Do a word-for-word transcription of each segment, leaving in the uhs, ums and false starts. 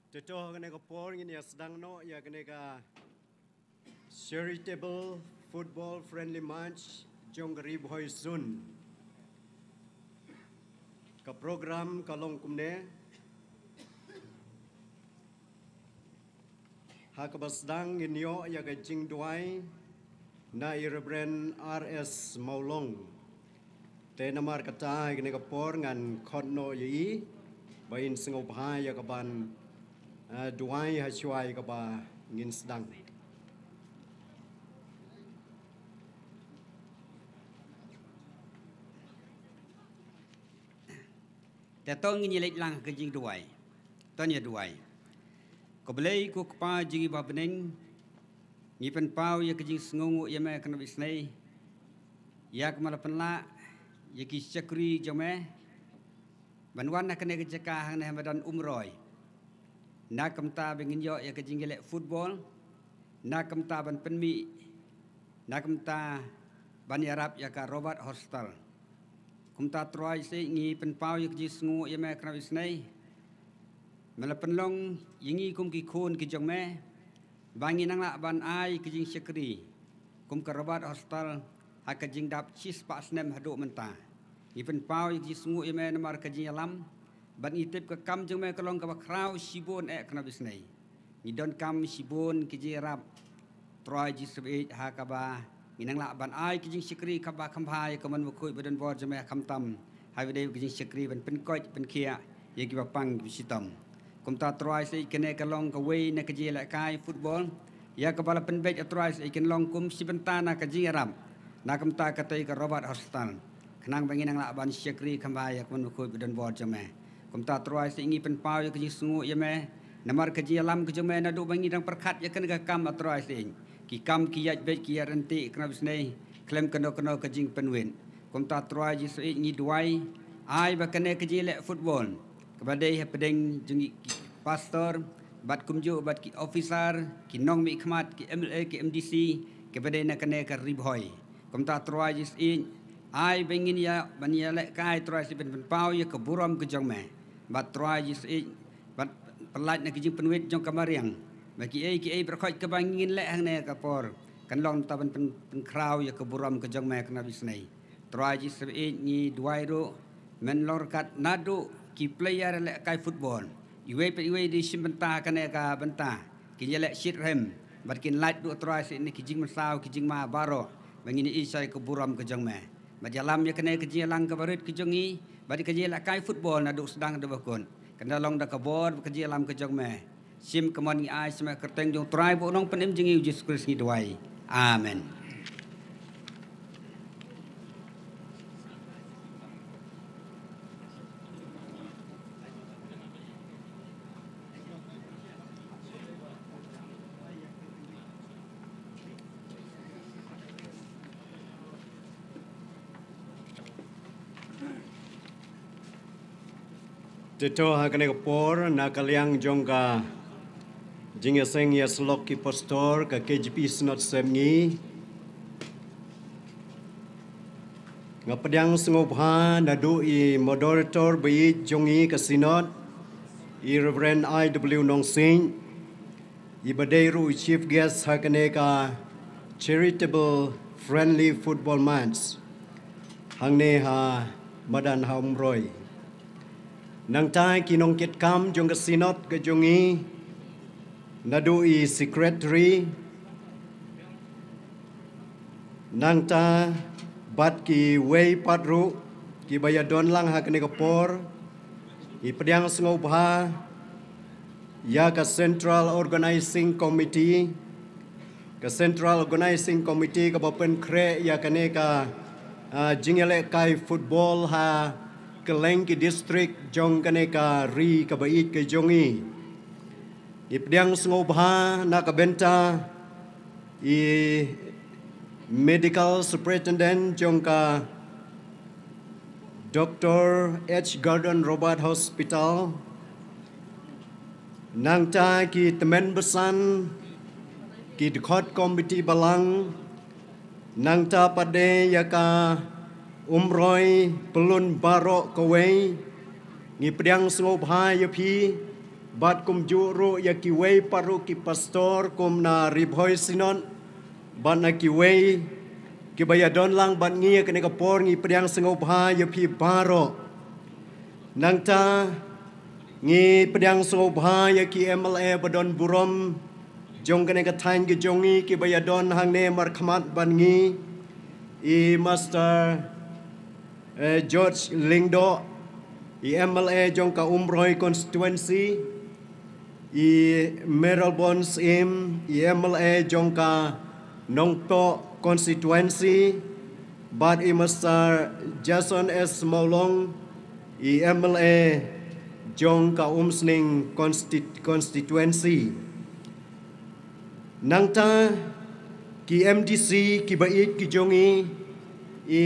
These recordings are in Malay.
Teto kene ko por ngini sedang no ya kene ka charitable football friendly match jong garib hoi sun. Ka program kalong kumne ha ka basdang inyo ya ka jing duai na Reverend R S Maulong. Te namar kata kene ka por ngan khotno yi bain sengop ha ya ka ban duai hasuai ka ba ngin sedang. Tetong ngin yelek lang ke jing duai. Tonya duai. Ko belai ko kpa jigi ba bening ni pen pau ya ke jing sngongu ya me kana bisnei. Ya kemala penla ya ki chakri jome. Banwan na kene ke jaka hang ne madan umroi. Na kamta bengin yo ya ke jing yelek football. Na kamta ban penmi. Na kamta ban yarap ya ka Robert Hostel. Kumta troy se ngi pen pau yak jis ngu ya me kana bisnei mala penlong yingi kum ki khun ki jong me bangi nang la ban ai ki jing sekri kum ka Robert Hostel ha ka jing dap chis pa snem hadu menta i pen pau yak jis ngu ya me namar ka jing alam ban itip ka kam jong me kalong ka ba krau sibon e kana bisnei ni don kam sibon ki jing rap troy jis be ha ka ba minang la ban ai ki jing sikri ka ba khamphai ka man mukhui badan bor jame kham tam hai vede ki jing sikri ban pen koi pen khia ye ki ba pang ki sitam kum ta troy se kene ka long ka wei na ka je la kai football ya ka bala pen bej troy se ken long kum si benta na ka jing ram na kum ta ka tai ka Robert Hostel khnang bangi nang la ban sikri khamphai ka man mukhui badan bor jame kum ta troy se ngi pen pau ya ki jing sungu ya me namar ka je lam ka jame na du bangi dang perkhat ya ken ka kam troy se ki kam ki yaj bet ki yaranti kana bisnei klem kano kano ka jing penwin kum ta troy ji se ngi duai ai ba kane ka je le football ka badai ha pedeng jungi pastor bat kumju bat ki officer ki nong mi khmat ki M L A ki M D C ke badai na kane ka ribhoi kum ta troy ji se ai bengin ya ban ya le kai troy si ben pau ya ka buram ka jong me bat troy ji se bat pelat na ki jing penwin jong kamariang bagi ai ki ai berkhot ke bangin le hang ne ka por kan long ta ban pen krau ya ke buram ke jong me kana bisnei troy ji se ni duai ro men lor kat nadu ki player le kai football iwe pe iwe di simbenta kana ka benta ki le shit rem bat kin light du troy se ni ki jing masau ki jing ma baro bangin i sai ke buram ke jong me majalam ya kana ke jelang ke barit ke jongi bat ke je le kai football nadu sedang de bakon kan long da ka bor ke jelam ke jong me sim kemani ai sama kerteng jong try bo nong penem jingi Yesus Kristus ni doai amen Teto ha kene ko por na kaliang jong ka jing seng ya slok ki pastor ka K G P snot semngi ngapedang sengop ha nadu i moderator bi jongi ka sinod i Reverend I W Nong Sing i badairu chief guest ha kene ka charitable friendly football match hangne ha madan ha umroi nang tai kinong ket kam jong ka sinod ka jongi nadu i secretary nang ta bat ki wei patru ki bayadon lang ha kene kapor i pediang sengobha ya ka central organizing committee ka central organizing committee ka bapen kre ya kene ka uh, jingele kai football ha keleng ki district jong kene ka ri ka bait ke jongi ipdiang sengobha na kabenta i medical superintendent jongka Doctor H Gordon Robert Hospital nangta ki temen besan ki dekhot committee balang nangta pade yaka umroi pelun barok kawai ngipdiang sengobha yapi bat kum juru ya ki wei paru ki pastor kum na ribhoi sinon ban na ki wei ki bayadon lang ban ngi ke ne kapor ngi priang sengau bha ya pi baro nang ta ngi priang sengau bha ya ki M L A badon burom jong ke ne ka thain ki jongi ki bayadon hang ne mar khamat ban ngi i master eh, George Lingdo i M L A jong ka umroi constituency i Meralbons im i M L A jong ka Nongpo constituency but i Master Jason S Maulong i M L A jong ka umsning constit constituency nangta ki M D C ki bait ki jongi i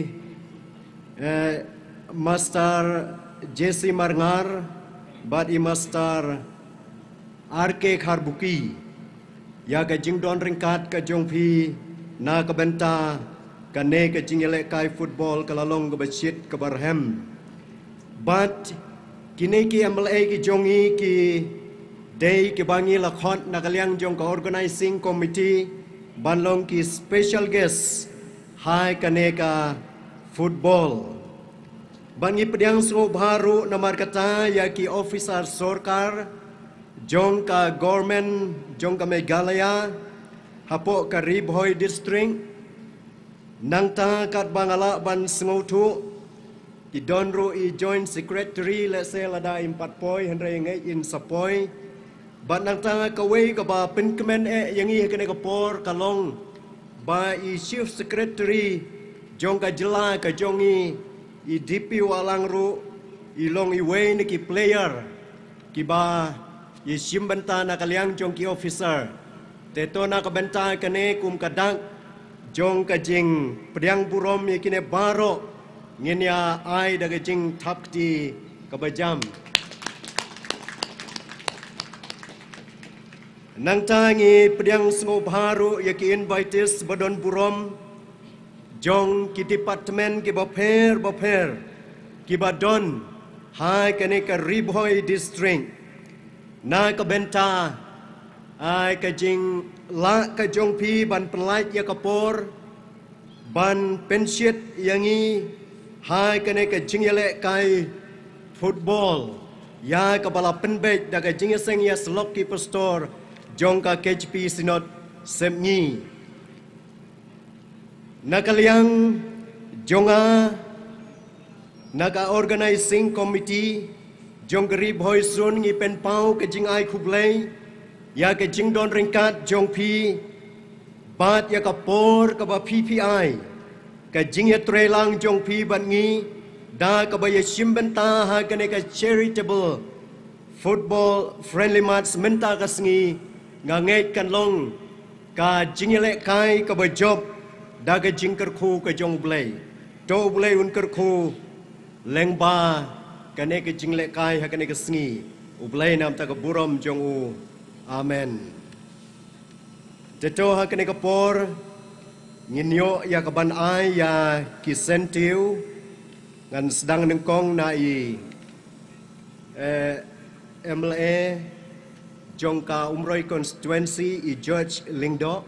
eh, Master Jesse Marngar but i Master R K Kharbuki ya ka jingdon ringkat ka jongpi na ka benta ka ne ka jingele kai football ka lalong ka bachit ka barhem but kini ki M L A ki jongi ki day ki bangi lakhot na kalyang jong ka organizing committee banlong ki special guest hai ka ne ka football bangi pediang sungu baru namar kata ya ki officer sorkar jong ka government jong ka Meghalaya hapo ka Ribhoi district nangta kat bangala ban sengotu i donru i joint secretary le se lada impat poi hendrai ngai in sapoi ban nangta ka wei ka ba penkemen e yangi kene ka por kalong ba i chief secretary jong ka jela ka jongi i D P walang ru i long i wei ni ki player ki ba i simbenta na kalyang jong ki officer te to na ka benta kane kum kadak jong ka jing priang burom ye kine baro ngenya ai daga jing thap ti ka bajam nang tangi priang sngo baru ye ki invites badon burom jong ki department ki bapher bapher ki badon hai kane ka Ribhoi district na ka benta ai ka jing la ka jong pi ban penlait ya kapor ban pensiet yangi hai kane ka jing yele kai football ya ka bala penbek da ka jing seng ya slok ki pastor jong ka K H P sinot semngi nakaliang jonga naga organizing committee jong Ribhoi sun ngi pen pau ke jing ai khublei ya ke jing don ringkat jong pi bat ya ka por ka ba P P I ka jing ya trelang jong pi ban ngi da ka ba ya simbenta ha ka ne ka charitable football friendly match menta ka sngi nga ngai kan long ka jing le kai ka ba job da ka jing kar khu ka jong blei to blei un kar khu leng ba ka ne ka jing le kai ha ka ne ka sngi u blei nam ta ka burom jong u amen teto ha ka ne ka por nginyo ya ka ban ai ya ki sentiu ngan sedang nengkong na i eh, M L A jong ka umroi constituency i George Lingdo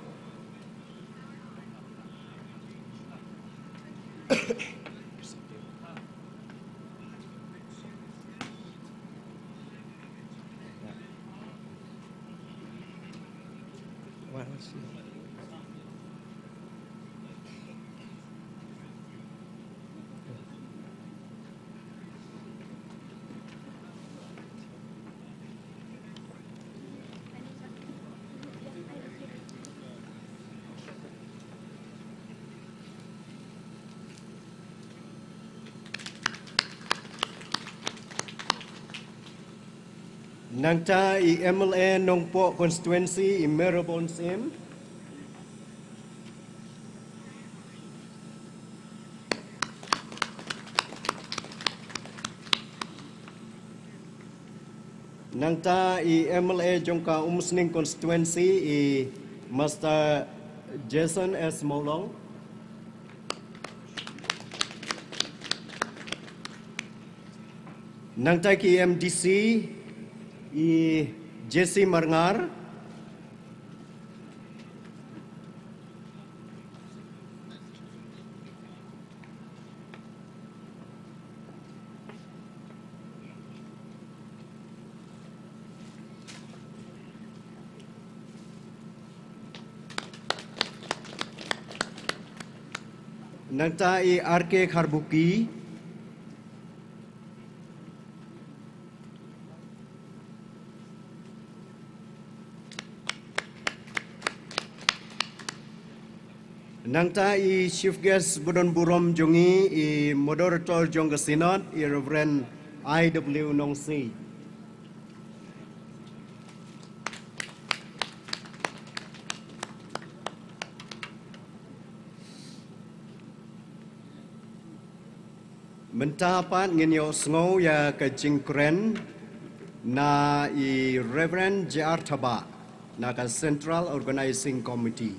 nangta i M L A Nongpo constituency i Meralbon sim nangta i M L A jongka umsning constituency i Master Jason S Maulong nangta ki M D C i Jesse Marngar, Nangta i R K Kharbuki, Nangta i Chief Guest Budon Burom Jongi i Moderator Jong Sinod i Reverend I W Nongsi. Mentapat ngenyo sngau ya ke jingkren na i Reverend J R Thaba na ka Central Organizing Committee.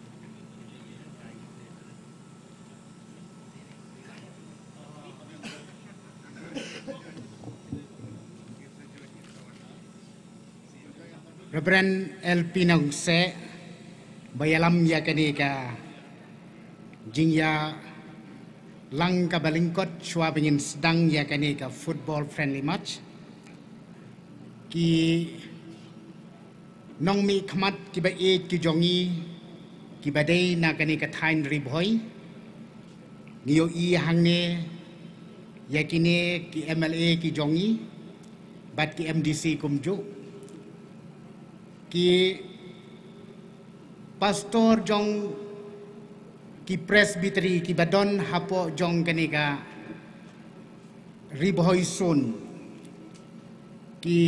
Reverend L P Nongse bayalam ya kani ka jingya lang ka balingkot chua bingin sedang ya kani ka football friendly match ki nong mi khmat ki ba e ki jongi ki ba dei na kani ka thain ribhoi niyo i hangne ya kini ki M L A ki jongi bat ki M D C kumju ki pastor jong ki presbytery ki badon hapo jong kanika ribhoi sun ki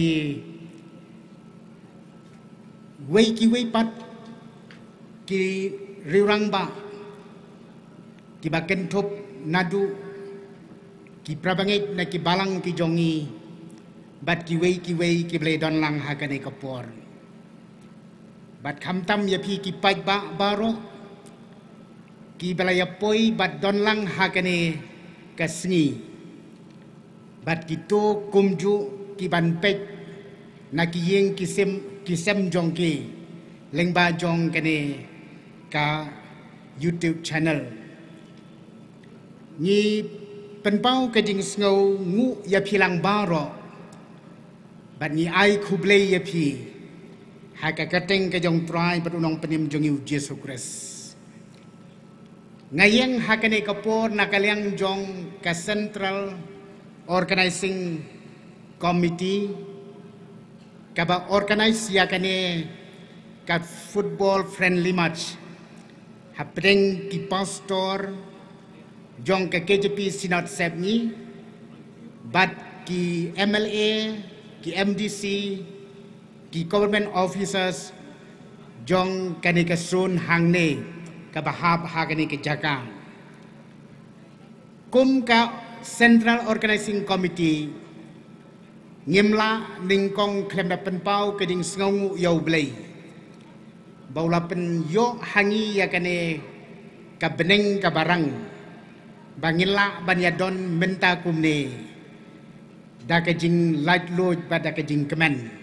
wei ki wei pat ki riurang ba ki baken thop nadu ki prabangit na ki balang ki jongi bat ki wei ki wei ki ble don lang ha kanika por bat kham tam ya phi ki pai ba baro ki balaya poi bat don lang hakane kasngi bat kito kumju ki ban pek na ki yeng ki sem ki sem jong ki lengba jong kane ka YouTube channel ni penpau ka jing sngo ngu ya philang baro bat ni ai khuble ya phi haka kateng ka jong trai bat unong penim jong yu Jesus Christ ngayeng hakane kapor nakaliang jong ka Central Organizing Committee kaba organize yakane ka football friendly match hapeng ki pastor jong ka K J P Sinod Sebni bat ki M L A ki M D C ki government officers jong kanika sun hangne kabahab hagani ke jaga kum ka Central Organizing Committee ngimla ningkong klem da penpau ke ding sngongu yau blei baula pen yo hangi ya kane ka beneng ka barang bangila banyadon menta kumne da ke jing light load pada ke jing kemen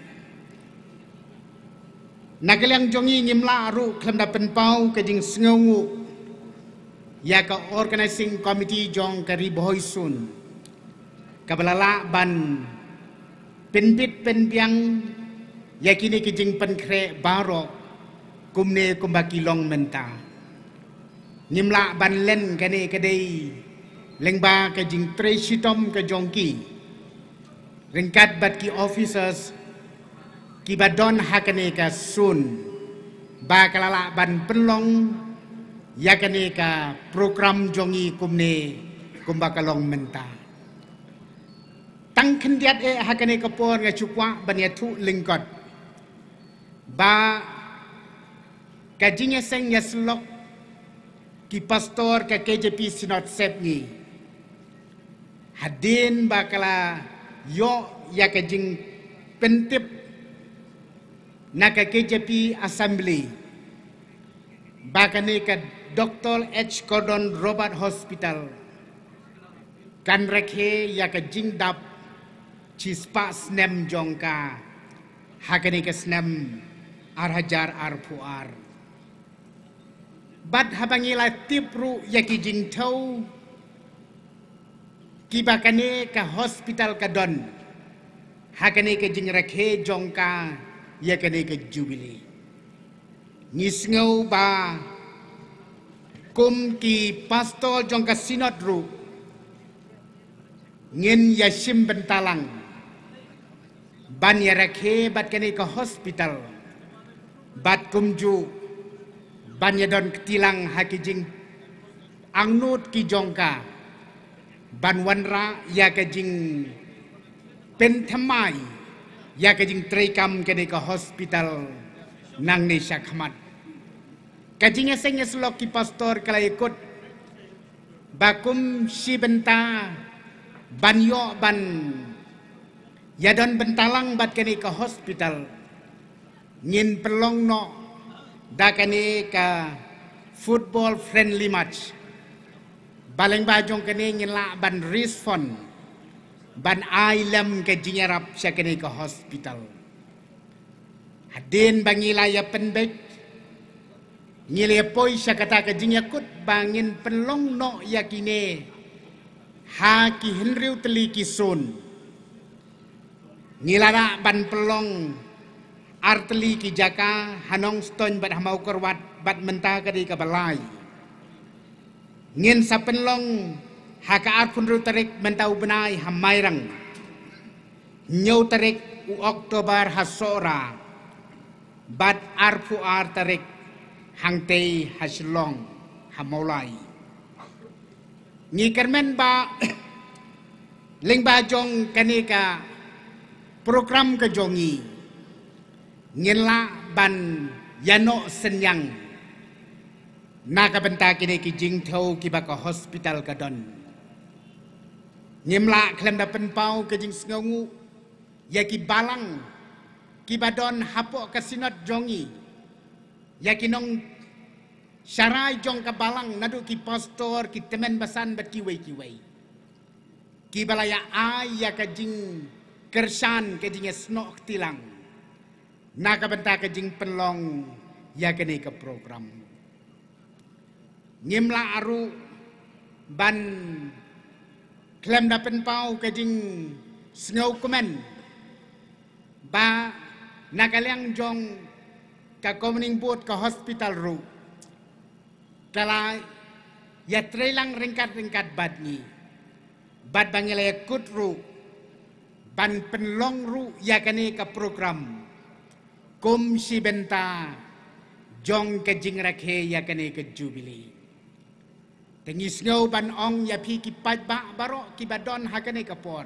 Nagaliang jongi ngimla aru klem da penpau ke jing sngongu ya ka organizing committee jong ka ribhoi sun kabalala ban penbit penbiang ya kini ke jing penkre baro kumne kumbaki long menta ngimla ban len kane kadei lengba ke jing tresitom ke jongki ringkat bat ki officers kibadon hakane ka sun ba kalala ban penlong yakane ka program jongi kumne kumbakalong menta tang kendiat e hakane ka por nga chukwa banyathu lingkot ba kajinya seng yaslok ki pastor ka K J P Sinod Sebni hadin bakala yo yakajing pentip naka K J P Assembly bakane ka Doctor H Gordon Robert Hospital kan rekhe ya ka jingdap chispa snem jongka hakane ke senam arhajar arpuar bad habangila tipru yaki jingtau kibakane ka hospital kadon hakane ke jingrakhe jongka yakane ke jubilee ngisngau ba kum ki pastor jongka sinod ru ngin yashim bentalang ban yarakhe bat kane ke hospital bat kumju ban yadon ketilang hakijing angnut ki jongka ban wanra ya kajing pentamai ya kajing trekam kene ke hospital nang ne syakhamat kajing eseng eslok ki pastor kala ikut bakum si benta ban yo ban yadon bentalang bat kene ke hospital ngin pelong no da kene ka football friendly match baleng bajong kene ngila ban respond ban ailam ke jinyarap sya kene ke hospital hadin bangila ya penbek ngile poi sya kata ke jinyakut bangin pelong no yakine ha ki henriu teli ki sun ngila ban pelong arteli ki jaka hanong ston bat hamau korwat bat menta kadi ka balai ngin sa penlong haka art pun tarik mentau benai hamairang nyau tarik u Oktober hasora bat arpu ar tarik hangtei haslong hamaulai ni kermen ba ling bajong kanika program ke jongi ngela ban yano senyang naka benta kini ki jingthau ki baka hospital kadon nyemla klem da penpau ke jing sngongu ya ki balang ki badon hapok ke sinot jongi ya ki nong syarai jong ka balang nadu ki pastor ki temen basan bat ki wei ki wei ki balaya ai ya ka jing kersan ke jing snok tilang naka benta ke jing penlong ya kene ke program ngimla aru ban klem da penpau ke jing snow komen ba nakaliang jong ka governing board ka hospital ru kala ya trelang ringkat-ringkat badni bad bangila ya kut ru ban penlong ru ya kene ke program kum si benta jong ke jing rakhe ya kene ke jubilee tengis ngau ban ong ya pi ki pat ba baro ki badon ha kene ke por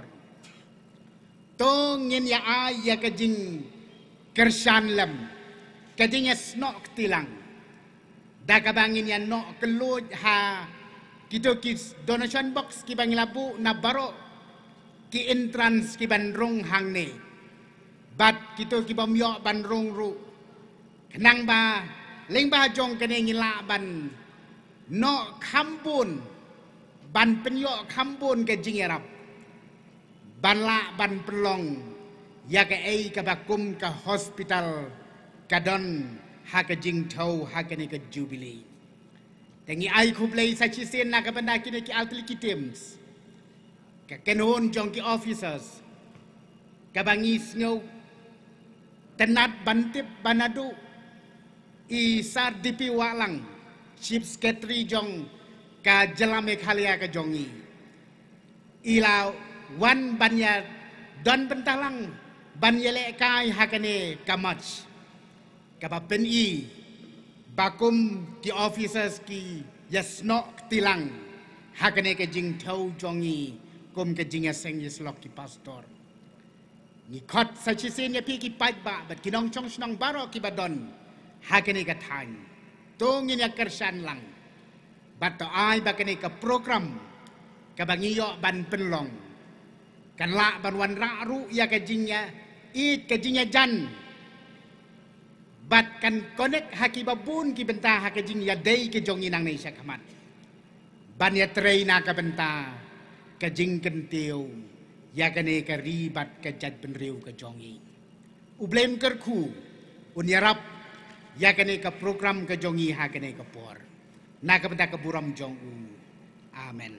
tong ngin ya ai ya ke jing kersan lem ke jing ya snok tilang da ka bangin ya no keluj ha kito ki donation box ki bangilabu na baro ki entrance ki bandrong hang ne bat kita ki bom yo ban rong ru kenang ba leng ba jong kene ngila ban no khambun ban penyo khambun ke jingerap ban la ban pelong ya ke ei ka bakum ka hospital kadon ha ke jing thau ha ke ne ke jubilee tengi ai khublei sa chi sen na ka banda kine ki altli ki teams ka kenon jong ki officers ka bangis ngau tenat bantip banadu i sar dipi walang chief secretary jong ka jelame khalia ka jongi ila wan banya don bentalang ban yele kai hakane kamach ka ba pen i bakum ki officers ki yasno tilang hakane ka jing thau jongi kum ka jing aseng yislok ki pastor ni khot sa chi sen ya pi ki pat ba bat kinong chong snong baro ki badon hakene ka thang tong ni kersan lang bat to ai ba kene ka program ka bangiyo ban penlong kan la ban wan ra ru ya ka jingya i ka jingya jan bat kan connect haki babun ki benta haka jing ya dei ke jong inang nei syakhamat ban ya treina ka benta ka jing kentiu ya kane ka ribat ka jat benriu ka jongi ublem kerku unyarap ya kene ka program ke jongi ha kene ka por na ka benda ka buram jong u amen.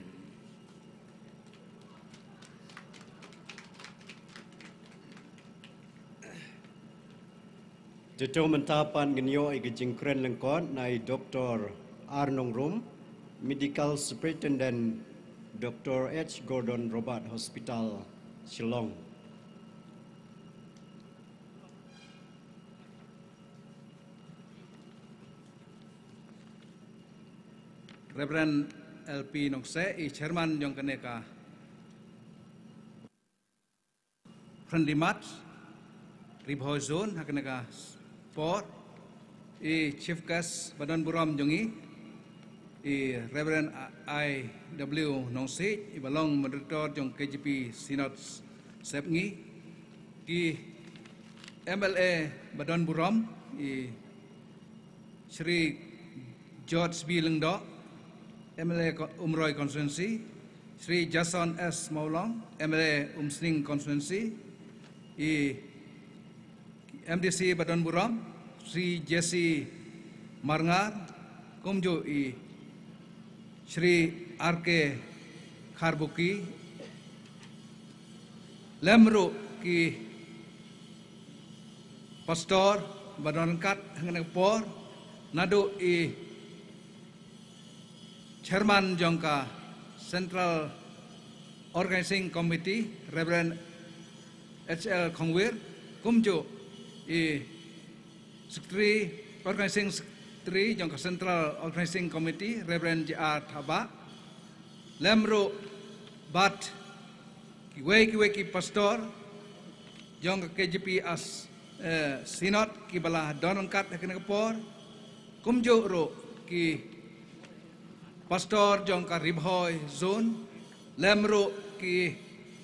Jatuh mentapan genyo ay gejengkren lengkot nai Doktor Arnong Rum, Medical Superintendent Doktor H. Gordon Robert Hospital, Shillong. Reverend L P Nongse, i Chairman yang keneka Friendly Match, Ribhoi Zone, hakeneka Sport, i Chief Guest Badan Buram Jongi, i Reverend I W Nongse, i Balong Moderator Jong K G P Synod Sepngi, i M L A Badan Buram, i Sri George B. Lengdok, M L A Umroy Constituency, Sri Jason S. Maulong, M L A Umsning Constituency, I M D C Badan Buram, Sri Jesse Marngar, Kumjo I Sri R K Kharbuki, Lemru Ki Pastor Badan Kat Hanganepor, Nadu I Chairman Jongka Central Organizing Committee, Reverend H L Kongwir, Kumjo, I Secretary Organizing Secretary Jongka Central Organizing Committee, Reverend J R Thaba, Lemro Bat, Kiwe Kiwe Ki Pastor, Jongka K G P as uh, Synod Kibala Donongkat Hakinakapor, Kumjo Ro Ki Pastor Jongka Ribhoi Zone, Lemro Ki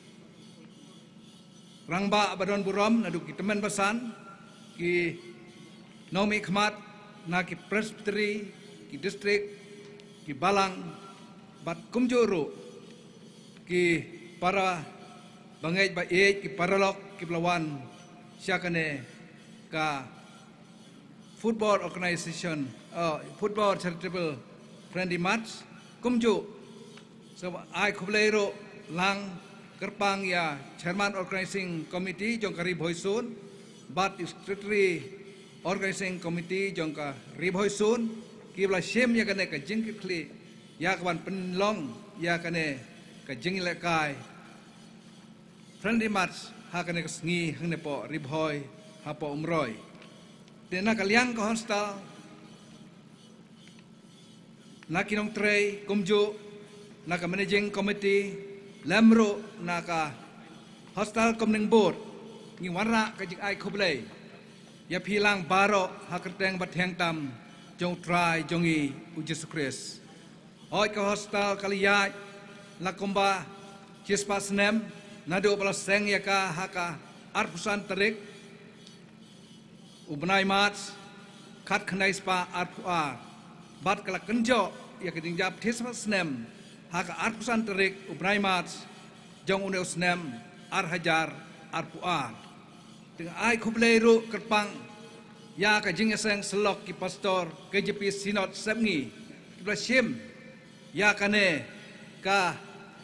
Rangba Badan Buram, Nadu Ki Temen Basan, Ki Nomi Khmat, Na Ki Presbytery, Ki District, Ki Balang, Bat Kumjuru, Ki Para Bangaj Ba Ej, Ki Paralok, Ki Pelawan, Syakane, Ka Football Organization, uh, Football Charitable Friendly Match, Kumju, so I Kublero Lang Kerpang ya Chairman Organizing Committee Jongka Ribhoi Sun, Bat Secretary Organizing Committee Jongka Ribhoi Sun, Kibla Shem ya kane ka jingkli ya kawan penlong ya kane ka jingilekai Friendly Match ha kane ka sngi hangne po Ribhoi ha po umroy. Dena kaliang ka hostel Nakinong Trey, Kumju, Naka Managing Committee, Lemro, Naka Hostel Comning Board, Ni Warna Kajik Ai Kublay, Ya Pilang Baro, Hakerteng Bateng Tam, Jong Try, Jongi, Ujesu Chris. Oi ka hostel Kaliyaj, Lakumba, Chispas Nem, Nado Balaseng Yaka Haka, Arpusan Tarik, Ubnai Mats, Kat Kanaispa Arpuar. Bat kala kenjo ya kedingjap tisma snem haka arpusan terik ubrai mats jong une snem ar hajar arpuar dengan ai kubleiru kerpang ya ka jingeseng selok ki pastor K J P Synod Sepngi Ibrahim ya kane ka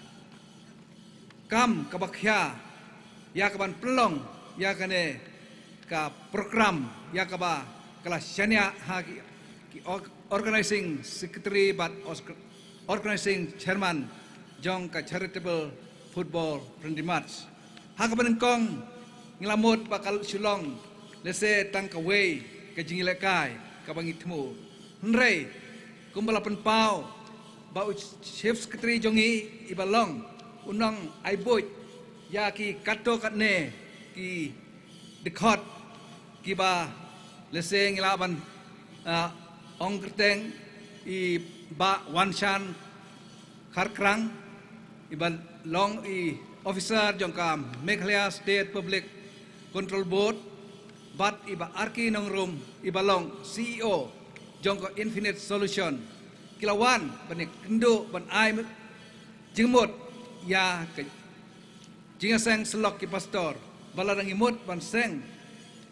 kam kabakhya ya kaban pelong ya kane ka program ya kaba kala syania ha ki Organizing Secretary but Organizing Chairman Jong ka Charitable Football Friendly Match. Haka benengkong ngilamut bakal sulong lese tang ka way ka jingilekai ka bangitmu. Henrei kumbala penpau ba Chief Secretary Jongi ibalong unang aiboy ya ki kato katne ki dekot ki ba lese ngilaban uh, Ong kerteng I ba wanshan karkrang iban long I officer jongka Meghalaya State Public Control Board bat iba arki nong room iba long C E O jongka Infinite Solution kilawan banik kendo ban ai jengmut ya ke jingaseng selok ki pastor balarang imut ban seng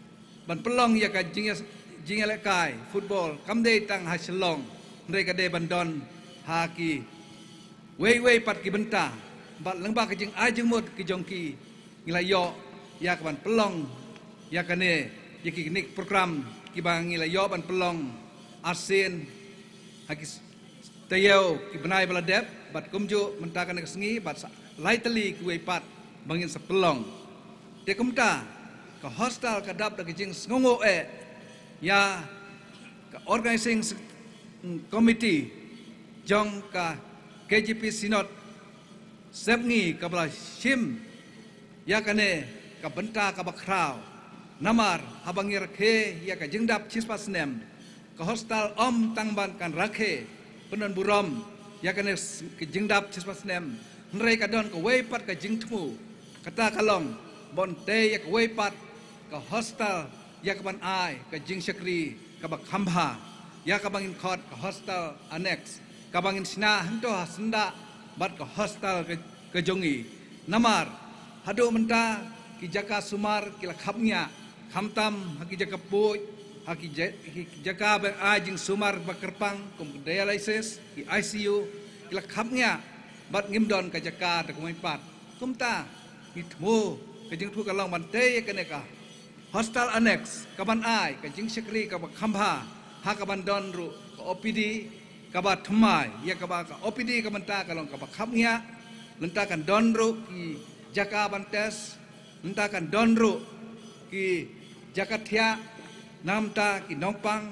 ban pelong ya ka jing jing le kai football kam de tang ha chlong ndai ka de ban don ha ki wei wei pat ki benta bat lang ba ka jing ai jing mot ki jong ki ngila yo ya ka ban pelong ya ka ne ya ki nik program ki bang ngila yo ban pelong ASEAN ha ki tayo ki benai bala dep bat kumju mentakan ke sengi bat lightly ki wei pat bangin sepelong te kumta ka hostel ka dap da jing ngongo e ya ka organizing committee jong ka K G P Synod sepngi ka bala shim ya kane ka benta ka bakrau namar habangir ke ya ka jing dap chispas nem ka hostel om tangban kan rakhe penon burom ya kane ke jing dap chispas nem nrei ka don ka wei pat ka jing thmu kata kalong bon te ya ka wei pat ka hostel ya ka ban ai ka jing shakri ka ba khamba ya ka bangin khot ka hostel annex ka bangin sina hanto senda bat ka hostel ka, ka jongi namar hado menta ki jaka sumar ki la khapnya khamtam haki jaka puj haki jaka ba ai jing sumar ba kerpang kum dialysis ki I C U ki la khapnya bat ngimdon ka jaka ta kumai pat kumta itmu ka jing thu ka long ban te ka ne ka hostel annex ka ban ai ka jing shakri ka ba khamba ha ka ban don ru ka O P D ka ba thmai ya ka ba ka O P D ka ban ta ka long ka ba khapnya lenta kan don ru ki jaka ban tes lenta kan don ru ki jaka thia namta ki nongpang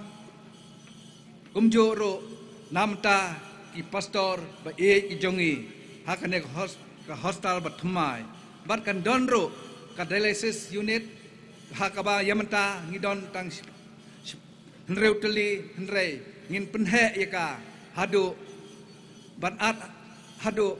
kumjo ru namta ki pastor ba e ki jongi ha ka ne ka hostel ba thmai bat kan don ru ka dialysis unit ha ka ba yamanta ngidon tang hnreu teli hnrei ngin penhe ya ka hadu bat at hadu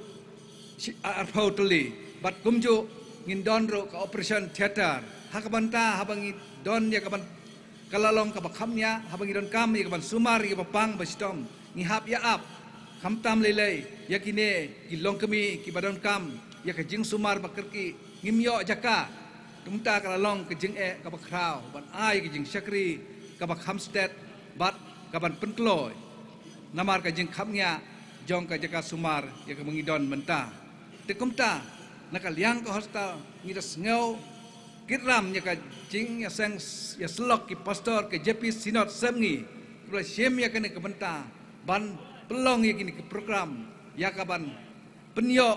arpau teli bat kumju ngin don ru ka operation theater ha ka banta ha bangi don ya ka ban kalalong ka ba khamnya ha bangi don kam ya ka ban sumar ya ba pang ba stom ngi hap ya ap kham tam lelei ya kine ki long kami ki badon kam ya ka jing sumar ba kerki ngimyo jaka tumta ka long ka jing e ka ba kraw ban ai ka jing shakri ka ba khamstet bat ka ban pentloi namar ka jing khamnya jong ka jaka sumar ya ka mengidon menta te kumta naka liang ka hostel ngida sngau kitram ya ka jing ya sang ya slok ki pastor ke J P Synod semngi kula shem ya ka ne ka benta ban pelong ya kini ke program ya ka ban penyo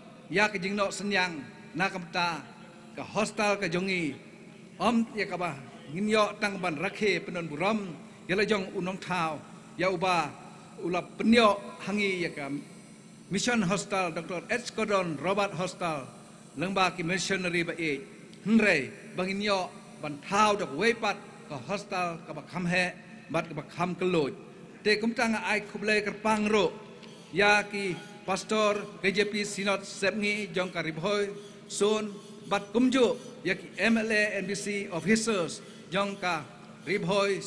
ya ka jing no senyang na kamta ka hostel ka jongi om ya ka ba nginyo tang ban rakhe penon buram ya la jong unong thau ya uba ula penyo hangi ya ka mission hostel Doctor H Gordon Robert hostel lengba ki missionary ba e hnrei banginyo ban thau dok weipat ka hostel ka ba khamhe bat ka ba kham keloj te kumtang ai khuble kerpang ro ya ki pastor K J P Synod sepngi jong ka ribhoi sun bat kumju ya ki M L A N B C officers jong ka ribhoi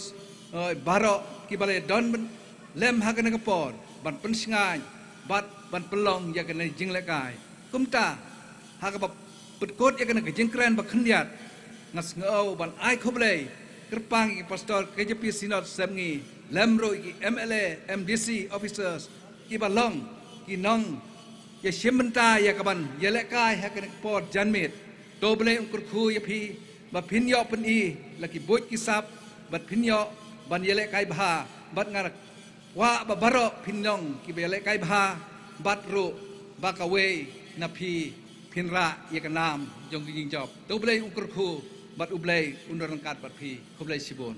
baro ki bale don lem ha ka ne kapor ban pensngai bat ban pelong ya ka ne jing le kai kumta ha ka ba petkot ya ka ne jing kren ba khndiat ngas ngau ban ai khuble kerpang ki pastor K J P Synod sepngi lemro ki M L A M D C officers ki balong ki nong ya shimenta ya kaban ya lekai ha kan pot janmit to ble ungkur khu ya phi ba phinyo pen i laki boj ki sap bat phinyo ban ya lekai bha bat ngar wa ba baro phinnong ki ba lekai bha bat ru ba ka we na phi phinra ya kanam jong ki jing job to ble ungkur khu bat ublei undur angkat bat phi khublei sibon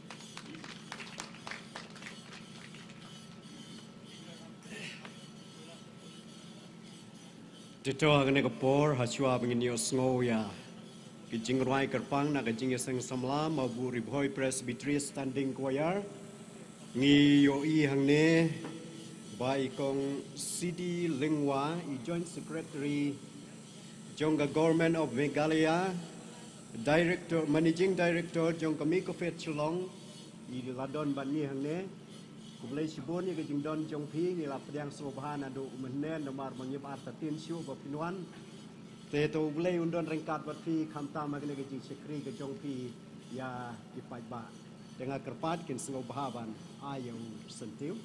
Dito hagane kapor haswa bangin yo sngo ya kijing rwai kerpang na kijing sang samla mabu ribhoi presbytery standing choir ngi yo i hangne ba ikong C D Lingwa i joint secretary Jonga Government of Meghalaya director managing director Jonga Mikofet Chlong i ladon ban ni hangne Kublai sibon ni kejing don jong pi ni la pediang sobhana do umenen nomar mangib arta tin shu ba pinwan te to blai undon rengkat bat pi khamta magne kejing sekri ke jong pi ya kipai ba dengan kerpat kin sengau bahaban ayau sentiu.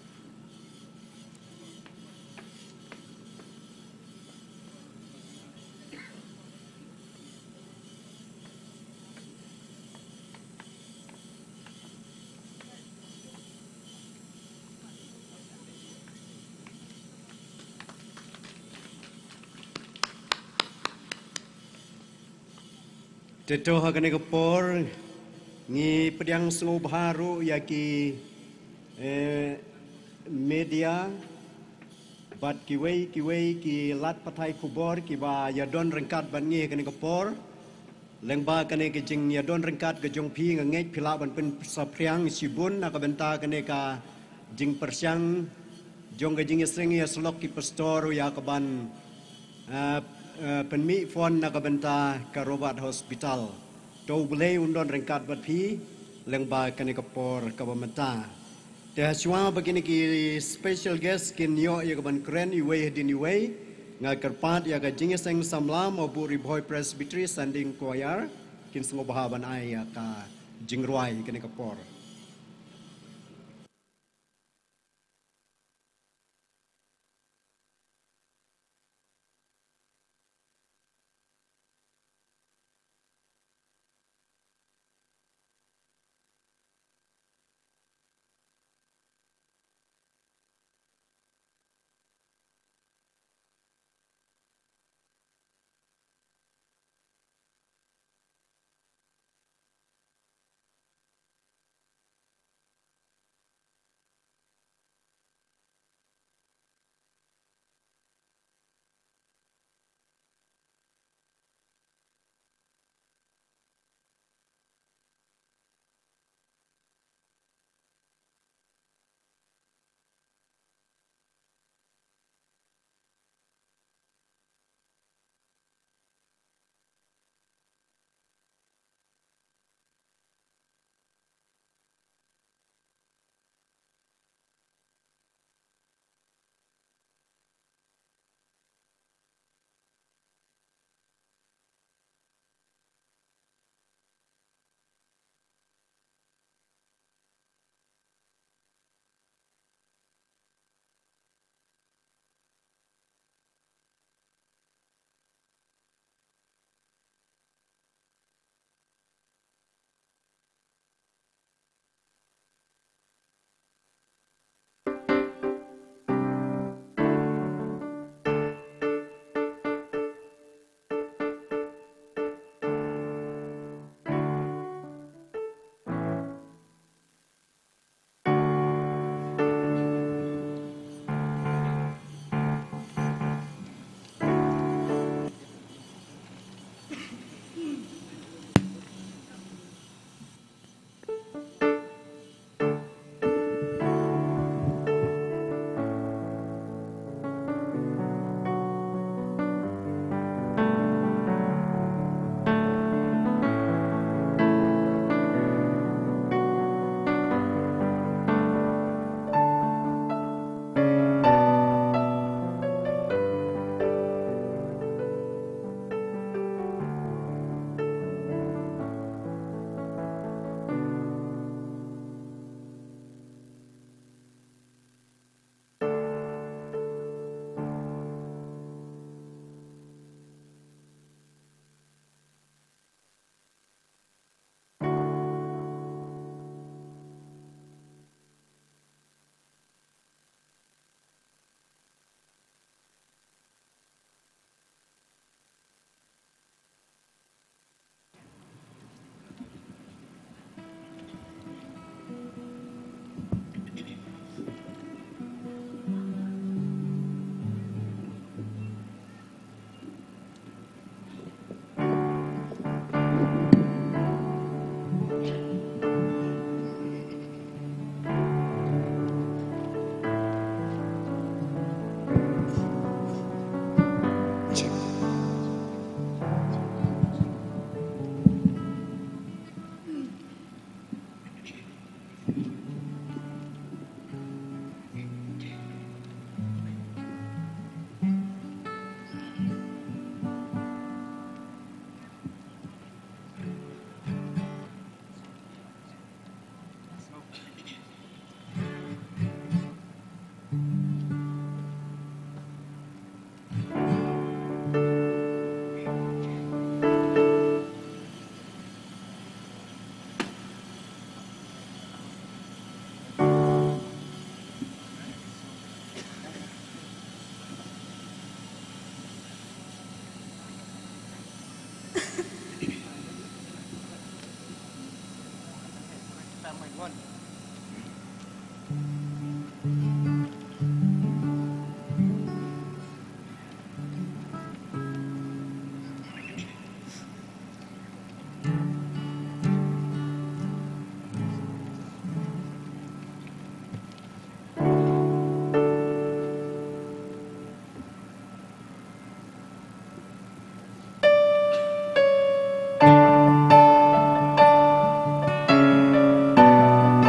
Teto hakane kapor ngi pediang sengau baharu yaki eh, media bat kiwei kiwei ki lat patai kubor ki ba yadon rengkat ban ngi hakane kapor lengba kane ke jing yadon rengkat ke jong pi ngei pila ban pen sapriang sibun nak benta kane ka jing persiang jong ke jing sring ya slok ki pastor ya kaban uh, Uh, penmi fon nak benta ke Robert Hospital. Tau boleh undon rengkat bat pi lengba kani kapor ka bamata. Teh suang begini ki special guest kin yo ya kaban keren iwe din iwe ngakerpat ya ka jingeseng samlam obu riboy presbytery sanding choir kin sengo bahaban ai ya ka jingruai kani kapor. Hãy subscribe cho kênh Ghiền Mì Gõ để không bỏ lỡ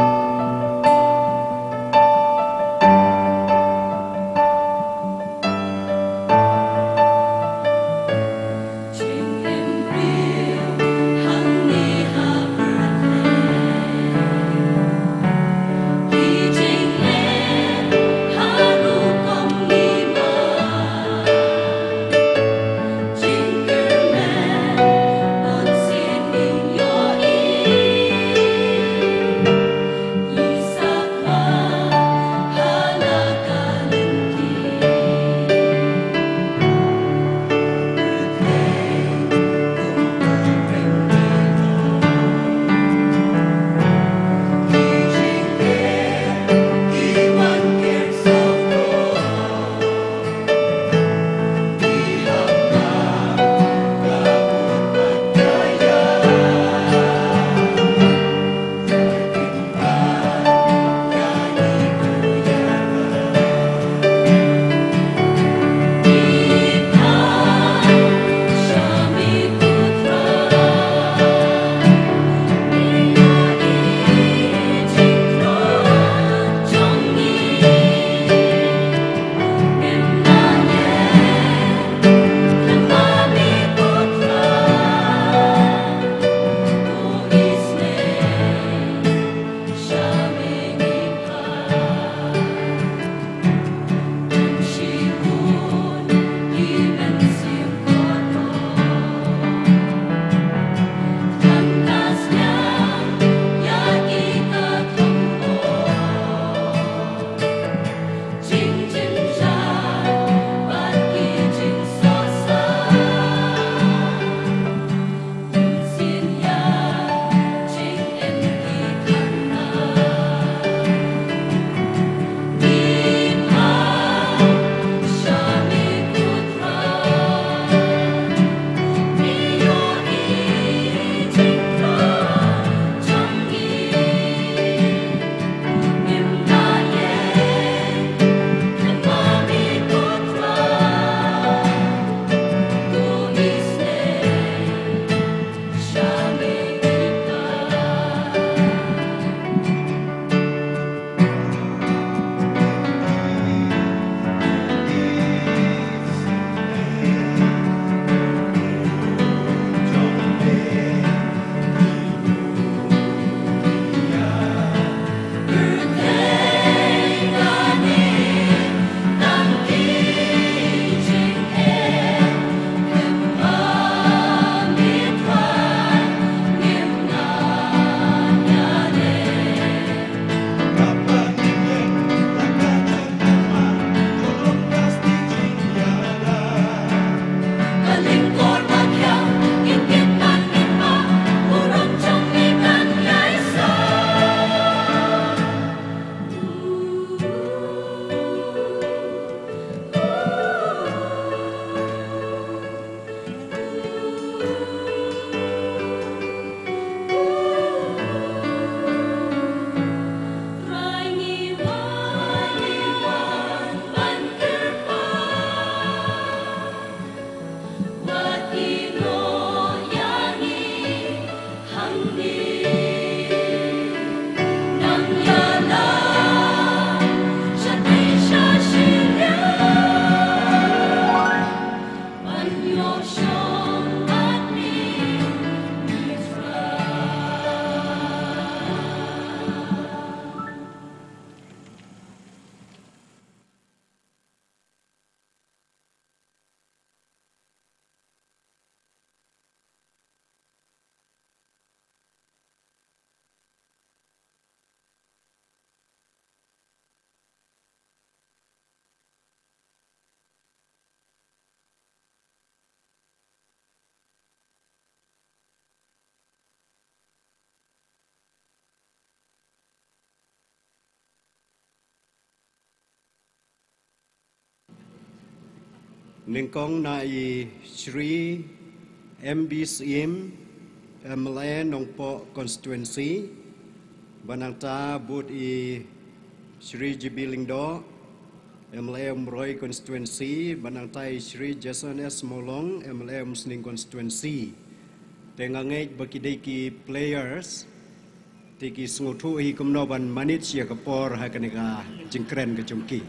ningkong na i Shri M B Sim M L A Nongpo constituency banang ta but i Shri Jibilingdo M L A Umroi constituency banang ta i Shri Jason S Molong M L A Musning constituency tengangai bakideki players tiki sungutu hi kumnoban manit sia kapor ha kanega jingkren ke jumki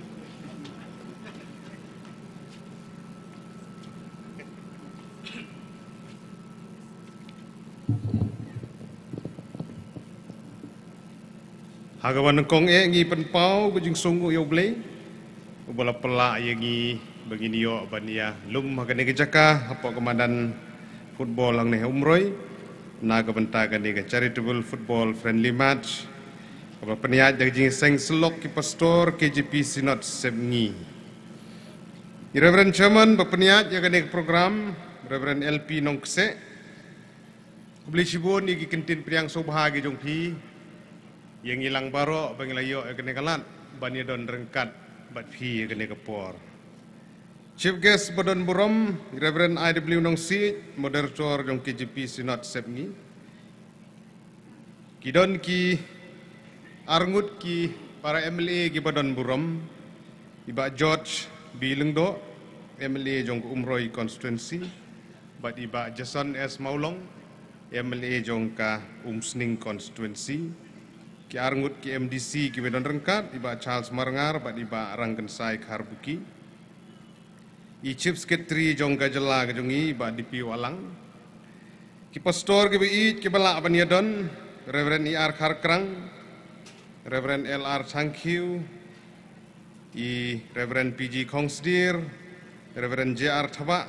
Hagawan kong e ngi penpau bujing sunggu yo blei ubala pela ye ngi begini yo bania lum hagane ke jaka apa komandan football ang ne umroi na ka benta gani ke charitable football friendly match apa peniat jing seng selok ki pastor K J P Sinot Sebngi Reverend Chairman bapeniat ya gani program Reverend L P Nongkse kubli sibon ni ki kentin priang sobha gi jong pi yang hilang baro bangilayo kene kalat bani don rengkat bat phi kene kapor Chief guest Badon Burom Reverend I W Nongsi moderator jong K J P Sinot Sebngi kidon ki arngut ki para M L A ki Badon Burom iba George Bilengdo M L A jong Umroi constituency bat iba Jason S Maulong M L A jong ka Umsning constituency ki arngut ki M D C ki Bedon Rengkat iba Charles Marangar bat iba Ranggensai Karbuki i Chief Secretary jong Gajela gajongi iba D P Walang ki pastor ki bi ki bala Abaniadon Reverend I R Karkrang Reverend L R Changkiu i Reverend P G Kongsdir Reverend J R Thaba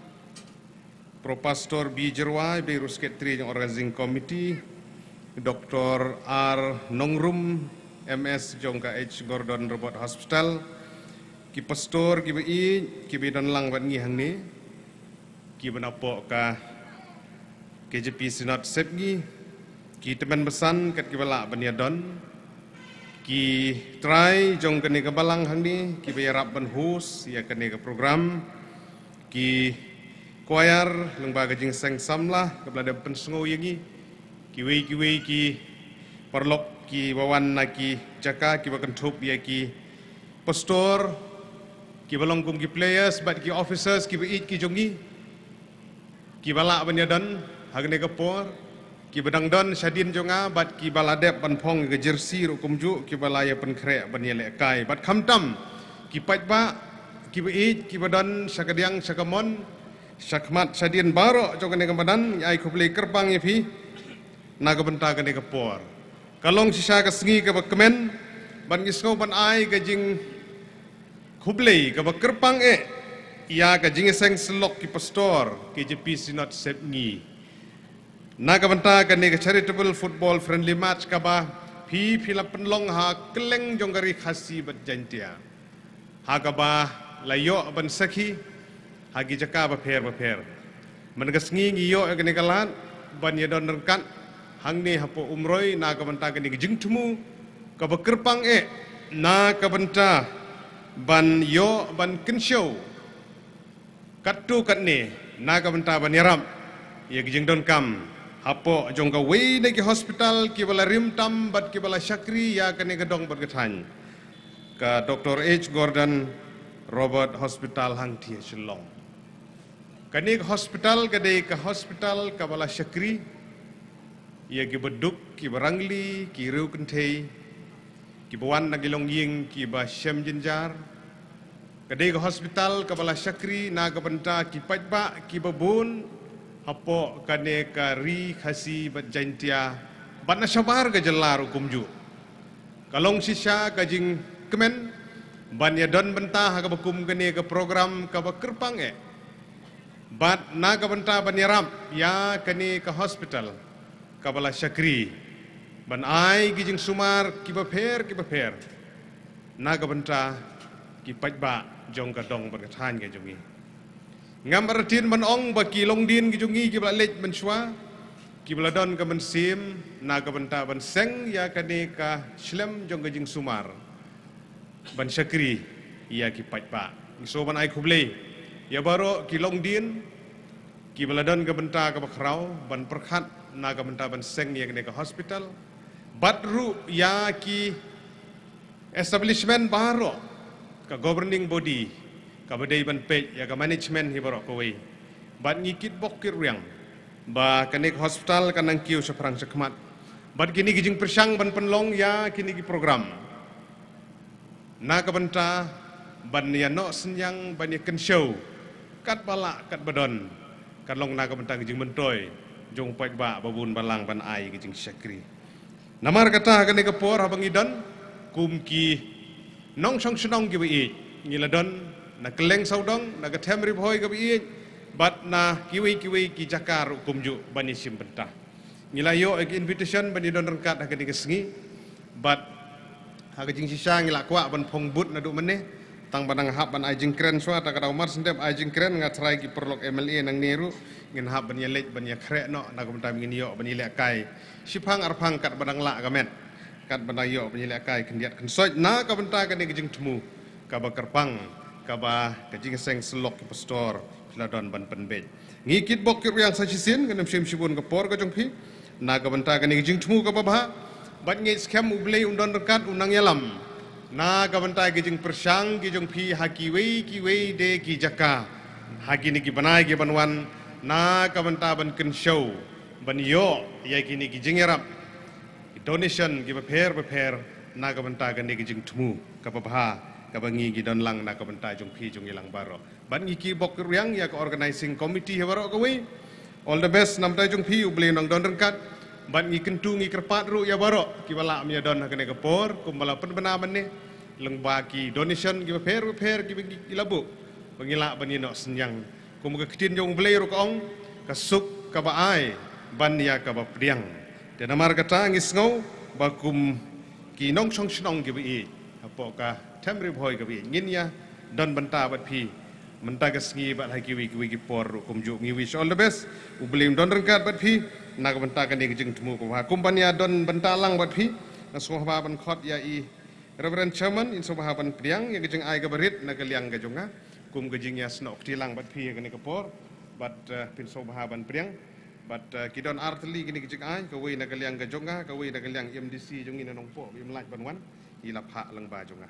Pro Pastor B Jerwai bi Secretary jong Organizing Committee Doktor R Nongrum M S Jongka H Gordon Robot Hospital ki pastor ki bi ki bi don lang wat ngi hang ni ki benapo ka K J P Sinot Sebngi ki teman besan kat ki bala baniadon ki try jong kene ka balang hang ni ki bi rap ban hus ya kene ka program ki choir lembaga jing sang samlah ka blada pensungo yangi kiwi kiwi ki perlok ki wawan na ki jaka ki bakan thup ya ki pastor ki balong kum ki players bat ki officers ki bi ki jongi ki bala banyadan hagne kapor ki badang don sadin jonga bat ki baladep ban phong ke jersey ru kumju ki balaya pen kre ban yele kai bat khamtam ki pajba ki bi ki badan sakadiang sakamon sakmat sadin baro jogane kamadan ai kuplei kerpang ya fi naga benta kene kapor kalong sisa ka sengi ka bakmen ban gisno ban ai ka jing khublei ka bakerpang e ia ka jing seng selok ki pastor K J P Sinot Sebngi naga benta kene ka charitable football friendly match ka ba phi phila penlong ha keleng jonggari khasi bat jantia ha ka ba layo ban sakhi hagi jaka ba pher ba pher man ka sengi ngiyo kene kalat ban yadon rengkat hang ni hapo umroi na ka benta kini jing tumu ka bakerpang e na ka benta ban yo ban kenshow katu kat ni na ka benta ban yaram ye jing don kam hapo jong ka wei na ki hospital ki bala rim tam bat ki bala syakri ya kani gedong bat gethan ka Doktor H Gordon Robert Hospital hang thi Shillong kani hospital kadai ka hospital ka bala syakri ia ki beduk ki barangli ki riu kentei ki bawan nagilong ying ki ba syam jinjar kadai ke hospital ka bala syakri na ka benta ki pajba ki babun hapo kane ka ri khasi bat jantia ban sabar ka jelar kumju kalong sisa ka jing kemen ban ya don benta ha ka bakum kane ka program ka bakerpang e bat na ka benta ban yaram ya kane ka hospital kabala syakri ban ai gijing sumar ki baper ki baper naga benta ki pajba jong ka dong berkatan ke jongi ngam artin ban ong ba ki long din ki jongi ki bala lej ban shwa ki bala don ka ban sim naga benta ban seng ya kane ka shlem jong ka jing sumar ban syakri ia ki pajba so ban ai khublei ya baro ki Longdin ki baladon ke benta ke bakrau ban perkhat na ke benta ban seng ya ke hospital batru ya ki establishment baro ke governing body ke badai ban pej ya ke management hi baro koi bat ngikit bokir riang ba ke hospital kanang kiu seperang sekmat bat kini kijing persang ban penlong ya kini ki program na ke benta ban ya no senyang ban ya ken show kat bala kat badon kat long na ke benta kijing mentoy jong paj ba babun balang ban ai kijing syakri namar kata kene ke por habang idan kum ki nong song senong ki bi ngiladon na keleng saudong na ke temri boy ke bi bat na kiwi kiwi ki jakar kum ju bani sim benta ngilayo ek invitation bani don rengkat ha kene ke sengi bat ha kijing sisa ngilak kwa ban phong but na du meneh tang banang hab ban ajing kren swa ta kada umar sendep ajing kren ngatrai ki perlok M L A nang neru ngin hab ban yelej ban ya krek no na gum tam ngin yo ban yelek kai sipang arpang kat badang la gamet kat banang yo ban yelek kai kendiat kensoj na ka benta ka ne kijing temu ka ba kerpang ka ba kijing seng selok ki pastor ladon ban penbej ngikit bok ki yang sajisin ngam sim sibun ka por ka jong pi na ka benta ka ne kijing temu ka ba ba bat ngi scam ublei undon rekat unang yalam na ka benta kijing persang ki jong pi hakiwei kiwei de ki jaka haki ni ki banai ki banwan na ka benta ban ken show ban yo ya kini ki jingerap donation ki beper beper na ka benta ka ni ki jing temu ka ba ka bangi ki don lang na ka benta jong pi jong ilang baro ban ngi ki bok riang ya ka organizing committee baro ka we all the best nam ta jong pi ublei nang don rengkat ban ngi kentu ngi kerpat ru ya baro ki bala mi don ha kene ka por kum bala pen bena ban ne leng ba ki donation ki beper beper ki ki labu bangila ban ni no senyang kum ka kitin jong ublei ru ka ong ka suk ka ba ai ban ya ka ba priang de namar kata ngis ngau ba kum ki nong song snong ki bi apo ka temri boy ka bi ngin ya don benta bat pi menta ka sngi bat ha ki wi ki wi ki por kum ju ngi wish all the best ublim don rengkat bat pi na ka benta ka ni jing temu ko ha kum ban ya don benta lang bat pi na so ba ban khot ya i reverend chairman in so ba ban priang ya jing ai ka berit na ka liang ka jonga kum ka jing ya snok ti lang bat pi ka ni ka por bat pin so ba ban priang bat kidon artli kini kijik ai ka wei na ka liang ka jonga ka wei na ka liang M D C jong ina nong po bim laj ban wan i la pha lang ba jonga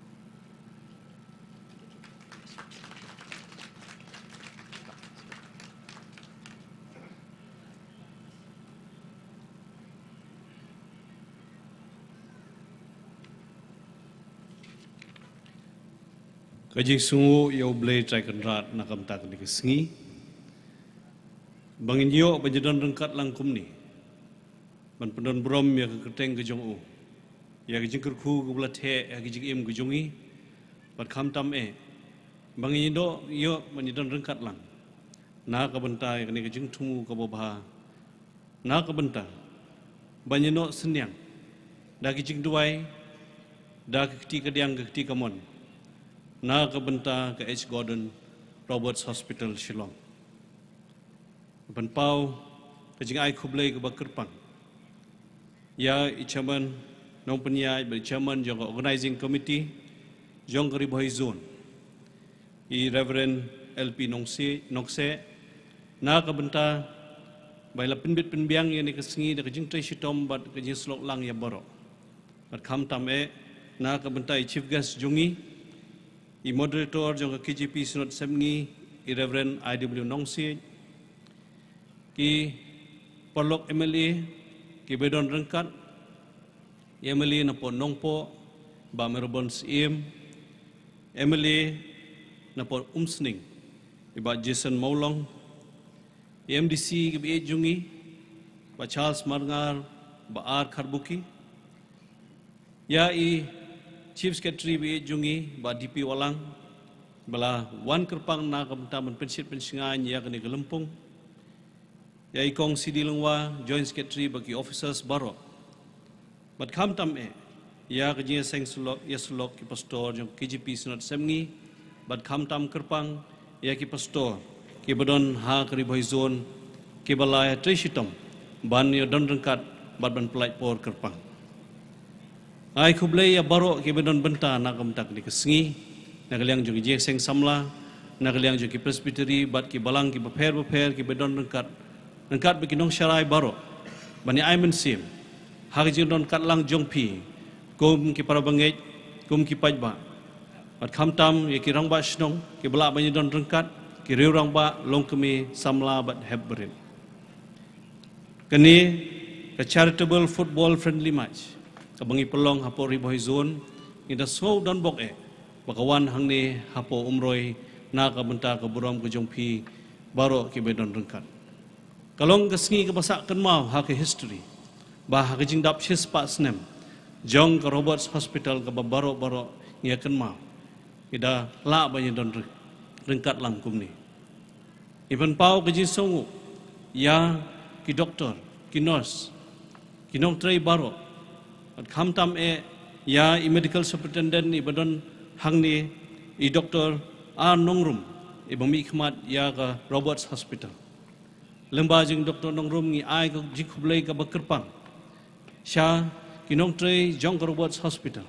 Kajing sungu ya ublei trai kenrat na kam tak ni kesengi bangin yo banjadon rengkat langkum ni ban pendon brom ya ke keteng ke jong u ya ke jing kerku ke belah the ya ke jing im ke jongi bat kham tam e bangin do yo banjadon rengkat lang na ka bentai ke ni ke jing tumu ke bobha na ka benta banjino senyang da ke jing duai da ke keti ke diang ke keti kamon na ka benta ke H Gordon Roberts Hospital Shillong ban pau ke jing ai khublei ke bakerpang ya i chairman nong penyai ba chairman jong organizing committee jong kari boy zone i reverend L P Nongse Nongse na ka benta bai la pinbit pinbiang ye ni ke sengi de ke jing trai shitom bat ke jing slok lang ya boro bat kham tam e na ka benta i chief guest jongi i moderator jong K J P Synod Semngi i reverend I W Nongse ki polok M L A ki bedon rengkat M L A na po nongpo ba merobon sim M L A na po umsning iba Jason Maulong M D C ki be jungi ba Charles Marngar ba R Kharbuki ya i Chief Secretary be jungi ba D P Walang bala wan kerpang na kamta men pensit pensingan ya kene gelempung ya ikong Sidi Lengwa Joint Secretary bagi officers baro bat kham tam e ya kejia seng sulok ya sulok ki pastor jong K J P Synod Semngi bat kham tam kerpang ya ki pastor ki badon ha kri boy zone ki balaya trishitom ban yo don rengkat bat ban pelai por kerpang ai khublei ya baro ki bedon benta na kam tak ni kesengi na kaliang jong je seng samla Nagaliang jo ki presbytery bat ki balang ki beper beper ki bedon rengkat rengkat bagi nong syarai baro bani aimen sim hagi jing don kat lang jong pi kum ki para bangej kum ki pajba bat kham tam ye ki rang ba snong ki bala bani don rengkat ki riu rang ba long kemi samla bat hebrin kani a charitable football friendly match kabangi pelong hapo riboy zone ida so don bok e bakawan hang ni hapo umroi na ka benta ka buram ka jongpi baro ki bedon rengkat kalong kesngi ka basak kan mau ha ke history bah ha jing dap chis pa snem jong ka Roberts Hospital ka baro baro ngia kan mau ida la ba ni don rengkat lang kum ni iban pau ka ji songu ya ki doktor ki nurse ki nong trei baro at kham tam e ya i medical superintendent ni bedon hang ni i doktor a nongrum ibang mi khmat ya ka Roberts Hospital lemba jing doktor nongrum ngi ai ka jikhublei ka bakerpang sha kinong trei jong ka Roberts Hospital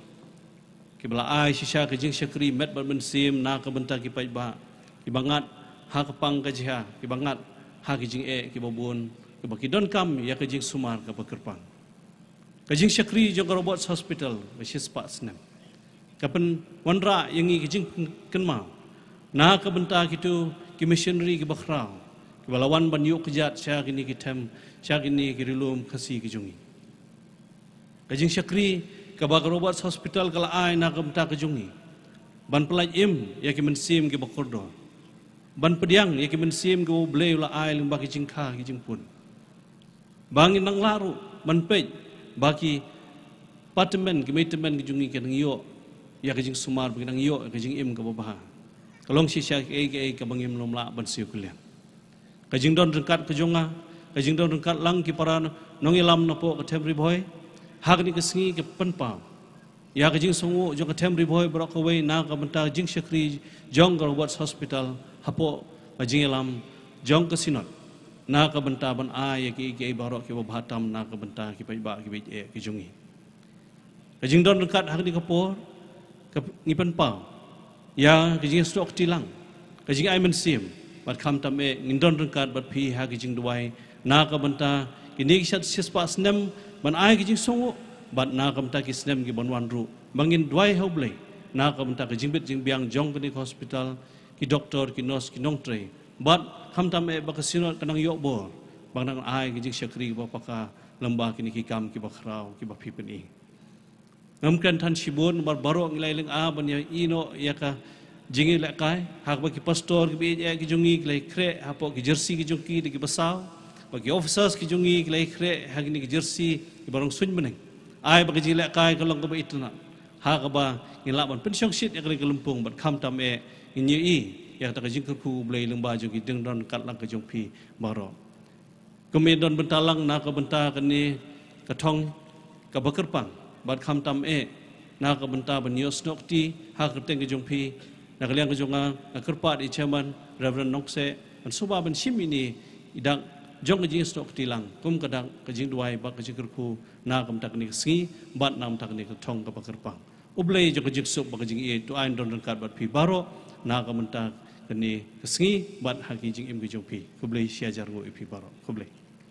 ki bala ai sha ka jing syakri met bat ben sim na ka benta ki pai ba ki bangat ha ka pang ka jiha ki bangat ha ki jing e ki babun ki ba ki don kam ya ka jing sumar ka bakerpang ka jing syakri jong ka Roberts Hospital ba sis pa snem kapan wanra yang ngi ki jing kenmau na ka benta kitu ki missionary ki bakhrau ki balawan ban yuk kejat sya kini ki tem sya kini ki rilum khasi ki jungi kajing syakri ka ba Roberts Hospital kala ai na ka benta ka jungi ban pelaj im ya ki mensim ki bakordo ban pediang ya ki mensim ki blei la ai lung ba ki jingkha ki jingpun bangin nang laru ban pej baki patemen ki metemen ki jungi ki nang yo ya ki jing sumar bi nang yo ki jing im ka babaha kalong si syak e e ka bangim lomla ban siu kulian kajing don rengkat ke jonga kajing don rengkat lang ki para nong ilam na po ka temri boy hak ni kesengi ke penpau ya kajing songu jong ka temri boy brok away na ka benta jing syakri jong ka Roberts Hospital hapo kajing ilam jong ka sinot na ka benta ban a ya ki ki barok ki bahatam na ka benta ki pai ba ki bai e ki jongi kajing don rengkat hak ni ka por ka ni penpau ya kajing stok tilang kajing ai men sim bat kham tam e ngindon rengkat bat phi ha kajing duai na ka banta kini sat sispa snem ban ai kajing songo bat na ka banta ki snem ki bonwan ru bangin duai hoble na ka banta kajing bit jing biang jong kini hospital ki doktor ki nurse ki nong tre bat kham tam e ba kasinot kanang yo bor bang nang ai kajing syakri ba paka lembah kini ki kam ki bakhrau ki ba phi pen i ngamkan tan sibun bar baro ngilai leng a ban ya ino ya ka jingi la kai hak ba ki pastor ki be ya ki jungi klai kre hapo ki jersey ki jungki ki basau ba ki officers ki jungi klai kre hak ni ki jersey ki barong sun beneng ai ba ki jila kai kalong ka ba ituna hak ba ngila ban pensiong shit ya ka lempung bat kham tam e nyi i ya ta ka jing ku blai leng ba ju ki deng don kat lang ka jungpi baro kemedon bentalang na ka benta kani ka thong ka bakerpang bat kham tam e na ka benta ban yos nok ti ha ka teng ka jongpi na ka liang ka jonga na kerpat i chairman Reverend Nokse an suba ban sim ini idang jong ka jing stok ti lang kum ka dang ka jing duai ba ka jing kerku na ka benta ni singi bat nam tak ni ka thong ka bakerpang ublei jong ka jing sup ba ka jing e tu ain don kat bat pi baro na ka benta ka ni singi bat ha ki jing im ka jongpi kublei sia jar ngo i pi baro kublei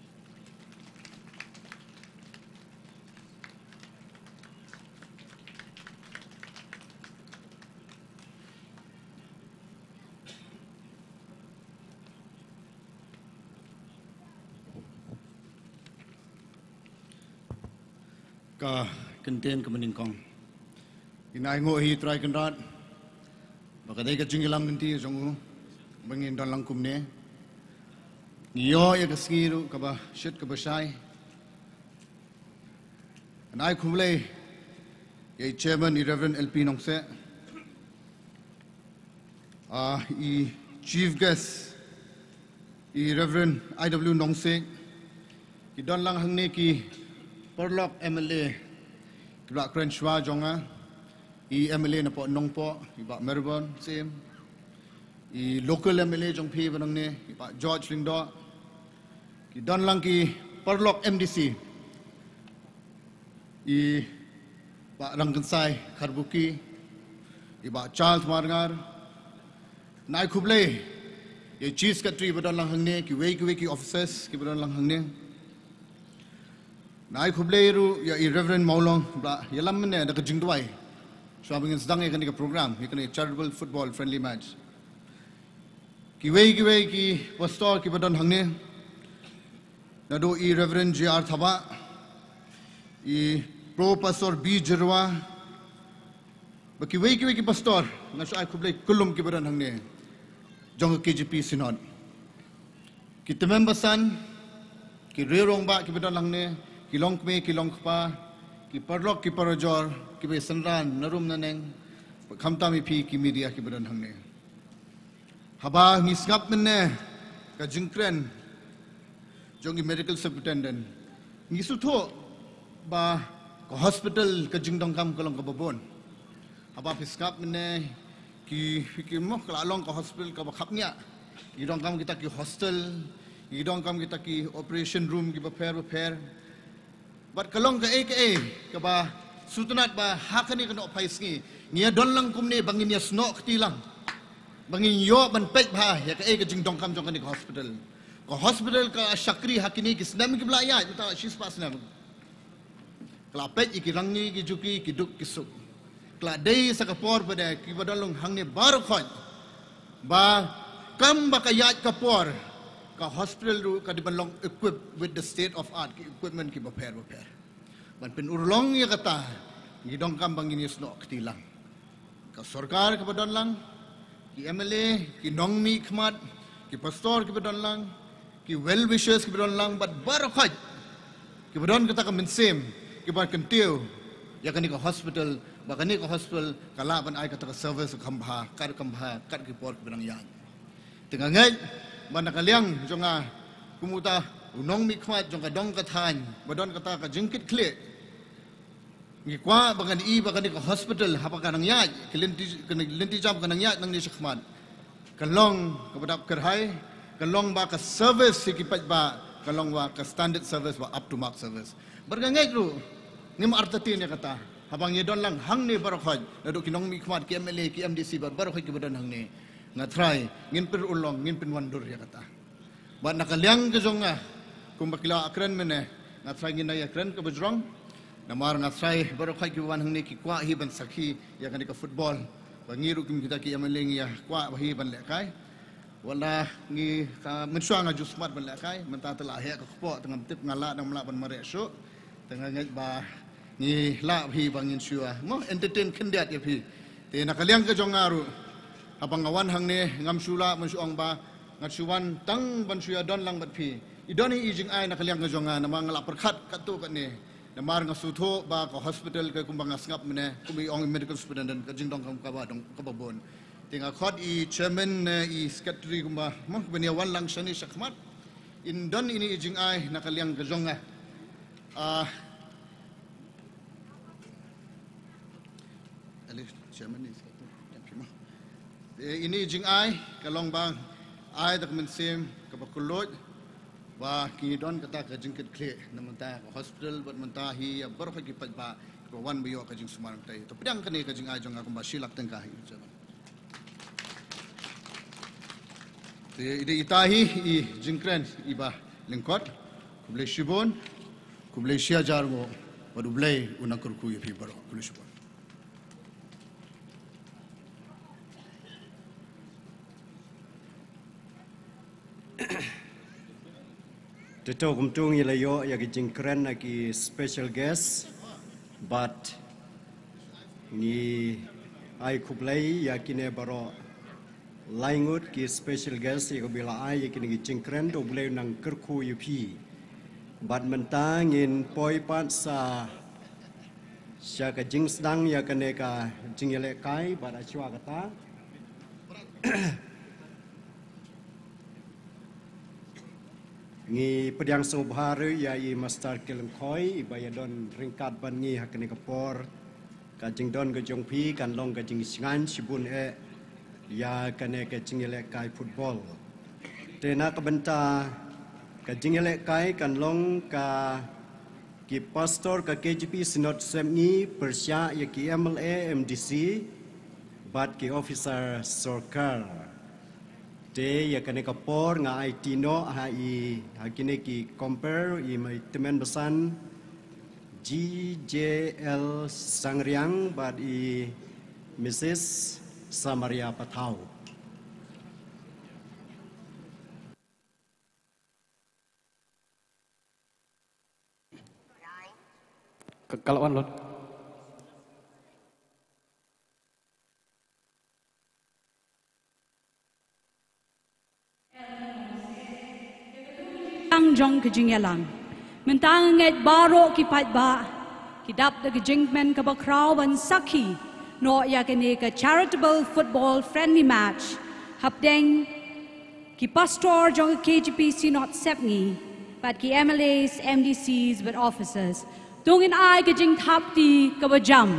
ka kenten ka meningkong inai ngo hi try kanrat baka dai ka jingilam nanti jongu bangin don langkum ne yo ya ka skiru ka ba shit ka ba shai anai khumle ye chairman i Reverend L P Nongse ah i chief guest i Reverend I W Nongse ki don lang hang ne ki Perlok M L A kibak kren shwa jonga i M L A na po nong po ibak Melbourne same i local M L A jong phi banang ne ibak George Lingdo ki don lang ki Perlok M D C i bak Rangkansai Kharbuki ibak Charles Margar nai kublai ye chief secretary badon lang hangne ki wei ki wei ki officers ki badon lang hangne nai kublai ru ya Reverend Maulong bla yalam ne da jing duai swabing sedang ye kan ke program ye kan charitable football friendly match ki wei ki wei ki pastor ki badon hangne nado i Reverend J R Thaba i pro pastor B Jerwa baki wei ki wei ki pastor ngaso ai kublai kulum ki badon hangne jong K G P Synod ki temem basan ki rerong ba ki badon langne ki longkme ki longkpa ki parlok ki parajor ki be sanran narum naneng khamta mi phi ki media ki badon hangne haba ngisngap menne ka jingkren jong i medical superintendent ngisu tho ba ka hospital ka jingdong kam kolong ka babon haba piskap menne ki fikir mo kalalong ka hospital ka bakapnya idong kam kita ki hostel idong kam kita ki operation room ki prepare prepare but kalong ka e ka e ka ba sutunat ba hakani ka no paisngi ngia don lang kumne bangin ya sno ktilang bangin yo ban pek ba ya ka e ka jing dong kam jong ka ni hospital ka hospital ka syakri hakini ki snam ki blaya ta shis pas nam kala pek ki rangi ki juki ki duk ki suk kala dei sakapor pada ki badalong hangne bar khoj ba kam ba kayat kapor ka hospital ru ka dibalong equipped with the state of art ki equipment ki prepare prepare ban pen urlong ya kata ngidong kam bangin yusno ktilang ka sarkar ka badalong ki M L A ki nongmi khmat ki pastor ki badalong ki well wishers ki badalong but bar khoj ki badon kata ka mensem ki ban kentiu ya kan ka hospital bakani ka hospital kala ban ai kata ka service kambha kar kambha kar ki por benang yang tengah ngai ban nakaliang jonga kumuta unong mi khmat jonga dong ka than badon kata ka jingkit kle ngi kwa bakani i bakani ka hospital hapa kanang ya kelinti kelinti jam kanang ya nang ni khmat kalong ka badap kerhai kalong ba ka service ki pat ba kalong ba ka standard service ba up to mark service bergangai ru ngim artatin ya kata habang ye don lang hang ni barakhaj nadu kinong mi khmat ki M L A ki M D C bar barakhaj ki badan hang ni ngatrai ngin per ulong ngin pen wandur ya kata ba nakaliang ke jonga kumbakila akran mene ngatrai ngin ya akran ke bajrong namar ngatrai barakhaj ki wan hang ni ki kwa hi ban sakhi ya kan ka football ba ngiru kim kita ki M L A ya kwa hi ban lekai wala ngi ka mensuang aju smart ban lekai menta telah he ka kpo tengah tip ngala nang mala ban mare so tengah ngai ba ni la phi bangin syua mo entertain kendiat ya phi te nakaliang ka jongaru abang awan hang ne ngam sula mensuang ba ngatsuan tang ban syua don lang bat phi idoni ijing ai nakaliang ka jonga namang la perkhat katu kat ne namar ngasutho ba ka hospital ka kumbang ngasngap mene kumi ong medical superintendent ka jingdong kam ka ba dong ka babon tinga khot i chairman i secretary kumba mo benia wan lang shani shakmat in don ini ijing ai nakaliang ka jonga ah ini jing ai kalong bang ai dak men sem ka bakuloj wa ki don kata ka jingkit kle namanta hospital bat manta hi bar fa ki pa ko wan biyo ka jing sumarang tai to pedang kane ka jing ai jong aku basilak tengkah hi te ide itahi i jingkren iba lingkot kuble shibon kuble shia jargo waduble unakur ku yi baro kuble shibon Teto kumtung ilayo ya ki jingkren na ki special guest but ni ai kublai ya kine baro laingut ki special guest ya bila ai ya kine ki jingkren do bulai nang kerku yupi but mentang in poi pat sa sya ka jing sedang ya kene ka jingele kai but achwa kata ngi pediang sobhare ya i master kelengkoi ibayadon ringkat ban ngi hakne kapor ka jingdon ka jongpi kan long ka jing singan sibun e ya kane ka jingele kai football tena ka benta ka jingele kai kan long ka ki pastor ka K G P Synod semni persya ya ki M L A M D C bat ki officer sarkar today ya kene kapor nga ai tino ha i ha kini ki compare i mai temen besan G J L Sangriang bad i Missus Samaria Patau. Kalauan Lord. Ang jong kejingyalang, mentang nget baro kipat ba, kidap de kejingmen ke bakraw ban sakhi, no ya kene ke charitable football friendly match, hapdeng ki pastor jong K G P C not sepngi, but ki M L As, M D Cs, but officers, dongin ai kejing thap ti ke bajam.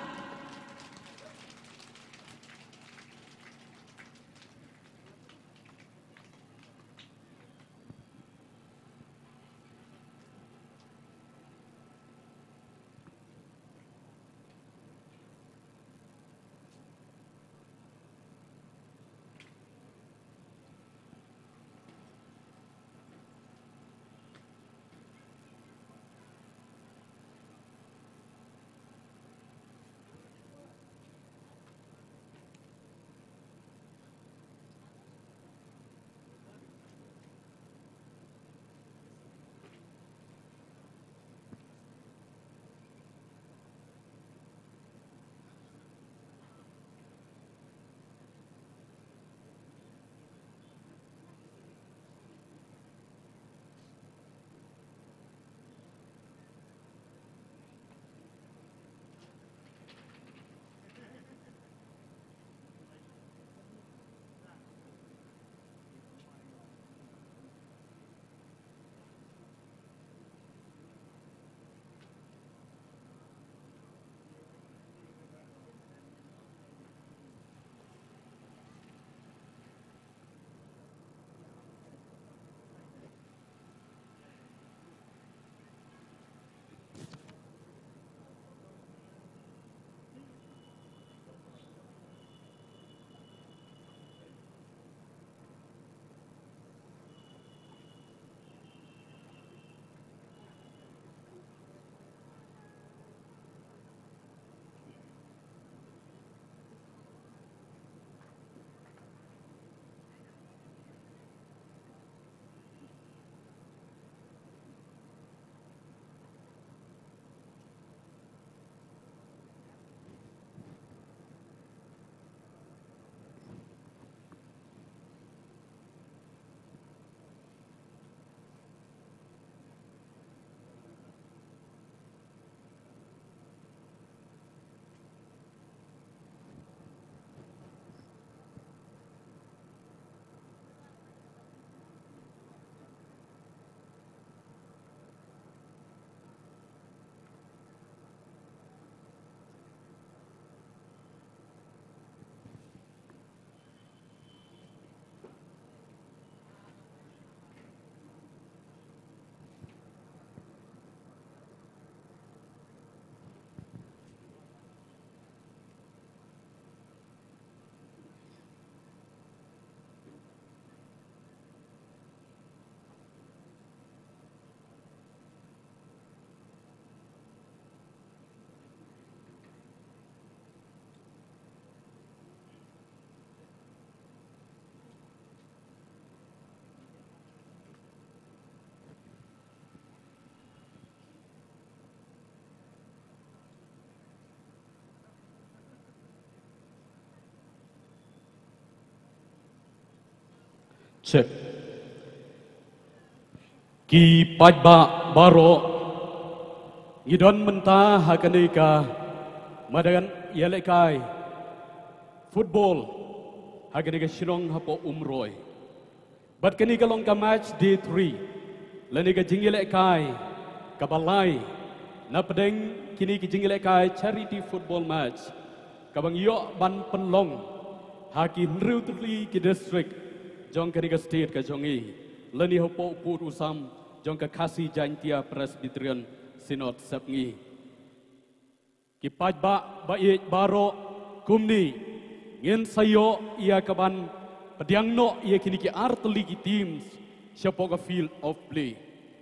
Cek. Ki pajba baro ngidon mentah hakanika madagan yalekai football hakanika shirong hapo umroy. Bat kanika long ka match day three lanika jingilaikai kabalai na pedeng kini ki jingilaikai charity football match kabang yo ban penlong haki nriutli ki district jong kanika state ka jongi leni hopo put usam jong ka kasi jantia presbyterian synod sapngi ki pajba ba baro kumni ngin sayo ia kaban pediang no ia kini ki artli ki teams siapa ka field of play.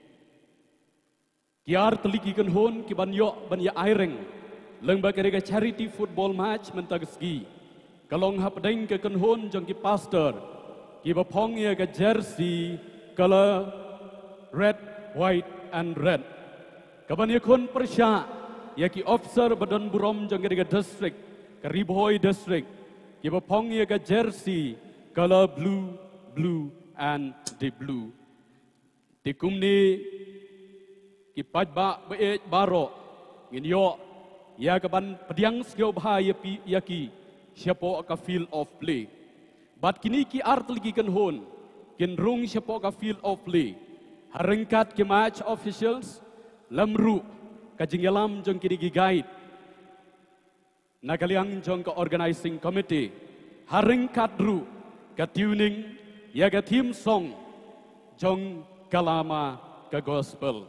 Ki artli ki kan hon ki ban yo ban ya aireng leng ba ka charity football match mentagski. Kalong hap deng ke kan hon jong ki pastor ki ba phong ia ka jersey color red, white and red. Kaban ia kon persya ia ki officer badan burom jong ka district ka Riboy district ki ba phong ia ka jersey color blue, blue and the blue. Tikum ni ki pajba beej baro ngin yo ya kaban pediang sgeu bahaya pi yaki siapa ka field of play. Bat kini ki artli ki kan hon kin rung siapa ka field of play. Harengkat ki match officials lamru ka jingyalam jong kini ki guide. Nakaliang jong ka organizing committee harengkat ru ka tuning ya ka theme song jong kalama ka gospel.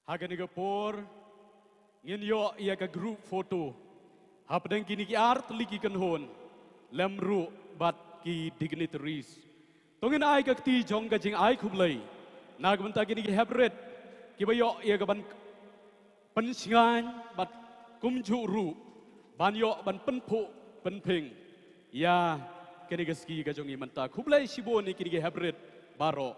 hagan ga por ngin yo ia ka group photo hapdeng kini ki art liki kan hon lemru bat ki dignitaries tongin ai ka ti jong ga jing ai khublai nag banta kini ki hebret ki bayo ia ga ban pensingan bat kumju ru ban yo ban penpu penping ya kini ga ski ga jong i manta khublai sibo ni kini ki hebret baro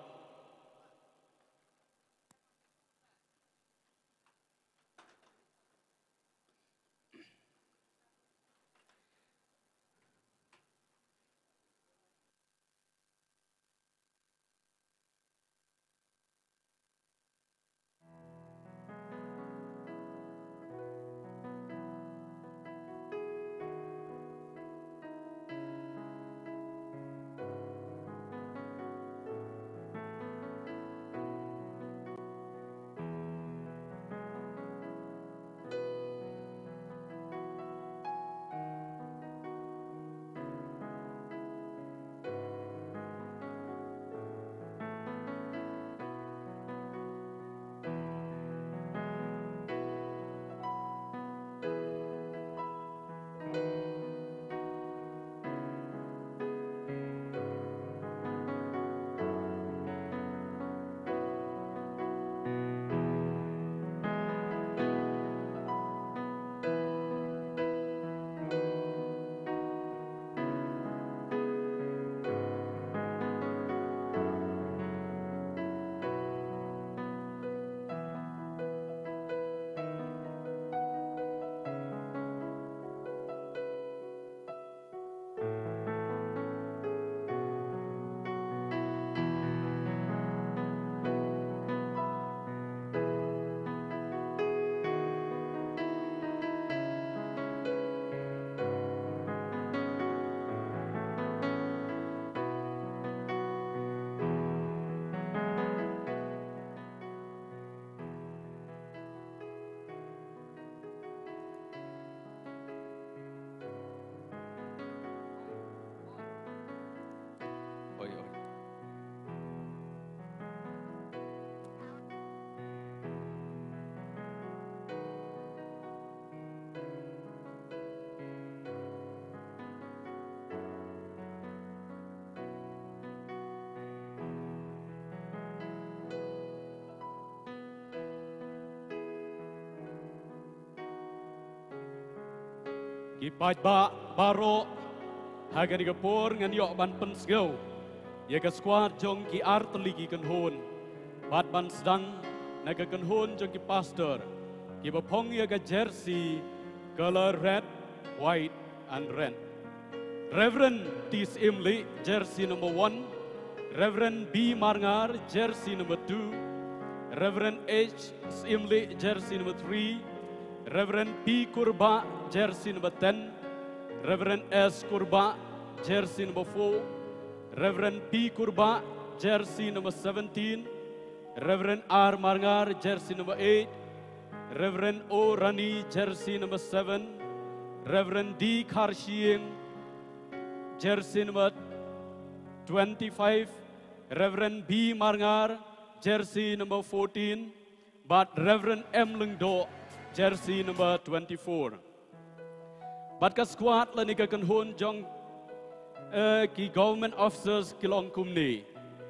Kipat ba baro hagan ga por ngan yo ban pen sgau ya ka squad jong ki art ligi kan hon bat ban sedang na ka kan hon jong ki pastor ki ba phong ya ka jersey color red white and red Reverend Tis Imli jersey number one Reverend B Marngar jersey number two Reverend H Imli jersey number three Reverend P Kurba jersey number ten, Reverend S Kurba jersey number four, Reverend P Kurba jersey number seventeen, Reverend R Marngar jersey number eight, Reverend O Rani jersey number seven, Reverend D Karshieng jersey number twenty-five, Reverend B Marngar jersey number fourteen, but Reverend M Lungdo jersey number twenty-four. Bat ka squad la ni ka kan hon jong uh, ki government officers kilong kumni.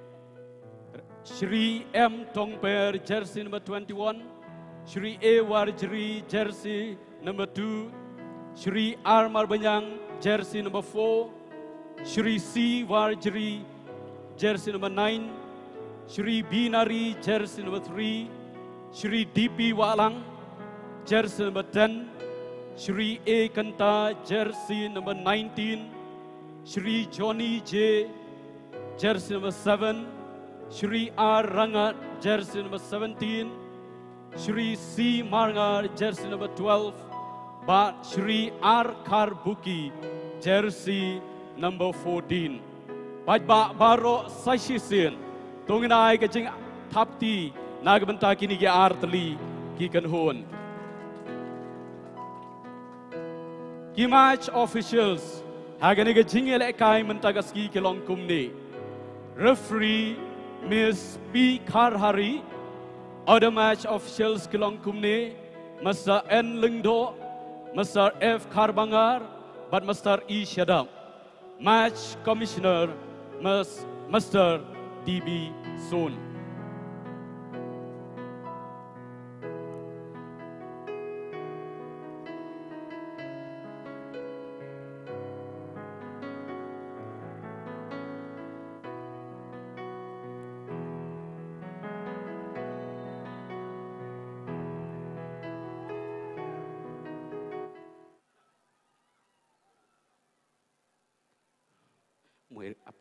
Shri M Tongper jersey number twenty-one, Shri A Warjri jersey number two, Shri R Marbanyang jersey number four, Shri C Warjri jersey number nine, Shri B Nari jersey number three, Shri D P Walang jersey number ten, Shri A Kanta jersey number nineteen, Shri Johnny J jersey number seven, Shri R Rangat jersey number seventeen, Shri C Marngar jersey number twelve, but Shri R Karbuki jersey number fourteen. Bajba baro sashisin tunginai kajing tapti nagbanta kini ki artli ki kanhon. Ki match officials hagani ka jingel ekai mentagaski kilong kumni. Referee Miss P Karhari, Other match officials Kelong Kumni, Mister N. Lingdo, Mister F. Karbangar, but Mister E. Shadam. Match Commissioner, Mister D B Soon. Wait up.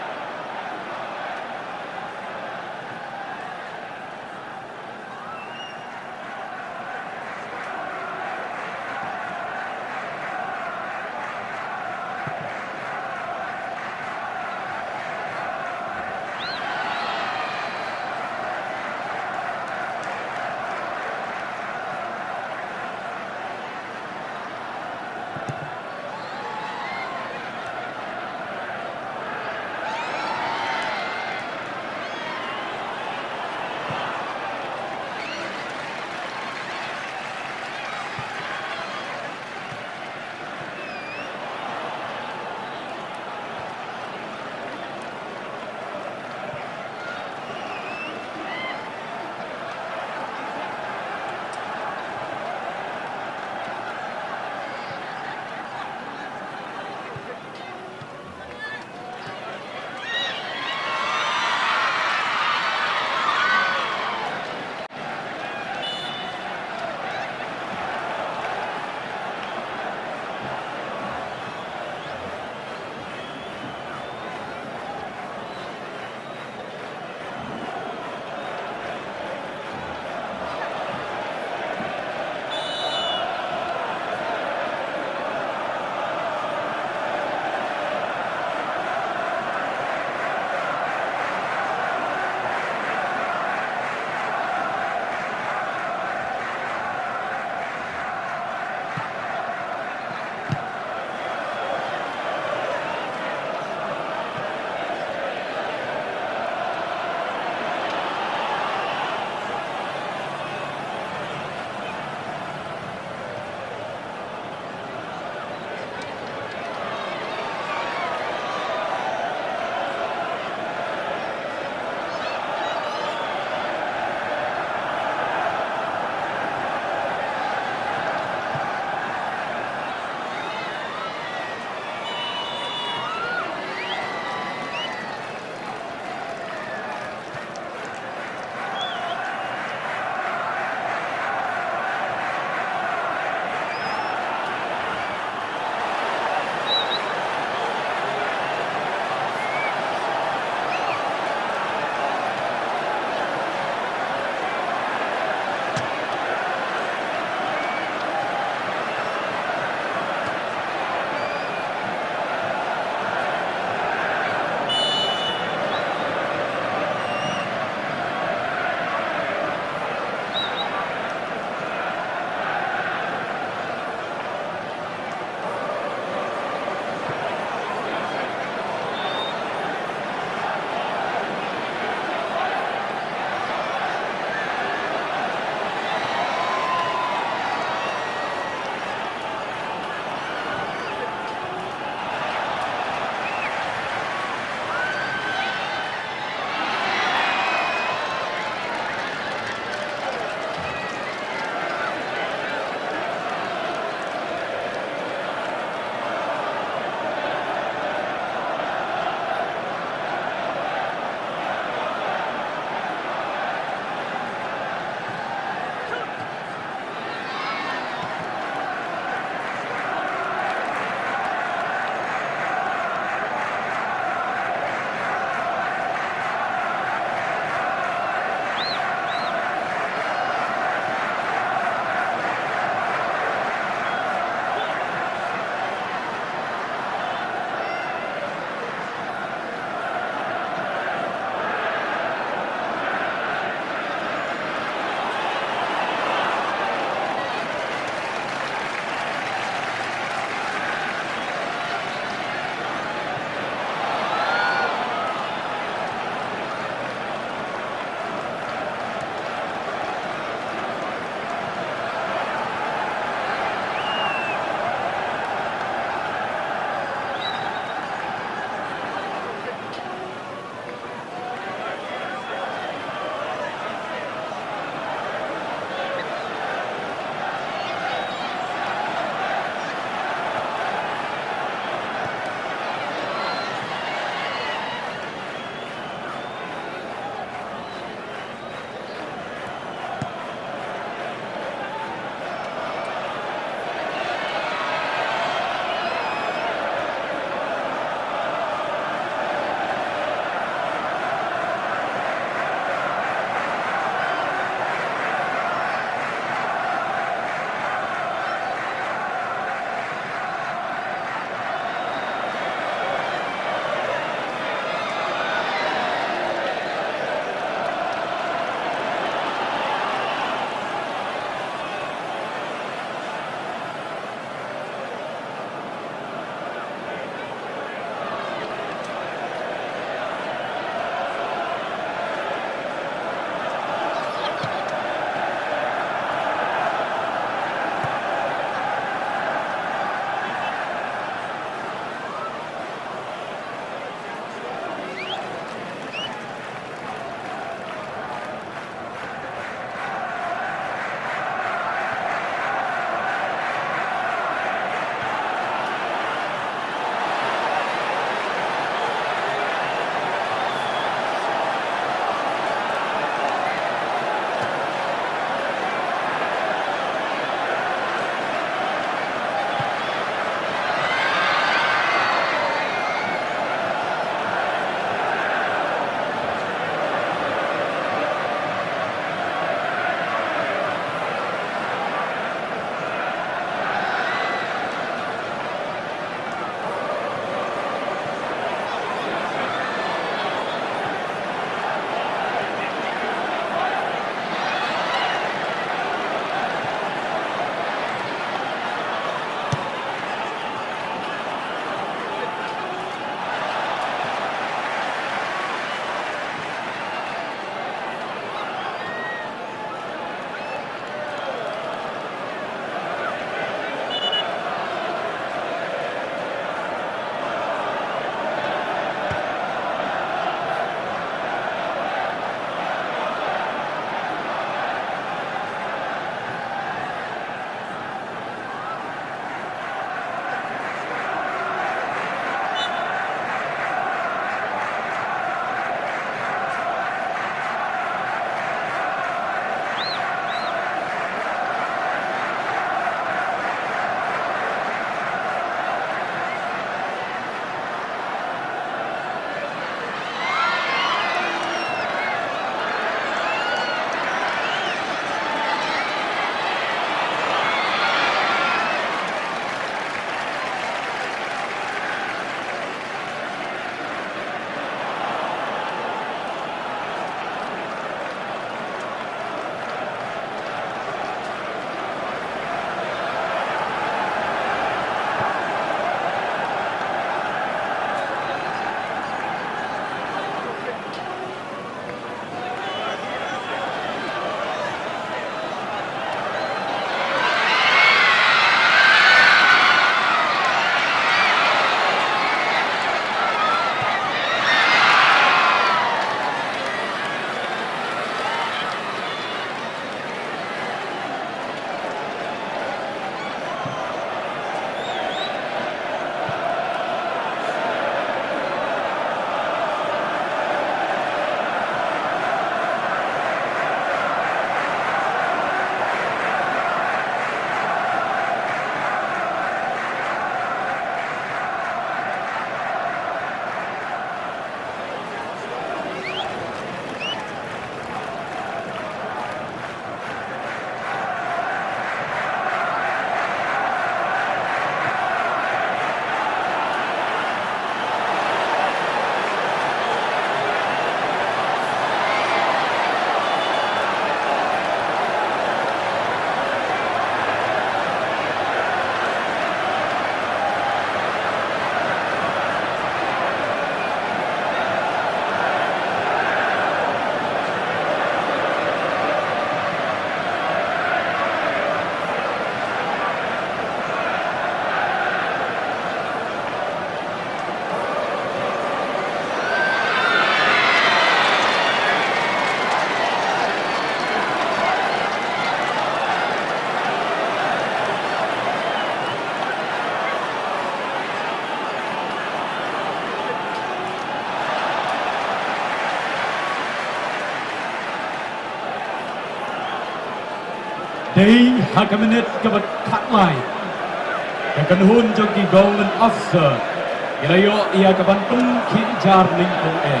Day Hakaminit kabat katlay. Kakan hun jogi government officer. Ilayo ia kabantung ki jar lingkong e.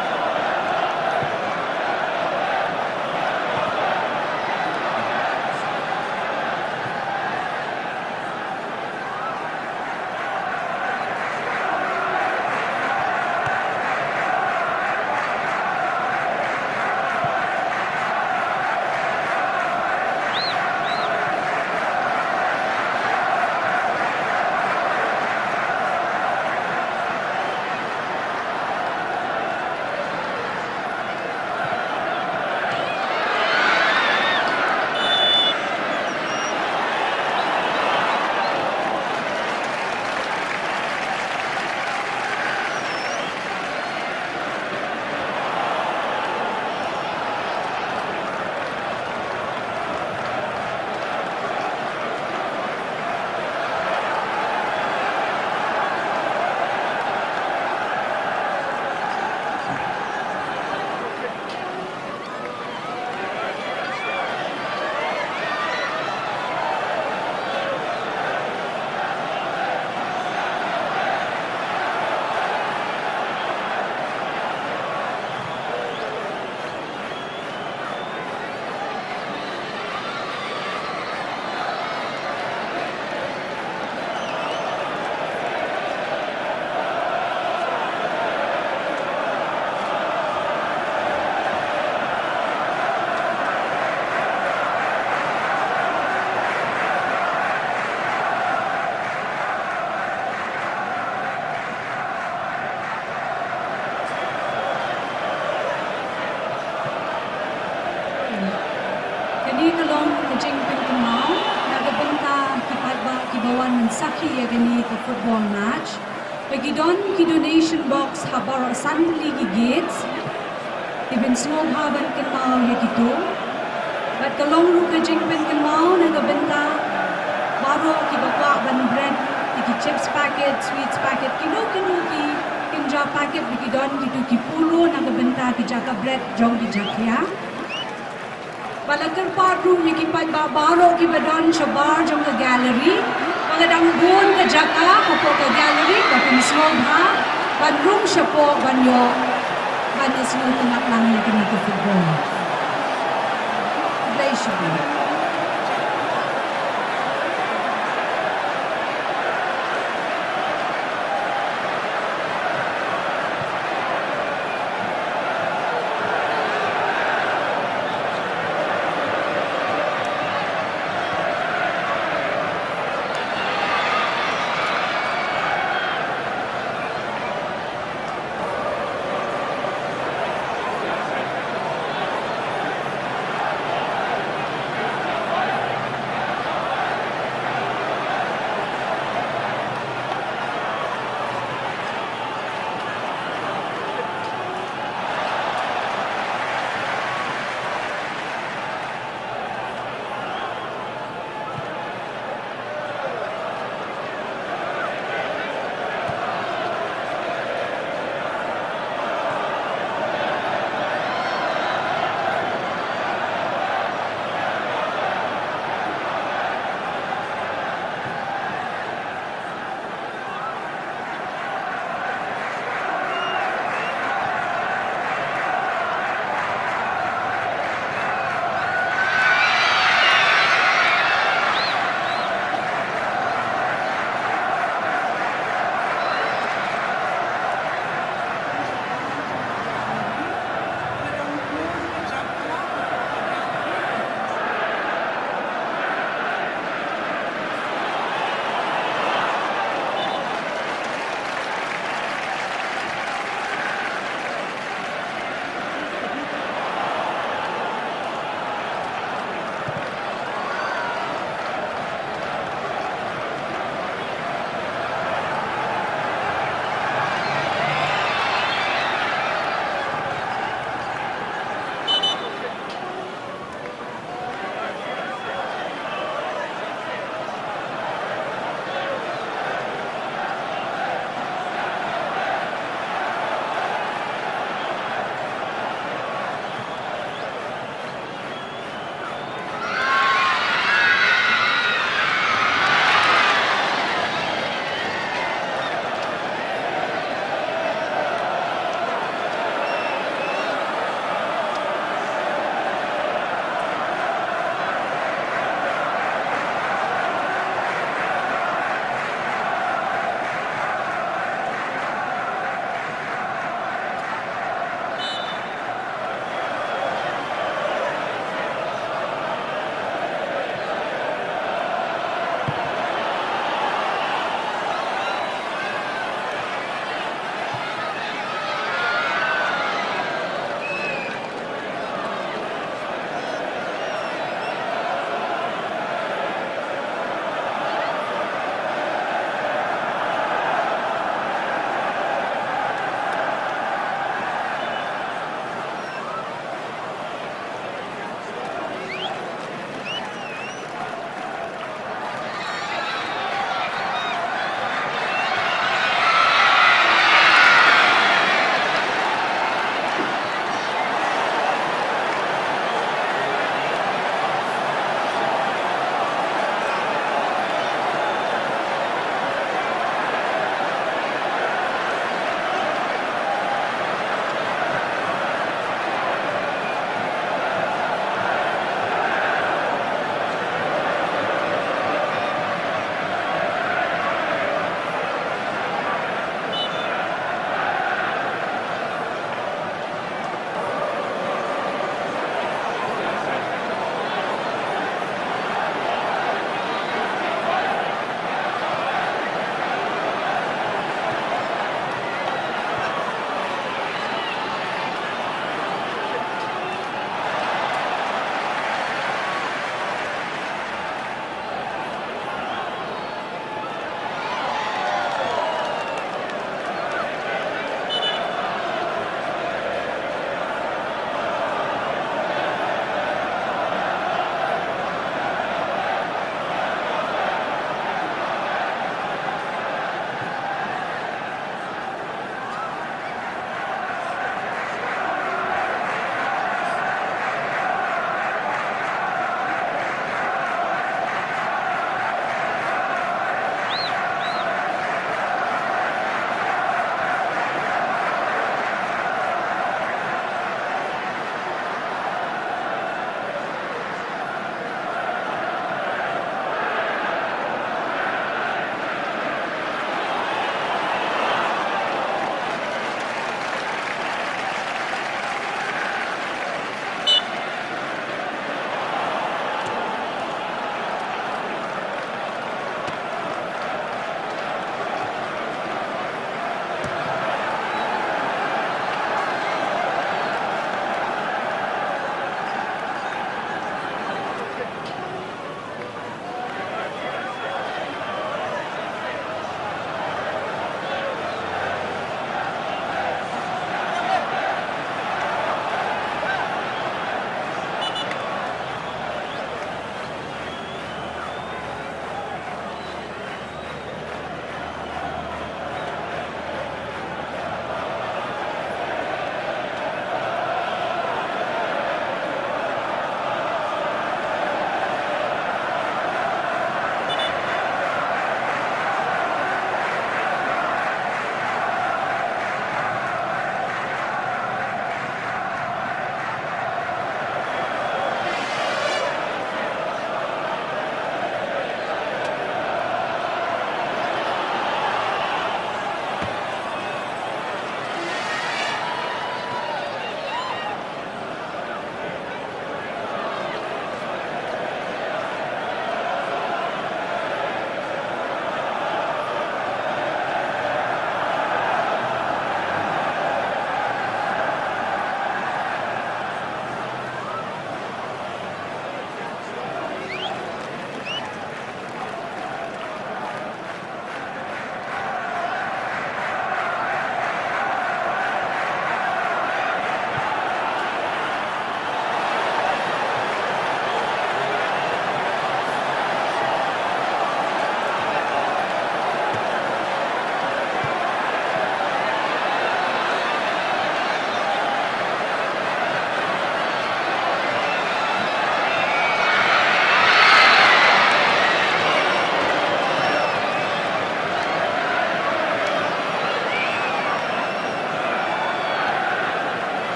Kini kalong kajing penkenal, nagabenta kipagba kibawan mensaki ya gani ke football match. Bagi don ki donation box habar san ligi gates. Ibin small haban kenal ya gitu. Bat kalong lu kajing penkenal nagabenta baro kibakwa ban bread, ki chips packet, sweets packet, kino kino ki kinja packet bagi don gitu ki puluh nagabenta ki jaka bread jong di jakya. Balakar parru ni kipat baro ki badon shabar jong ke gallery pangadang bun ke jaka hapo ke gallery kapin smogha ban room shapo ban yo ban isno tanak lang ni kini ke football play shapo.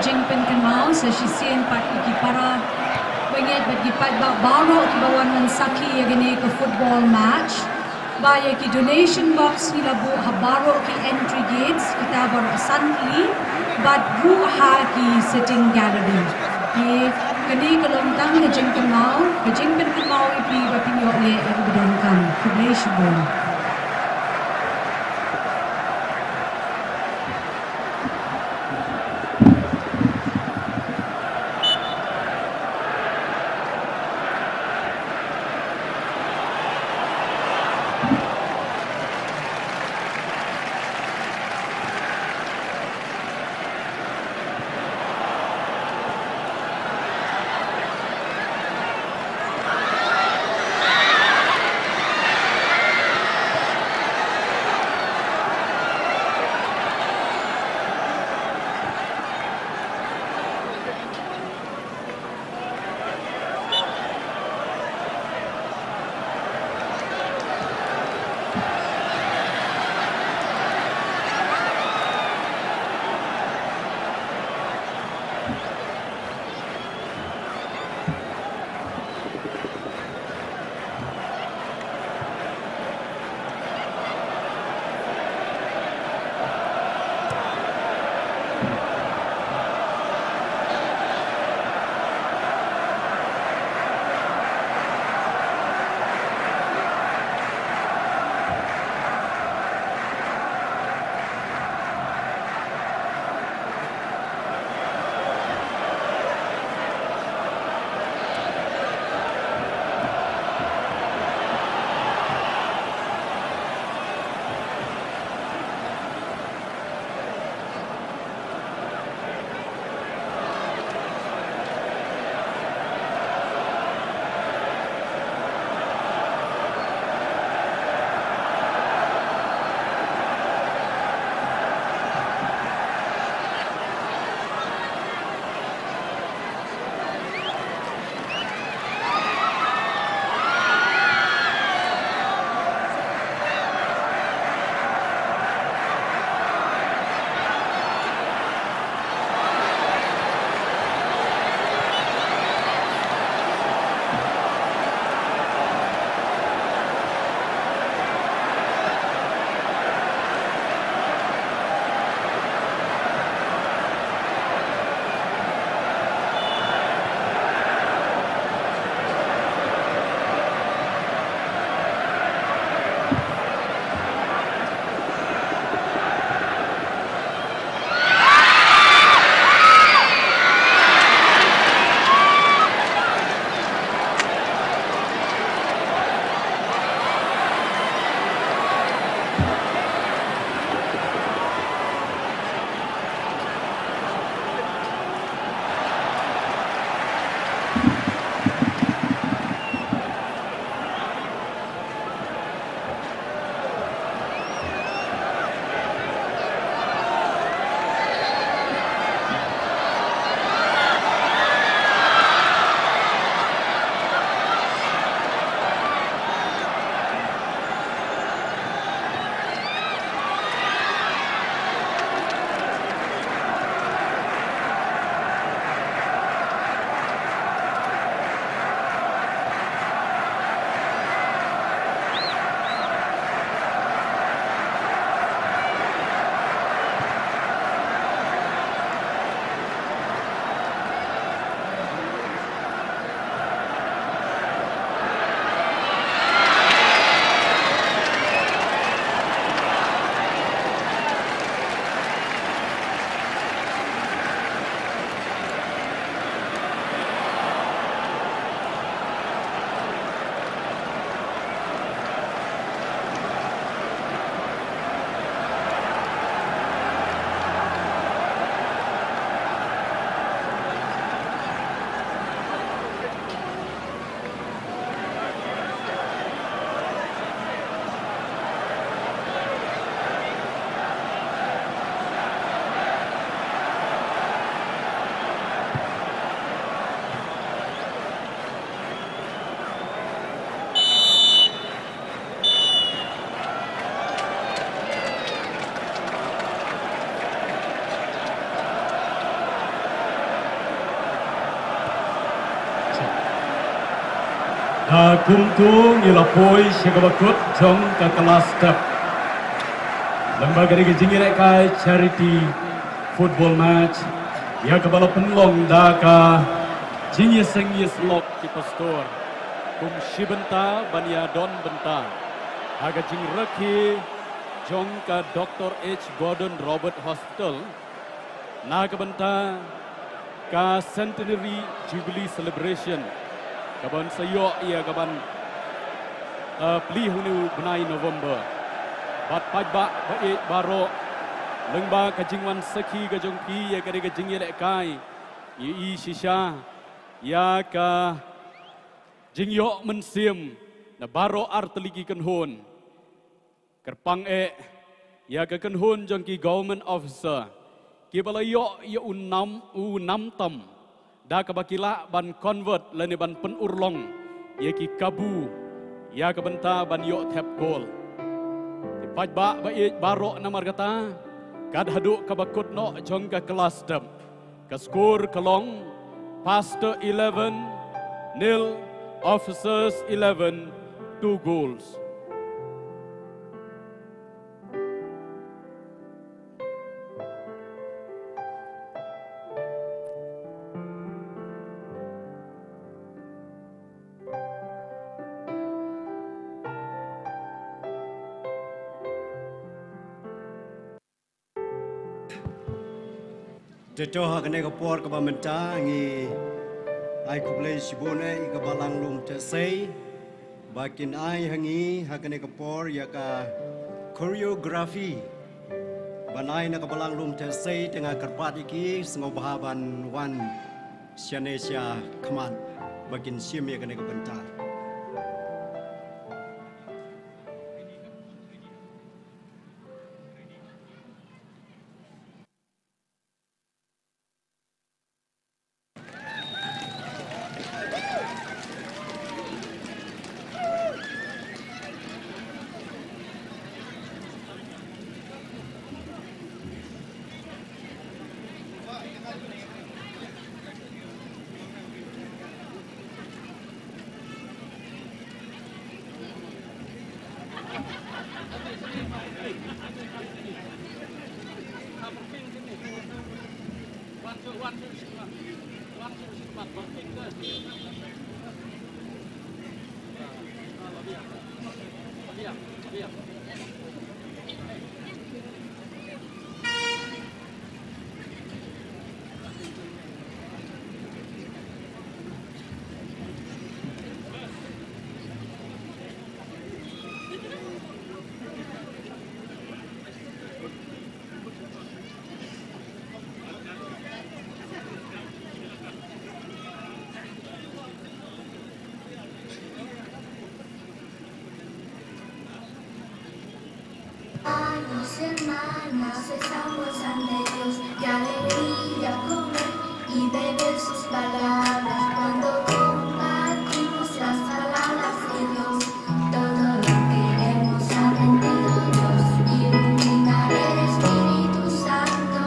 jingpen kenal sesisian pat ki para penget bagi pat ba baro ki bawan mansaki yagini ke football match baya ki donation box ni labu habaro ki entry gates kita bar asantli but ru ha ki sitting gallery ye kani kelontang ke jingpen mau ke jingpen kenal ipi bapinyo le evidonkan kubleishbon. kumtung ilapoi syakabakut jong ke kelas step. Lembaga di jingirek kai charity football match. Ya kebala penlong daka jingi sengi slok di pastor. Kum shibenta bania don benta. Haga jing reki jong ke Doctor H. Gordon Robert Hospital. Naga benta ka centenary jubilee celebration. Kaban sayo ia kaban uh, pli hunu benai November. Bat pajba baik baro lengba kajingwan seki kajong pi ya kari kajing ya kai i shisha ya ka jingyo mensim na baro arteligi kenhun kerpang e ya ka kenhun jong ki government officer ki balayo ya unam unam tam da kabakila ban convert lani ban penurlong ya ki kabu ya ka benta ban yo tap goal pajba baik baro namar kata kad haduk kabakut no jong ka kelas dem ka skor kalong pastor eleven nil officers eleven two goals. Teto hakane kapor kabamenta ngi ai kublai shibune i kabalang lum tesei bakin ai hangi hakane kapor ya ka choreography banai na kabalang lum tesei tengah kerpat iki sengo bahaban wan sianesia kaman bakin sim ya kane kabenta. Hermanas, estamos ante Dios, qué alegría comer y beber sus palabras. Cuando compartimos las palabras de Dios, todo lo que hemos aprendido Dios ilumina el Espíritu Santo.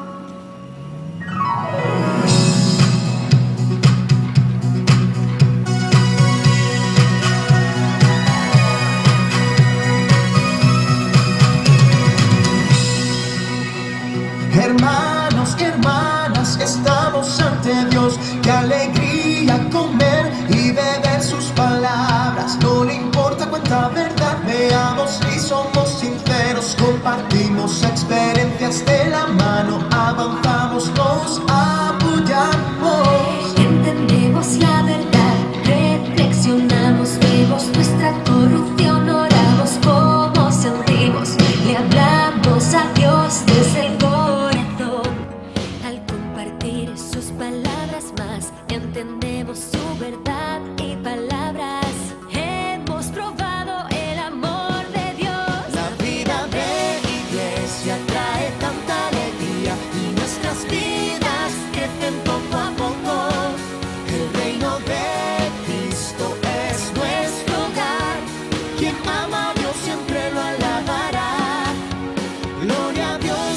Hermanos, hermanas, estamos ante Dios, qué alegría comer y beber sus palabras. No le importa cuánta verdad veamos y somos sinceros, compartimos experiencias de la mano, avanzamos, nos apoyamos. Entendemos la verdad, reflexionamos, vemos nuestra corrupción, oramos como sentimos, le hablamos a Dios desde el corazón. Al compartir sus palabras más, entendemos su verdad y palabras. Hemos probado el amor de Dios. La vida de iglesia trae tanta alegría y nuestras vidas crecen poco a poco. El reino de Cristo es nuestro hogar. Quien ama a Dios siempre lo alabará. Gloria a Dios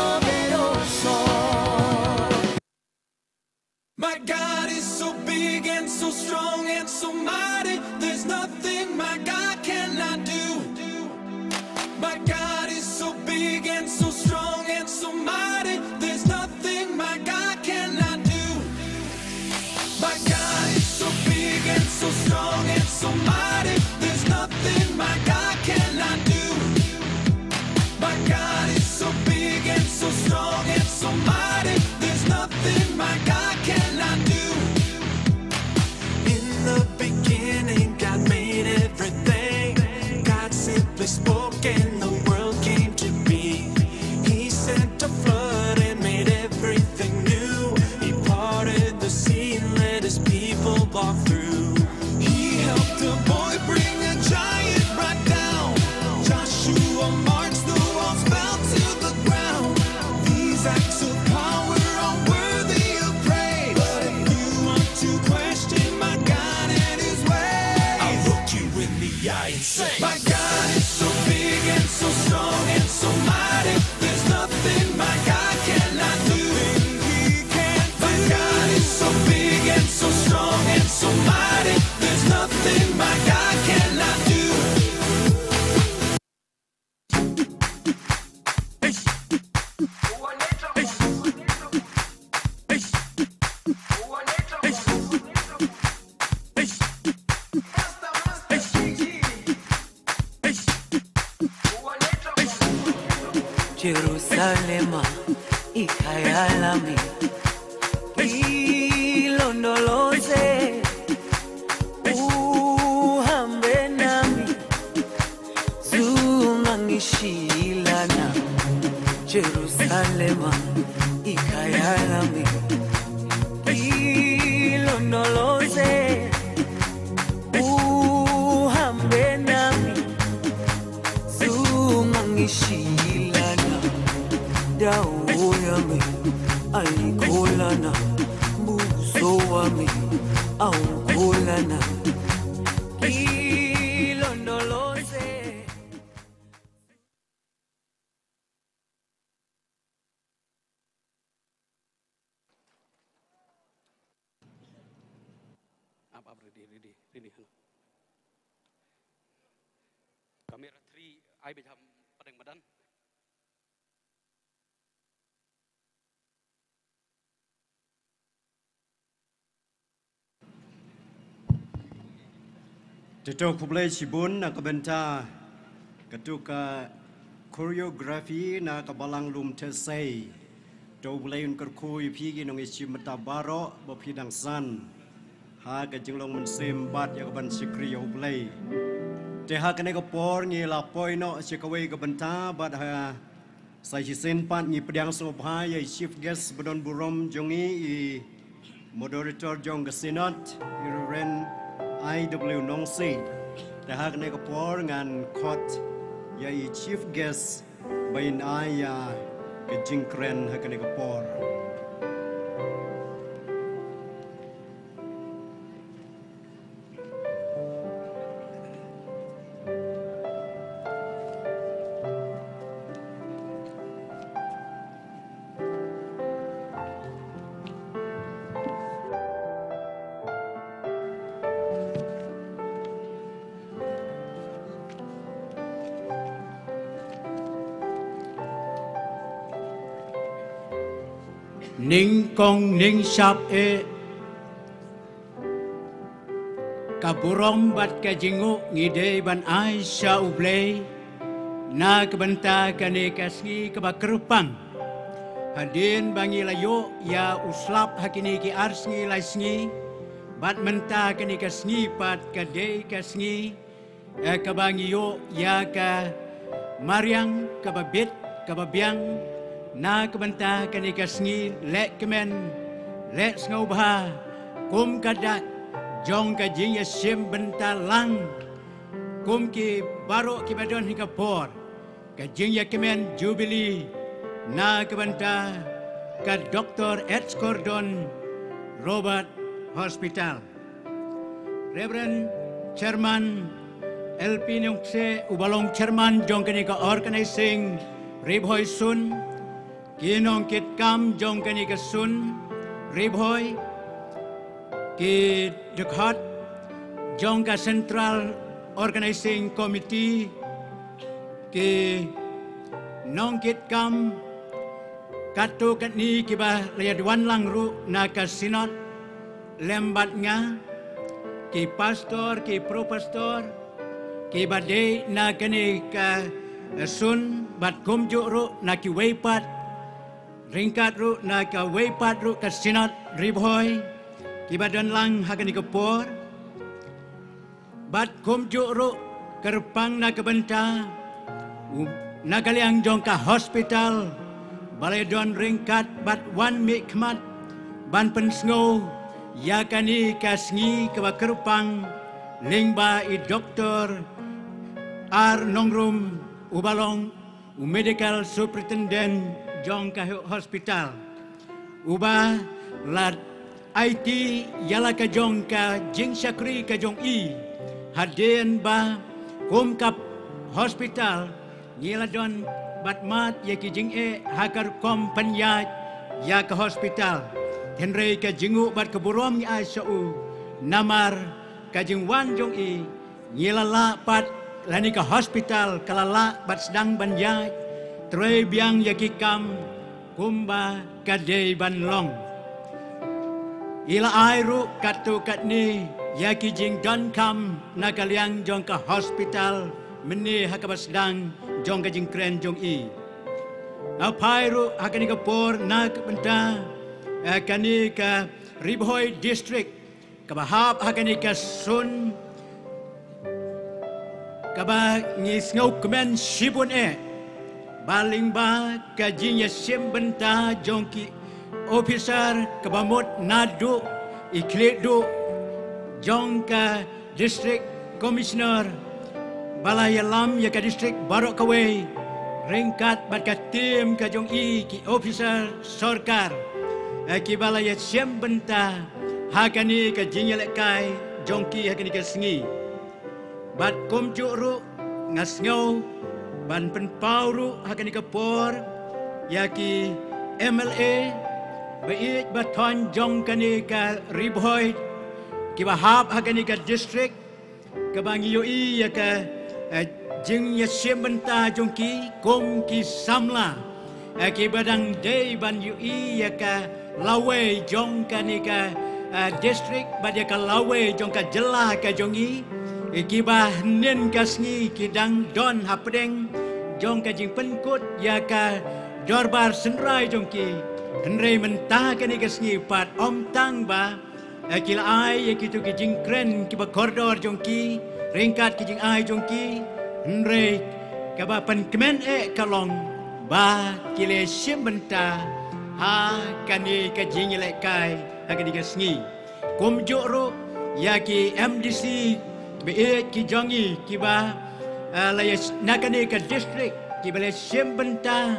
Todopoderoso. My God is so big and so strong and so mighty. There's nothing my God cannot do. My God is so big and so strong and so mighty. There's nothing my God cannot do. My God is so big and so strong and so mighty. There's nothing my God cannot do. My God is so big and so strong and so mighty. There's nothing my God cannot do. In the beginning, God made everything. God simply spoke and the world came to be. He sent a flood and made everything new. He parted the sea and let his people walk through. He helped a boy bring a giant right down. Joshua marched, the walls fell to the ground. These acts of power are worthy of praise. But if you want to question my God and his ways, I'll look you in the eye and say, my God is so big and so strong and so mighty. There's nothing my God cannot do. He can't do. My God is so big and so strong and so mighty. There's nothing my God cannot do. Jerusalema ikayalami ilondoloze uhambe nami zungangishilana Jerusalema ikayalami ilondoloze uhambe nami zungangishilana dawo yami ayikholana buso wami awukholana ilondoloze. Up, up, ready, ready, ready. Kamera three, I be jam padang badan. Tetok kublai Cibun nak benta ketuka koreografi nak balang lum tesai. Tau bulai un kerkui pigi nong isi mata baro bopidang san. Ha kejinglong mensem bat ya keban sikri ya bulai. Teha kene kapor ngi lapoi no sikawai ke benta bat ha sai sen pat ngi pediang sobha ya chief guest Bedon Burom jongi i moderator jong kesinot iren I W Nong Sing. Teha kene kapor ngan kot ya i chief guest bain aya kejingkren ha kene kapor. Ning kong ning sap e kaburom bat ka jingu ngide ban ai sya ublay na kabanta kane kasngi kabakrupang hadin bangi layo ya uslap hakini ki arsngi laisngi bat menta kane kasngi pat kade kasngi e kabangi yo ya ka mariang kababit kababiang na kabanta kani kasngi lek kemen lek snobha kum kadak jong ka jing ya sim benta lang kum ki baro ki badon hingga por ka jing ya kemen jubilee na kabanta ka Doktor Ed Gordon Robert Hospital Reverend Chairman L P Nyongse ubalong chairman jong kani ka organizing Ribhoy Sun Kinong kit kam jong kani ka sun Ribhoy ki dekat jongka Central Organizing Committee ki nongkit kam katu kat ni kiba layadwan lang ru na ka sinot lembat nga ki pastor ki pro pastor ki badai na kani ka sun bat kumju ru na ki weipat ringkat ru na ka weipat ru ka sinot riboy ki badan lang hakani kapor bat kumju ru kerpang na kebenta na kaliang jong ka hospital balai don ringkat bat wan mi kmat ban pensngo ya kani kasngi ke kerpang lingba i doktor ar nongrum ubalong u medical superintendent jong ka hospital uba lat I T yala ka jong ka jing syakri ka jong i hadien ba kum kap hospital ngila don batmat ya ki jing e hakar kom panyat ya ke hospital henry ka jingu bat keburom ni aisau namar ka jing wan jong i ngila la pat lani ke hospital kalala bat sedang banyat tre biang ya ki kam kumba kadei ban long ila airu katu kat ni ya ki jing don kam na kaliang jong ka hospital meni hakaba sedang jong ka jing kren jong i apai ru hakani ka por na benta kani ka Riboy district ka bahap hakani ka sun ka ba ngis ngau kemen sibun e baling ba ka jing ya sim benta jong ki officer ka bamot nadu iklik du jong ka district commissioner balai alam ya ka distrik Barok Kawai ringkat bat ka tim ka jong i ki officer sarkar ki balai siam benta hakani ka jingelek kai jong ki hakani ka sengi bat kom ru ngasngau ban pen pauru hakani ka por ya ki M L A bait baton jong kani ka Riboy ki bahap hakani ka distrik ka bangiyo i ya ka jing ya siam benta jong ki kom ki samla ki badang day ban yu i ya ka lawe jong ka ni ka district bad ya ka lawe jong ka jela ka jong i ki ba nen ka sngi ki dang don hapdeng jong ka jing penkut ya ka dorbar senrai jong ki henrei menta ka ni ka sngi pat om tang ba ki la ai ya ki tu ki jing kren ki ba koridor jong ki ringkat ki jing ai jong ki henrei ka ba pen kemen e kalong ba ki le sim benta ha kani ka jing le kai ha ka ni ka sngi kom jo ro ya ki M D C be ki jongi ki ba la ya nakani ka district ki ba le sim benta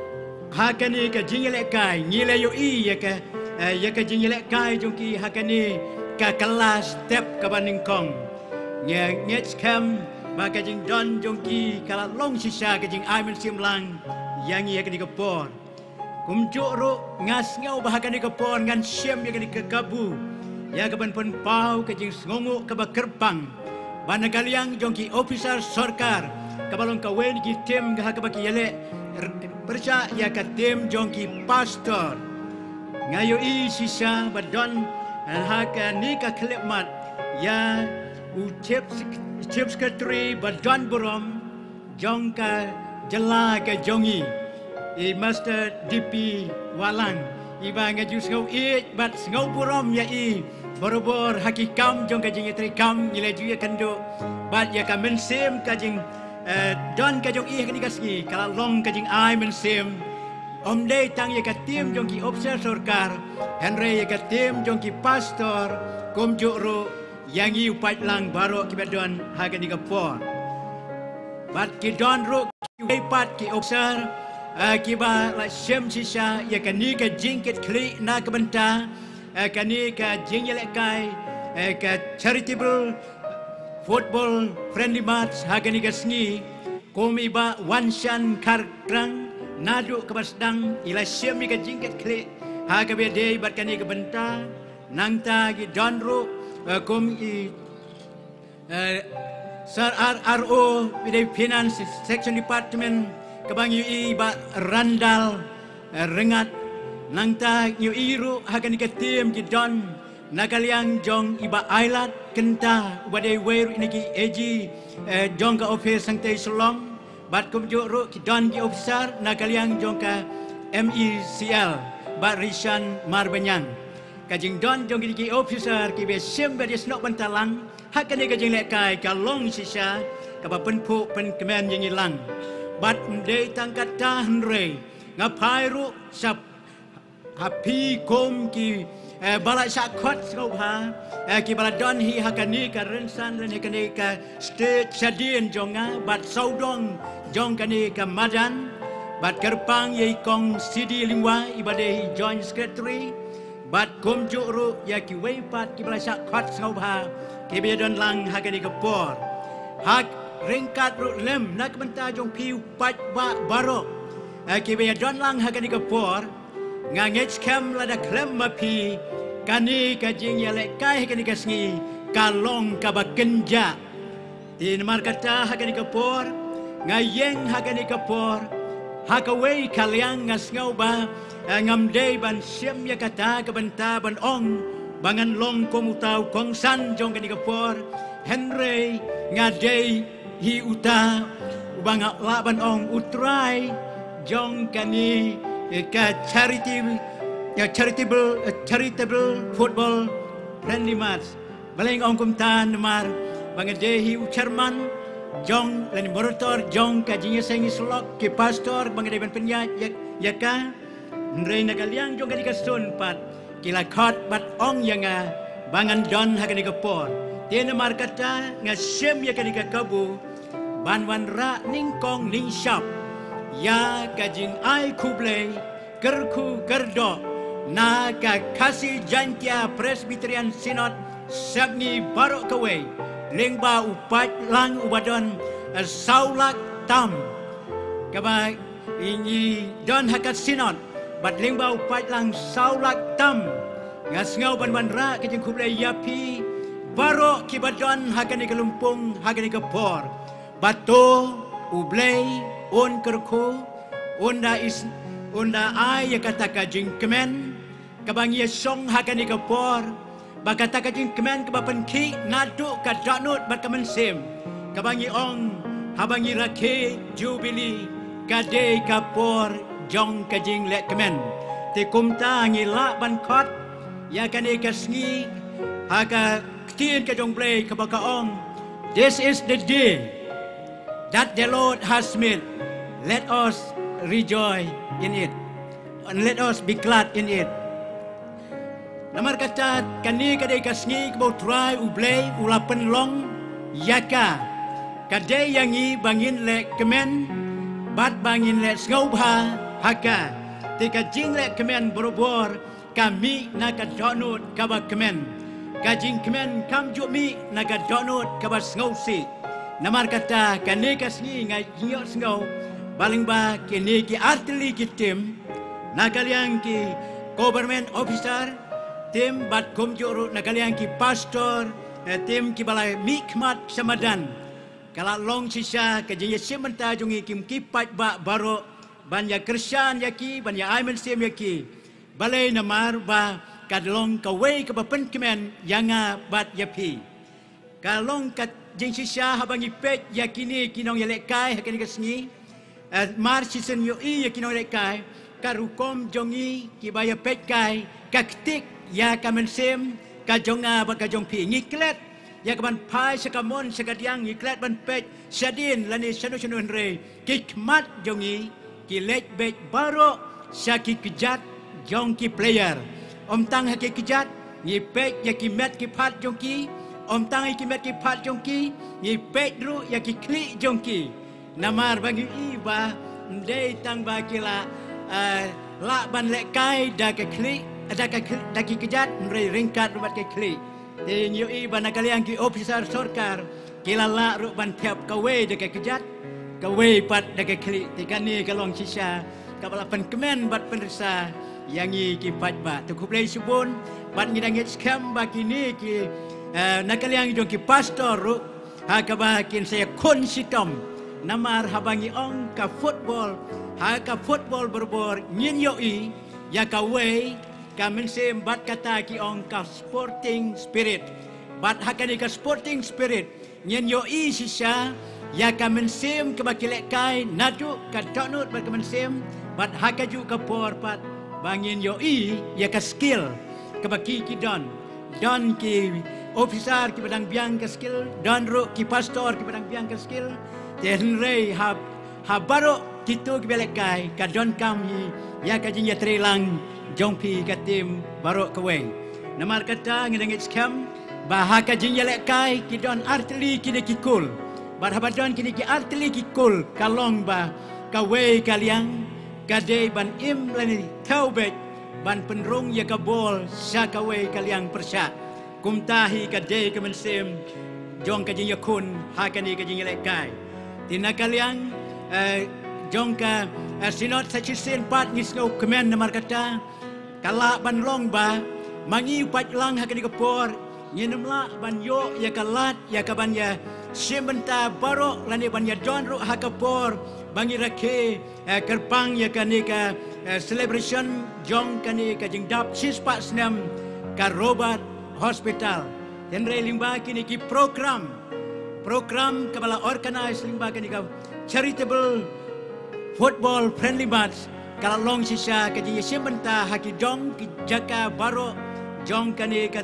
ha kani ka jing le kai ngi le yo i ya ka ya ka jing le kai jong ki ha kani ka kelas step ka baning kong nge ngech kam ba ka jing don jong ki kala long sisa ka jing ai men sim lang yang ya ka ni ka por kum jo ro ngas ngau ba ka ni ka por ngan sim ya ka ni ka kabu ya ka ban pon pau ka jing ngongo ka ba kerpang ban kaliang jong ki officer sarkar ka balong ka wen ki tim ka ka ba ki yele perca ya ka tim jong ki pastor ngayo i sisa ba don ha ka ni ka klepmat ya u chip chip secretary badan burom jong ka jela ka jongi i master D P walang i ba nga jus ngau i bat ngau burom ya i borobor hakikam jong ka jing tri kam ngile ju ya kendo bat ya ka mensim ka jing don ka jong i ka ni ka ski kala long ka jing ai mensim om dei tang ya ka tim jong ki officer sarkar henry ya ka tim jong ki pastor kom joro yang iu pat lang baro ki badon haga ni kapor bat ki don ro ki pat ki officer ki ba la sem sisa ya ka ni ka jingket kli na ka benta ka ni ka jingle kai ka charitable football friendly match haga ni ka sngi komi ba wanshan karkrang nadu ka basdang ila sem ni ka jingket kli haga be dei bat ka ni ka benta nang ta gi don ru kum i Sir R R O Bidai Finance Section Department kabang yu i ba Randal rengat nang ta yu i ru hakan ke tim gi don nagaliang jong iba ailat kenta ubade weru iniki eji jong ka office sang te selong bat kum ju ru ki don gi officer nagaliang jong ka M E C L ba Rishan Marbanyang kajing don jong ki officer ki be sim be snok bantalang hakan ke jing lekai ka long sisa ka ba penpu pen kemen jing ilang bat de tangkat tahan re ngapai ru sap happy kom ki balak sakot skauha ki baladon hi hakani ka rensan len hakani ka state sadien jonga bat saudong jong kani ka madan bat kerpang ye kong sidi lingwa ibade joint secretary bat kom juru ya ki weipat ki balak sakot skauha ki bedon lang hakani ka por hak ringkat ru lem nak benta jong piu pat ba barok ki bedon lang hakani ka por ngangech kem lada klem mapi kani kajing ya lekai kani kasngi kalong kabakenja di namar kata hakani kapor ngayeng hakani kapor hakawei kaliang ngasngau ba ngamdei ban siam ya kata kabenta ban ong bangan long komutau kongsan jong kani kapor Henry ngadei hi uta ubanga laban ong utrai jong kani ka charity ya charitable uh, charitable football friendly match baleng ong kumtan mar bangadehi chairman jong lani motor jong ka jinya sengi slok ke pastor bangade ban penyat ya ya ka nrei nagaliang jong ka sun pat kila khot bat ong yanga bangan don hakani ka por tiene mar kata ngasem ya kani ka kabu ban wan ra ning kong ning shop ya kajing ai kublei kerku kerdo na ka kasih jantia Presbyterian Synod sabni barok kawai lengba upat lang ubadon saulak tam kaba ini don hakat Synod bat lengba upat lang saulak tam ngasngau ban ban ra kajing kublei yapi barok kibadon hakani kelumpung hakani kepor bato ublei on kerku onda is onda ai ya kata kajing kemen kabang ye song hakani kapor bakata kajing kemen kabapan ki nadu ka danut bat kamen sem kabang ye ong habang ye rake jubili kade kapor jong kajing le kemen te kumta ngi la ban khot ya kane kasngi haka ktin ka jong play kabaka ong this is the day that the Lord has made. Let us rejoice in it. And let us be glad in it. Namar kata kani kadai kasngi kebau try ublay ulapen long yaka. Kadai yangi bangin le kemen bat bangin le sngobha haka. Tika jing le kemen borobor kami naga donut kaba kemen. Kajing kemen kam jumi naga donut kaba sngausi. Namar kata kani kasngi ngai hiyo sngau baling ba kini ki artili ki tim nakaliang ki government officer tim bat kom juru nakaliang ki pastor tim ki balai mikmat samadan kala long sisa ke jeng sementa jungi kim ki pat ba baro banya Kristian yaki banya aimen sem yaki balai namar ba kadlong kawei ke bapen kemen yanga bat yapi kalong kat jeng sisa habangi pet yakini kinong yalekai hakini kasngi mar season yo i yakinong lekai karukom jongi kibaya pet kai kaktik ya kamensem ka jonga ba ka jong pi ngiklet ya kaman pai sakamon sakadiang ngiklet ban pet sadin lani sanu sanu re kikmat jongi kilet bet baro saki kejat jongki player om tang haki kejat ni pet ya kimet ki pat jongki om tang ki met ki pat jongki ni pet ru ya ki kli jongki namar bagi iba ndei tang bakila la ban le kai da ke kli da ke da ki kejat mre ringkat rubat ke kli te nyu iba nakaliang ki officer sorkar kila la ru ban tiap kawe da ke kejat kawe pat da ke kli te kani kalong sisa kabala pen kemen bat penrisa yangi ki pat ba tu kuplei subun bat ngidang scam bagi ni ki nakaliang jong ki pastor ru ha ka bakin saya kon sitom namar habangi ong ka football ha ka football berbor nyin yo i ya ka way ka mensem bat kata ki ong ka sporting spirit bat hakani ka sporting spirit nyin yo i sisa ya ka mensem ka bakilek kai nadu ka donut bat ka mensem bat hakaju ka por pat bangin yo i ya ka skill ka baki ki don don ki officer ki badang biang ka skill don ro ki pastor ki badang biang ka skill ten rei ha ha baro kitu ki belek kai ka don kam hi ya ka jing ya trelang jong pi ka tim baro ka we namar kata ngidang scam bah ka jing ya lek kai ki don artili ki de ki kul bar ha don ki ki artili ki kul kalong ba ka we kaliang kadai ban im lani taubek ban penrung ya kabol syakawai kaliang persyak kumtahi kadai kemensem jong kajing yakun hakani kajing lekai tina kaliang jong ka sinot sachisin pat ngisno kemen namar kata kala ban long ba mangi pat lang hakani kapor nyenemla ban yo ya kalat ya kaban ya simbenta baro lani ban ya donro hakapor bangi rakhe kerpang ya kanika celebration jong kanika jingdap sispa senam ka Robert Hospital dan limba kini ki program program kepala organize limba kanika charitable football friendly match kala long sisa ka ji simbenta haki jong ki jaka baro jong kanika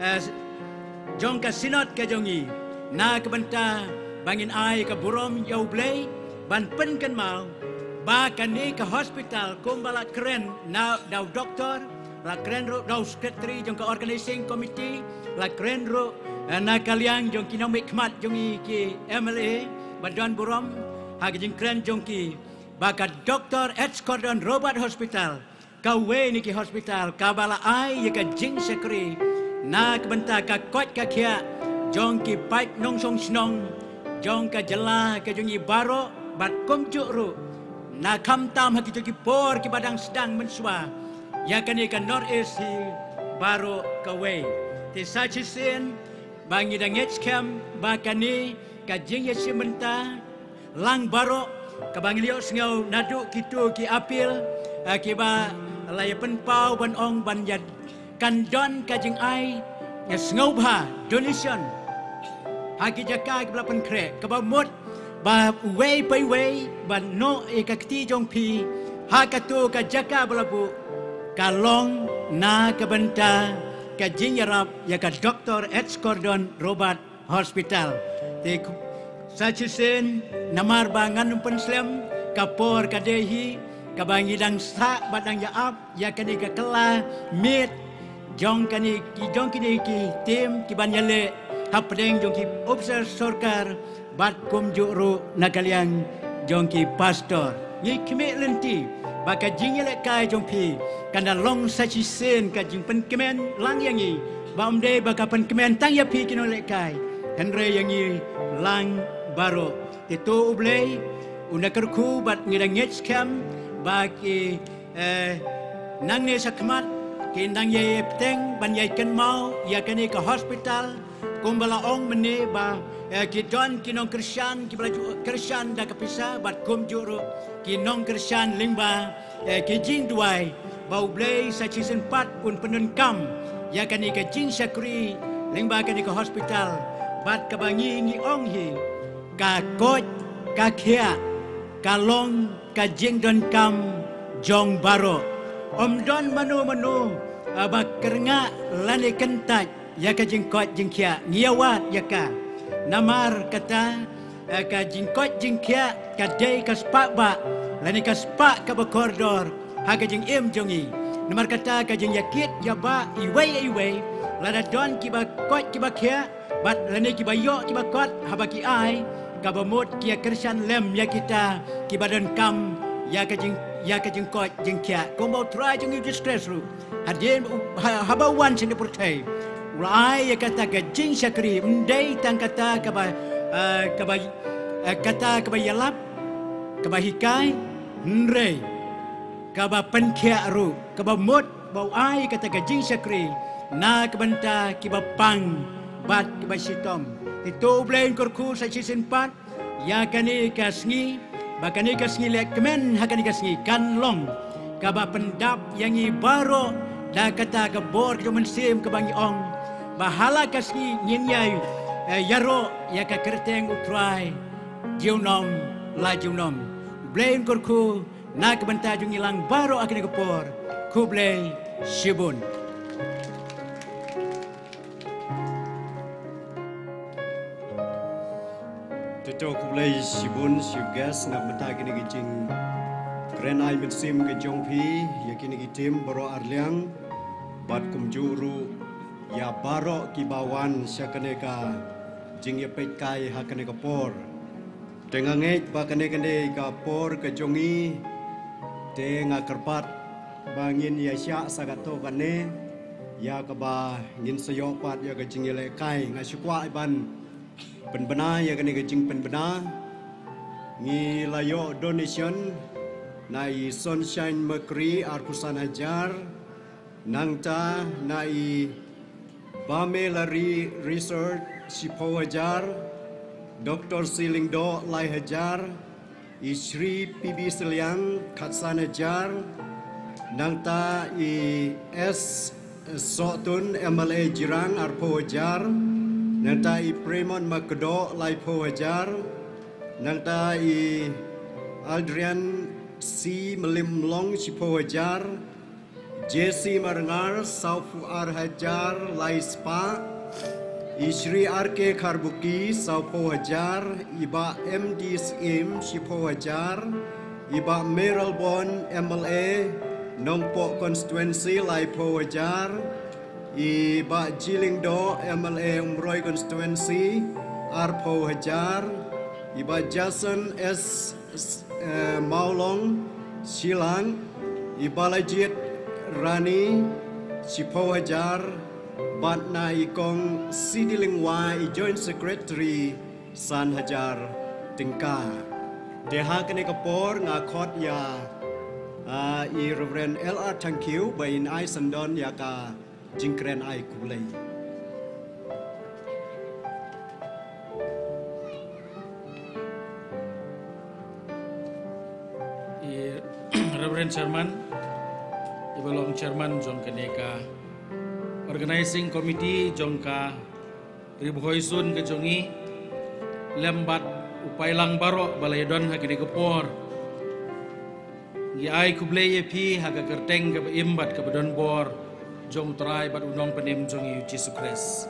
jong ka sinot ka jongi na kebenta bangin ai ka burom yau blay ban pen kan mau ba kan ni ke hospital kumbala keren na dau doktor la keren ro dau secretary jong ke organizing committee la keren ro na kaliang jong kinomik khmat jong ki M L A badan burom ha jing keren jong ki ba ka doktor H Cordon Robert Hospital ka we ni ki hospital ka bala ai ye ka jing sekri na kebenta ka kot ka kia jong ki pipe nong song snong jong ka jela ka jong i baro bat komjuk ru na kam tam haki ki por ki badang sedang mensua ya kani ka north east hi baro ka we ti sachi sin bangi dang scam ba kani ka jing ya simenta lang baro ka bangi liok sengau nadu kitu ki apil ki ba lay pen pau ban ong ban yad kan don ka jing ai ya sengau ba donation haki jaka ki belapan krek ka ba mot ba way by way ba no e ka kti jong pi ha ka tu ka jaka belabu ka long na ka benta ka jingarap ya ka doktor H Cordon Robert Hospital te sachusen namar bangan penslam ka por ka dehi ka bangi dang sa badang ya ap ya ka ni ka kala mit jong ka ni ki jong ki ni ki tim ki banyale hapdeng jong ki officer sarkar bat kum juru nakaliang jongki pastor ni kime lenti baka jingle kai jongpi kana long sachi sen ka jing pen kemen lang yangi bamde baka pen kemen tang ya pi kino le kai henre yangi lang baro itu ublei unakerku bat ngidang scam baki eh nang ne sakmat kindang ye peteng ban ye ken mau ya kani ke hospital kumbala ong mene ba ki don ki non Kristian ki baju Kristian da kapisa bat kum juro ki non Kristian limba ki jing duai bau blei sa season pat un penun kam ya kani ka jing sakri limba kani ka hospital bat ka bangi ngi ong hi ka kot ka khia ka long ka jing don kam jong baro om don manu manu ba kernga lani kentat ya ka jing kot jing khia ngiawat ya ka namar kata ka jingkot jingkia ka dei ka spak ba lani ka spak ka bakordor ha ka jing im jongi namar kata ka jing yakit ya ba iwei iwei lada don ki ba kot ki ba kia bat lani ki ba yo ki ba kot ha ba ki ai ka ba mot ki kersan lem ya kita ki badan kam ya ka jing ya ka jingkot jingkia ko mau try jongi distress ru hadin ha ba wan sini portai ulai ya kata ka jing sakri mendai tang kata ka ba ka ba kata ka ba yalap ka ba hikai nre ka ba penkia ru ka ba mot bau ai kata ka jing sakri na kabanta kibapang bat kibasitom. Ito blain korku sa season pat ya kani kasngi bakani kasngi lek kemen hakani kasngi kanlong kaba pendap yang i baro da kata ke bor ke mensim ke bangi ong bahala kasngi nyinyai yaro ya ka kerteng utrai jiunom la jiunom blain korku na kabanta jung ilang baro akini ke por ku blai shibun. Teto kublai sibun sibgas nak mata kini gijing kren ai mensim ke jongpi ya kini gitim baro arliang bat kumjuru ya baro kibawan syakaneka jing ya pekai hakaneka por tenganget bakane kene ka por ke jongi tenga kerpat bangin ya sya sagato kane ya kaba ngin sayopat ya ke jing ya lekai ngasukwa iban penbena ya kene gejing penbena ngi layo donation nai Sunshine Mercury Arkusan Hajar nangta nai Bamelari Research Sipo Hajar Doktor Silingdo Lai Hajar Isri P B Seliang Katsan Hajar nangta i S Sotun M L A Jirang Arpo Hajar nangta i Premon Makdo Laipo Hajar nangta i Adrian C Melimlong Sipo Hajar Jesse Marangar Saufu Ar Hajar Lai Spa Isri R K Karbuki Saupo Hajar Iba M D S M Sipo Hajar Iba Meralbon M L A Nongpo Constituency Laipo Hajar Iba Jilingdo M L A Umroy Constituency Arpo Hajar Iba Jason S uh, Maulong Silang Iba Lajit Rani Sipo Hajar Batna Ikong Sidilingwa I Joint Secretary San Hajar Tingka Deha kene kapor ngakot ya uh, I Reverend L R Thank you Bain I Sandon ya ka jingkren ai kulai. Reverend Chairman, Ibalong Chairman Jong Kaneka, Organizing Committee Jongka Ribuhoisun ke Jongi, Lembat Upailang Baro Balayadon Hakini Kapor, Gi Kublai Epi Haga Kerteng ke Imbat ke Badon Bor. Jong try bat unong penim jong yu Jesu Christ.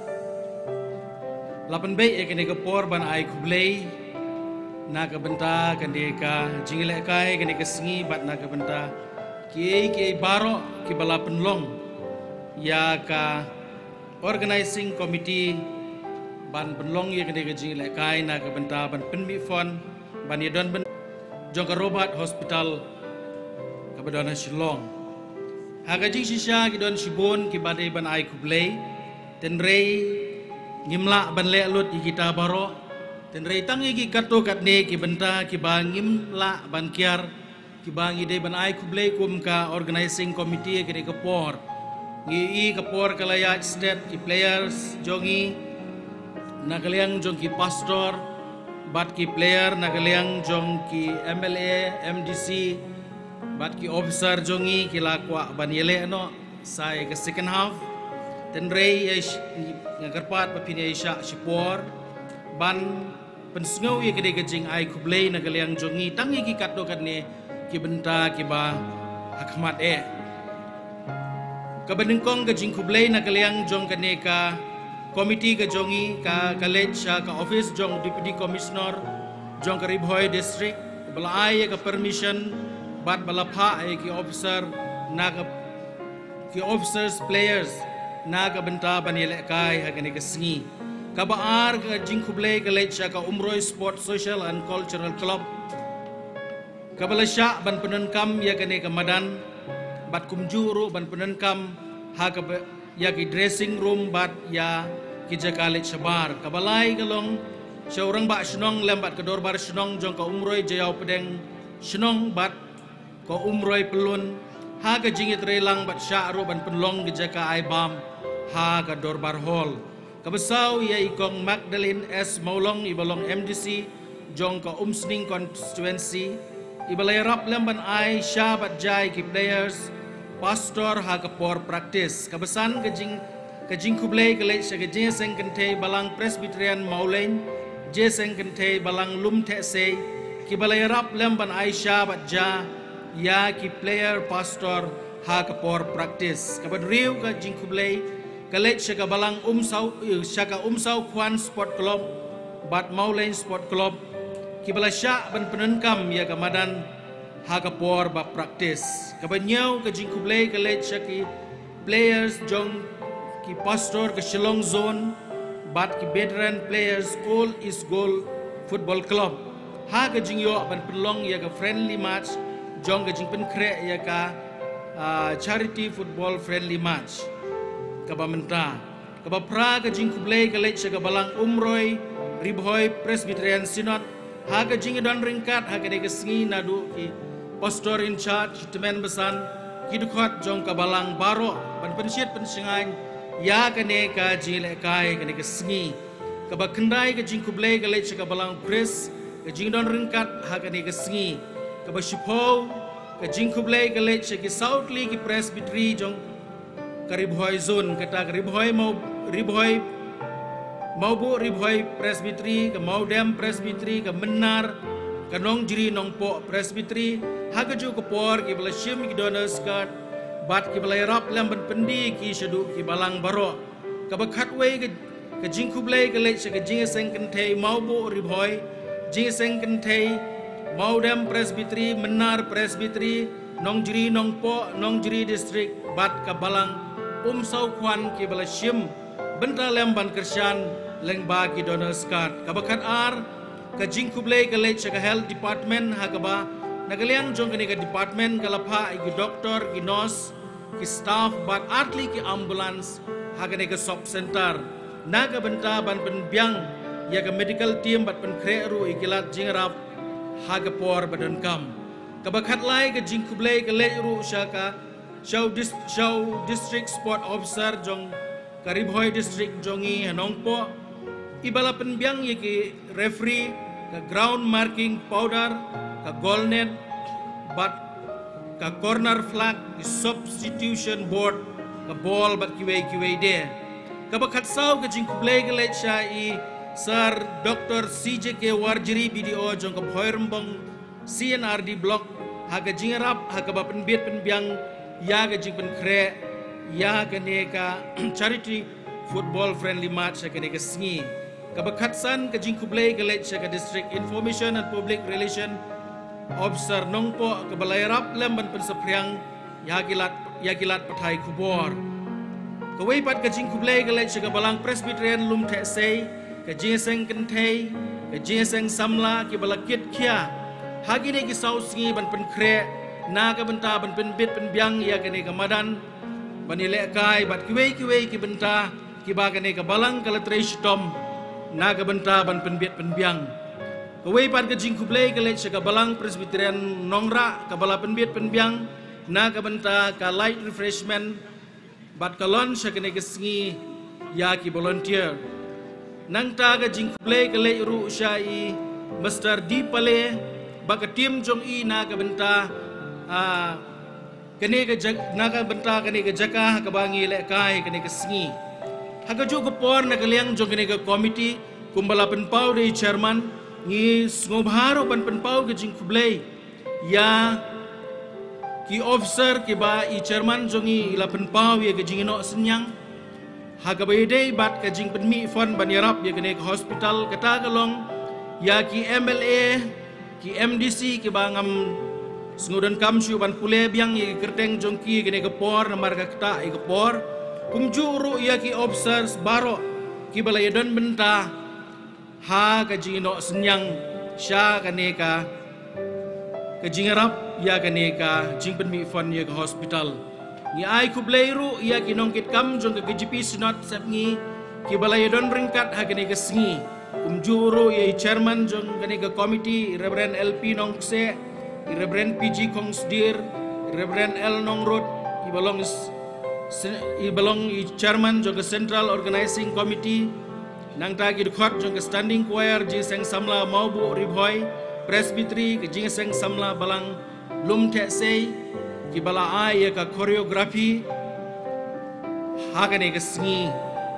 Lapan bay ekene ke por ban ai kublai na ke benta kende ka jingile kai kende ke sengi bat na ke benta ki ki baro ki bala penlong ya ka organizing committee ban penlong ye kende ke jingile kai na ke benta ban penmi fon ban yedon ben jong ke Robert Hospital ke badana Shillong. Hagajing sisya kidon sibon kibade ban ai kublai tenrei ngimla ban lelut kita baro tenrei tangi ki kato katne ki benta ki bangim la ban kiar ki bangi de ban ai kublai kum ka organizing committee ke de kapor ngi i kapor kalaya state ki players jongi nagaliang jong ki pastor bat ki player nagaliang jong ki M L A M D C bat ki officer jongi kila kwa ban yele no sai ke second half tenrei yang kerpat papini Aisha Sipor ban pensngau ye kede gejing ai kublai nagaliang jongi tangi ki katdo katne ki benta ki ba akmat e kabenengkong gejing kublai nagaliang jong kane ka komiti ke jongi ka college ka office jong deputy commissioner jong Karibhoy district belai ka permission bat balapha ay ki officer na ki officers players na ka benta banile kai hagani ka singi kabaar ka jingkublay college ka umroy sport social and cultural club kabalasya ban penenkam ya kane ka madan bat kumjuru ban penenkam ha ka ya ki dressing room bat ya ki college sabar kabalai kalong seorang ba senong lembat ke dorbar senong jong ka umroy jayau pedeng senong bat ko umroy pelun ha ka jingit relang bat sya'ru ban penlong gejaka ai bam ha ka Dorbar Hall. Kabesau ia ikong Magdalene S. Maulong ibalong M D C jong ka Umsning constituency. Ibalay rap lemban ai syabat jai ki players pastor ha ka por practice. Kabesan kajing kajing kublay kalay sa kajing seng kentay balang Presbyterian Maulain je seng kentay balang lum te say kibalay rap lemban ai syabat ja ya ki player pastor ha ka por practice. Kabad riu kajing kublay kalay sa balang umsaw sa ka umsaw kwan sport club bat Maulain sport club kibala sya ban penenkam ya kamadan hagapor ba practice kabanyaw ka jingkublay kalet sya ki players jong ki pastor ka Shillong zone bat ki veteran players all is goal football club ha ka jingyo ban penlong ya ka friendly match jong ka jingpen kre ya ka uh, charity football friendly match kabamenta kabapra ka jingkublay kalet sya ka balang umroy Ribhoy Presbyterian Synod haga jingi don ringkat haga de kesengi nadu ki pastor in charge temen besan ki dukhat jong kabalang baro ban pensiat pensingan ya kane ka jile kai kane kesengi ka bakendai ka jing kublay ka lech ka balang pres ka jing don ringkat haga de kesengi ka ba shipo ka jing kublay ka lech ki southly ki presbytery jong ka Ribhoy zone kata ka Ribhoy mau Ribhoy mau bu Ribhoy Presbytery, ke Maudem Presbytery, ke Menar, ke Nong Jiri Nong Po Presbytery, haga ju ke por ki bala shim ki donors card, bat ki bala rap lamban pendi ki shadu ki balang baro, ke bakat way ke ke jing kublay ke lech ke jing seng kentay mau bu Ribhoy, jing seng kentay Maudem Presbytery, Menar Presbytery, Nong Jiri Nong Po, Nong Jiri District, bat ke balang umsaw kwan ki bala shim, benda lamban kersyan leng bagi donors card kabakat ar ka jing kublay ka lech ka health department hagaba nagaliang jong kani ka department kalapha ki doctor ki nurse ki staff bat atli ki ambulance hagane ka shop center naga benta ban penbiang ya ka medical team bat pen kreru ikilat jingrap hagapor badan kam kabakat lai ka jing kublay ka lech ru syaka show dis show district sport officer jong ka Ribhoy district jongi hanongpo ibala penbiang ye ki referee ka ground marking powder ka goal net bat ka corner flag ki substitution board ka ball bat kiway kiway de ka bakat saw ka jing kublay ka lech sya i sir Doctor C J K Warjiri B D O jong ka Bhoyrembong C N R D block ha ka jingrap ha ka ba penbit penbiang ya ka jing pen kre ya ka ne ka charity football friendly match ka ne ka singi kabakatsan ka jing kublay ka lech ka district information and public relation officer nongpo ka balayarap lemban pensapriang yagilat yagilat pathai kubor ka weipat ka jing kublay ka lech ka balang Presbyterian lum the say ka jing seng kentay ka jing seng samla ki balakit khia hagi ne ki sau singi ban pen kre na ka benta ban pen bit pen biang ya ka ne ka madan banile kai bat kiwei kiwei ki benta ki ba ka ne ka balang ka latreish tom naga benta ban penbiat penbiang kawai pat ka jing kublay ka lech ka balang Presbyterian nongra ka bala penbiat penbiang naga benta ka light refreshment bat ka lunch ka ne ka singi ya ki volunteer nang ta ka jing kublay ka lech ru sya i Mister D Pale ba ka team jong i naga benta a kane ka naga benta kane ka jaka ka bangi le kai kane ka singi haga juga por nagaliang jong kini ke komiti kumbala penpau dari chairman ngi ngobharo ban penpau ke jing kublay ya ki officer ki ba i chairman jongi la penpau ya ke jing no senyang haga bayde bat ke jing penmi fon ban yarap ya kini ke hospital kata galong ya ki M L A ki M D C ki ba ngam sengudan kamsyu ban pule biang ya kerteng jong ki kini ke por namar ka kata i ke por kumjuru ya ki officers baro ki balai don benta ha ka jino senyang sya ka neka ka jingarap ya ka neka jing penmi fon ya ke hospital ni ai kublay ru ya ki nongkit kam jong ka G P Synod sapngi ki balai don ringkat ha ka neka singi kumjuru ya chairman jong ka neka komiti Reverend L P Nongse Reverend P G Kongsdir Reverend L Nongrod ki balong i belong i chairman jong Central Organizing Committee nang ta ki khot jong standing choir ji seng samla maubu ribhoi presbytery ki jing seng samla balang lum the sei ki bala ai ka choreography hagane ka singi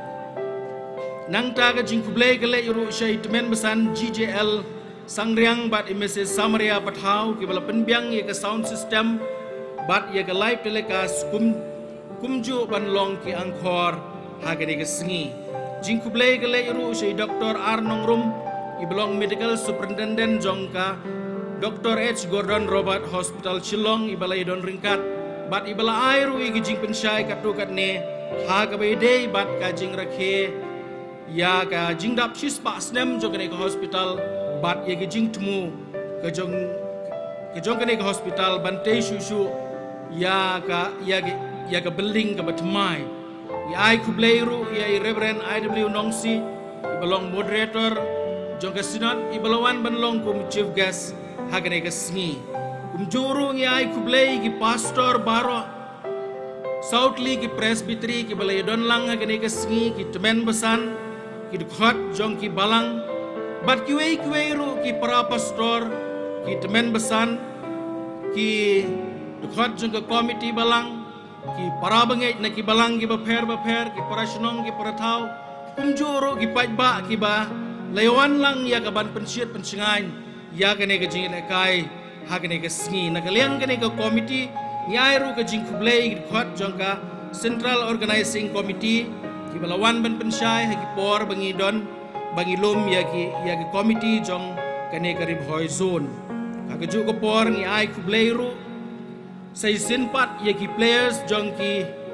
nang ta ka jing kublai ka le ru shai temen besan G J L sangriang bat imese samaria pathau ki bala penbiang ye ka sound system bat ye ka live telecast kum kumju ban long ki angkor hagane ka singi jing kublai ka le ru shai Doctor Arnong Rum i belong medical superintendent jongka Doctor H Gordon Robert Hospital Shillong i balai don ringkat bat i bala airu i jing pensyai katu kat ne ha ka bede bat ka jing rakhe ya ka jing dap shispa snem jong ka hospital bat ye jing temu ka jong ka jong ka hospital bante shushu ya ka ya ya ka building ka batmai ya ai kubleiru ya Reverend I W Nongsi i belong moderator jong ka sinat i balawan banlong kum chief guest hagane ka singi kum juru ngi ai kublei ki pastor baro Southly ki presbytery ki balai don lang hagane ka singi ki temen besan ki khot jong ki balang bat ki wei ki ru ki para pastor ki temen besan ki khot jong ka committee balang ki para bangai na ki balang ki baper baper ki para shnong ki para thau kum juru ki pajba ki ba Lewan lang ya ka ban pensiat pensingain ya ka ne ka jing na kai ha ka ne ka singi na ka liang ka ne ka committee nyai ru ka jing kublei ki khot jong ka Central Organizing Committee ki balawan ban pensyai ha ki por bangi don bangi lum ya ki ya ki committee jong ka ne ka ribhoi zone ka ka ju ka por ngi ai kublei ru sai sinpat ya ki players jong ki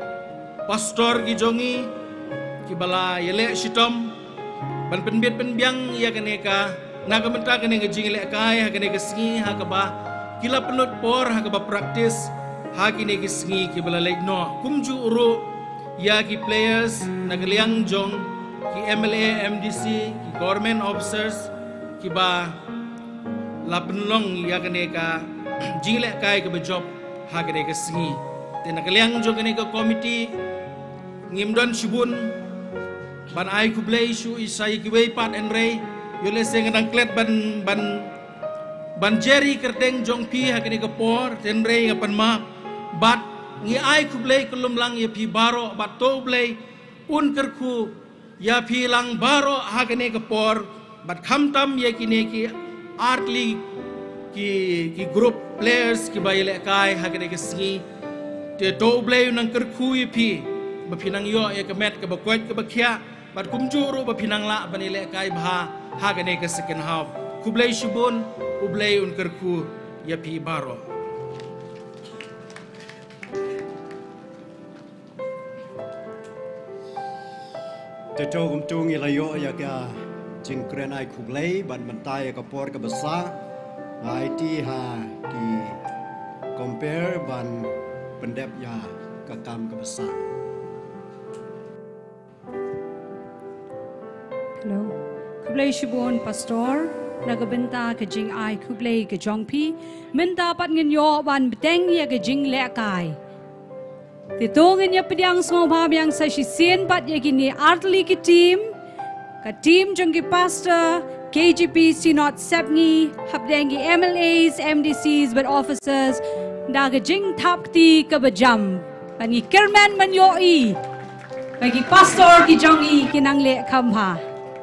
pastor ki jongi ki bala yele shitom ban penbiat penbiang ya kene ka naga menta kene ka jingle kai ha kene ka singi ha ka ba kila penut por ha ka ba practice ha kene ka singi ki bala lek no kumju uru ya ki players nagaliang jong ki M L A M D C ki government officers ki ba la penlong ya kene ka jingle kai ka ba job ha kene ka singi te nagaliang jong kene ka committee ngimdon shibun ban ai kublei shu isai kiwei pat en rei yole seng nang klet ban ban ban jeri kerteng jong pi ha kene kapor ten rei ngapan ma bat ngi ai kublei kulum lang ya pi baro bat to blei un kerku ya pi lang baro ha kene kapor bat kham tam ye kine ki artly ki ki group players ki baile kai ha kene ke singi te to blei nang kerku ye pi ba pinang yo ya kemet ke ba kwet ke ba khia bat kumjuru ba pinang la banile kai bha ha gane ka second half kublei shubun ublei un kerku ya pi baro te to kum tu ngi la yo ya ka jing kren ai kublei ban mentai ka por ka besa ai ti ha ki compare ban pendep ya ka kam ka besa. Hello. Kublai shibon pastor nagabenta ka jing ai kublai ka jongpi menta pat ngin yo ban beteng ya ka jing le kai tito ngin ya pediang smo ba yang sa sien pat ya kini artli ki team ka team jong ki pastor K G P Synod Sepngi habdengi M L As M D Cs but officers daga jing thap ti ka bajam bangi kerman man yo i bagi pastor ki jongi kinang le khamha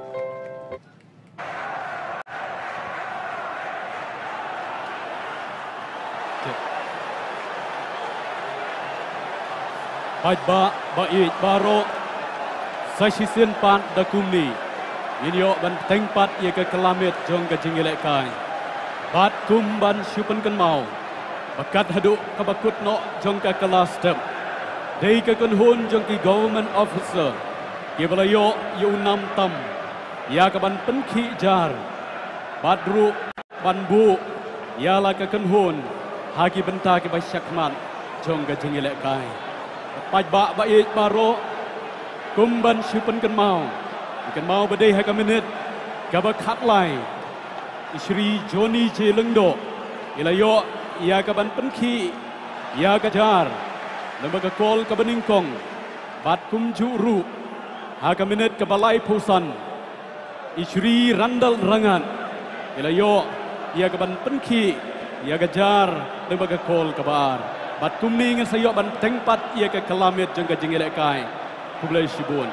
Baik ba baik baro sasisen pan dakumi inyo ban tengpat ye ke kelamit jong ke jingilek kai bat kumban syupen kan mau bakat haduk kabakut no jong ke kelas step dei ke kunhun jong ki government officer ki balayo yu nam tam ya ke ban penki jar badru ban bu ya la ke kunhun hagi benta ke basyakman jong ke jingilek kai Paj ba ba ik baro kumban syupen kan mau kan mau badai ha ka minit ka ba khat lai Shri Johnny J Lengdo ilayo ya ka ban penki ya ka jar lembaga kol ke beningkong bat kum juru haga minit ke balai pusan Isri Randal Rangan ilayo ia ke ban penki ia kejar lembaga kol ke bar bat kum ni ngan sayo ban tengpat ia ke kelamit jeng ke jeng elekai Kublai Shibun.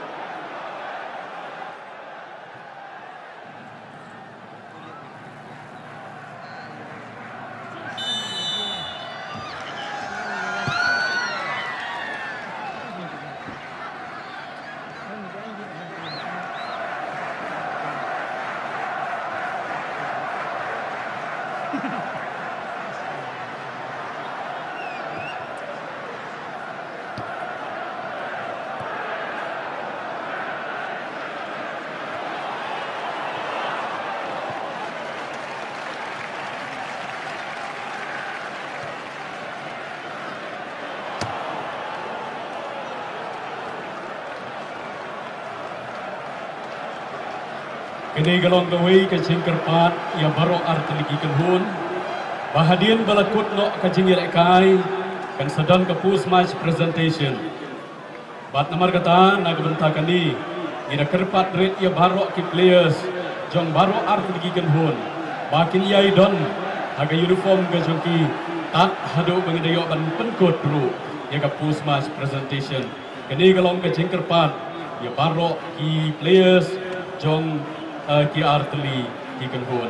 Kini galong gawai ke singkerpat ia baru artiligi kenhun bahadian balakut no ke jingir ekai kan sedang ke push match presentation bat nomor kata naga bentakan ni ina kerpat red ia baru ki players jong baru artiligi kenhun bakin yai don aga uniform ke jongki tak hadu bengidayo ban penkut dulu ia ke push match presentation kini galong ke singkerpat ia baru ki players jong Uh, ki artili ki kenhun.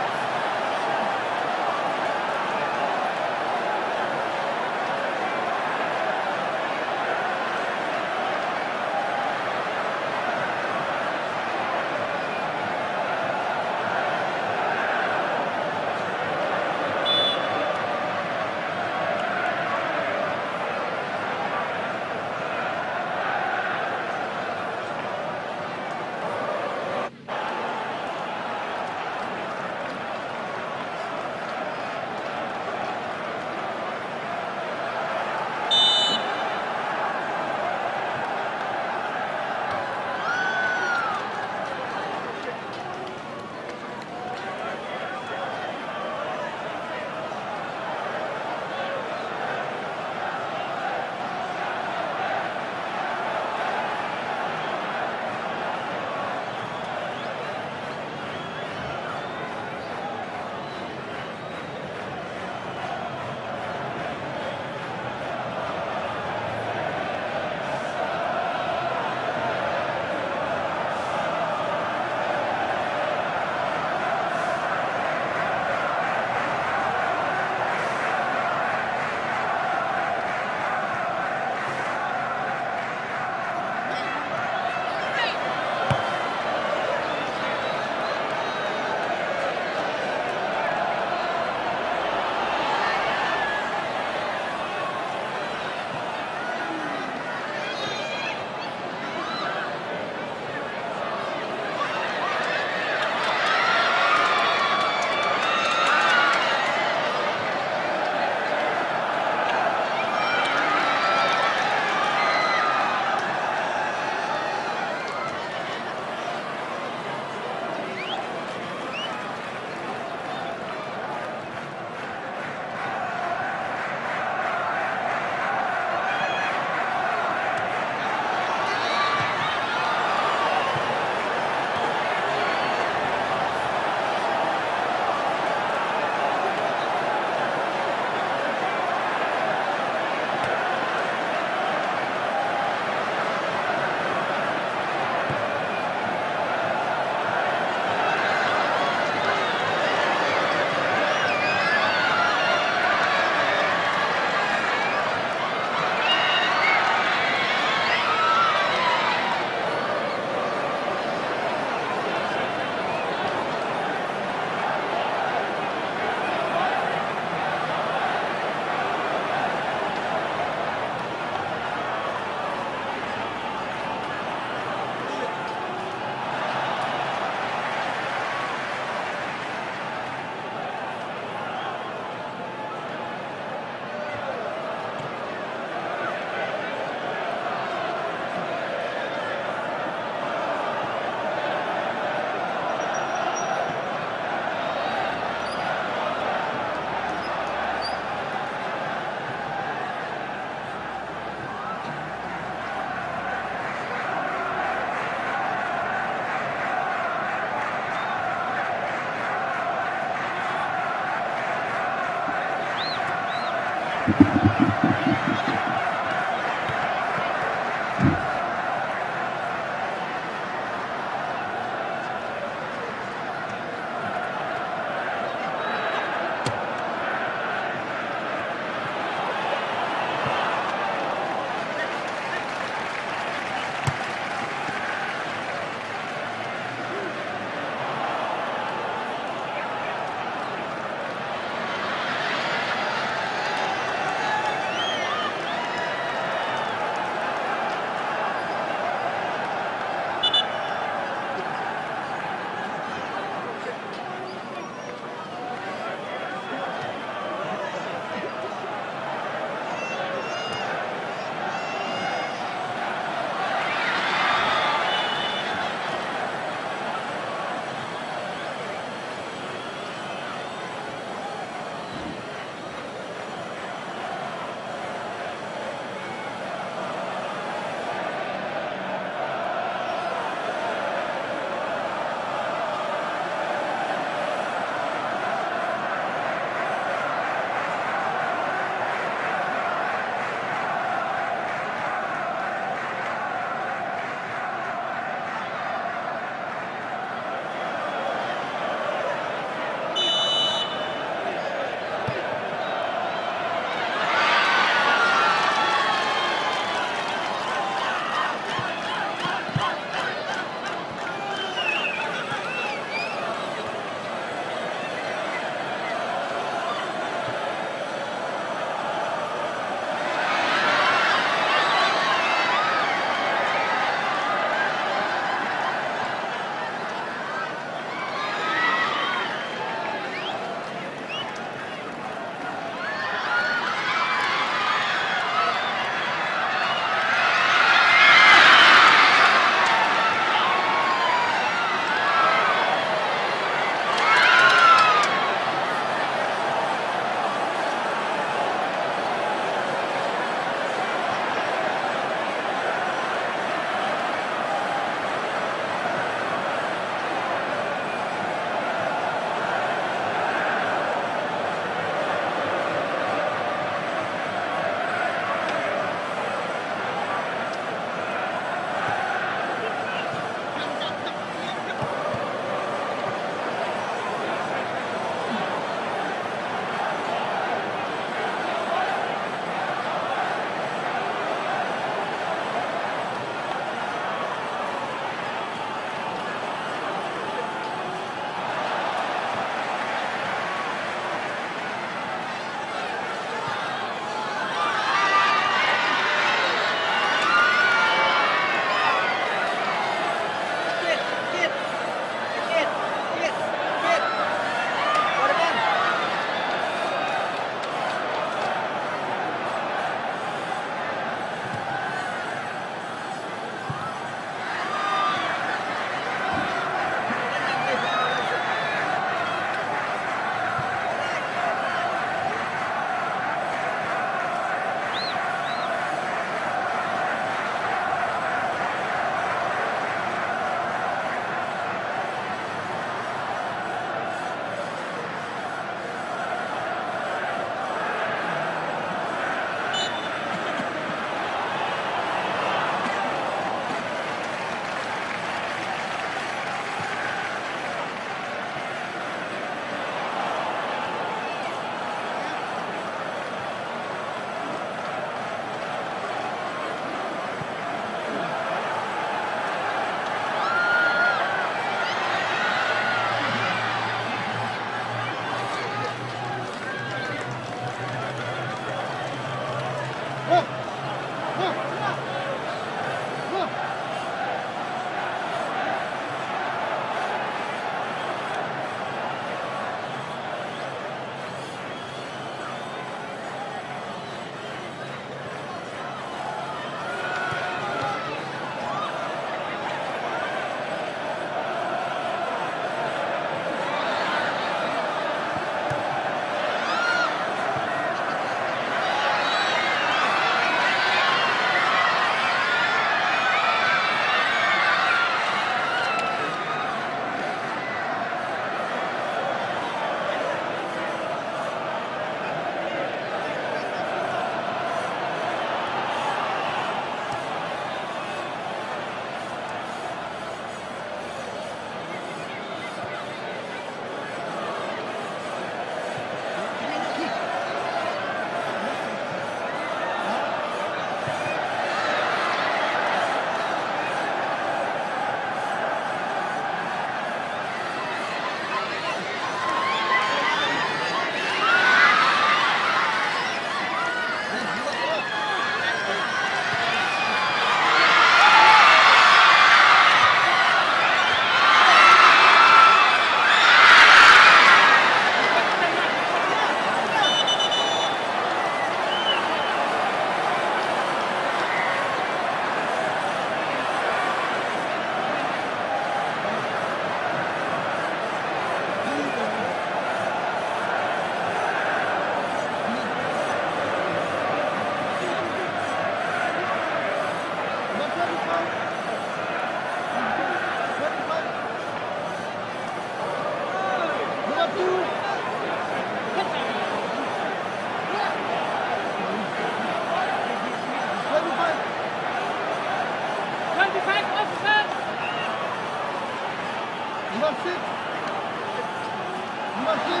six. Number six.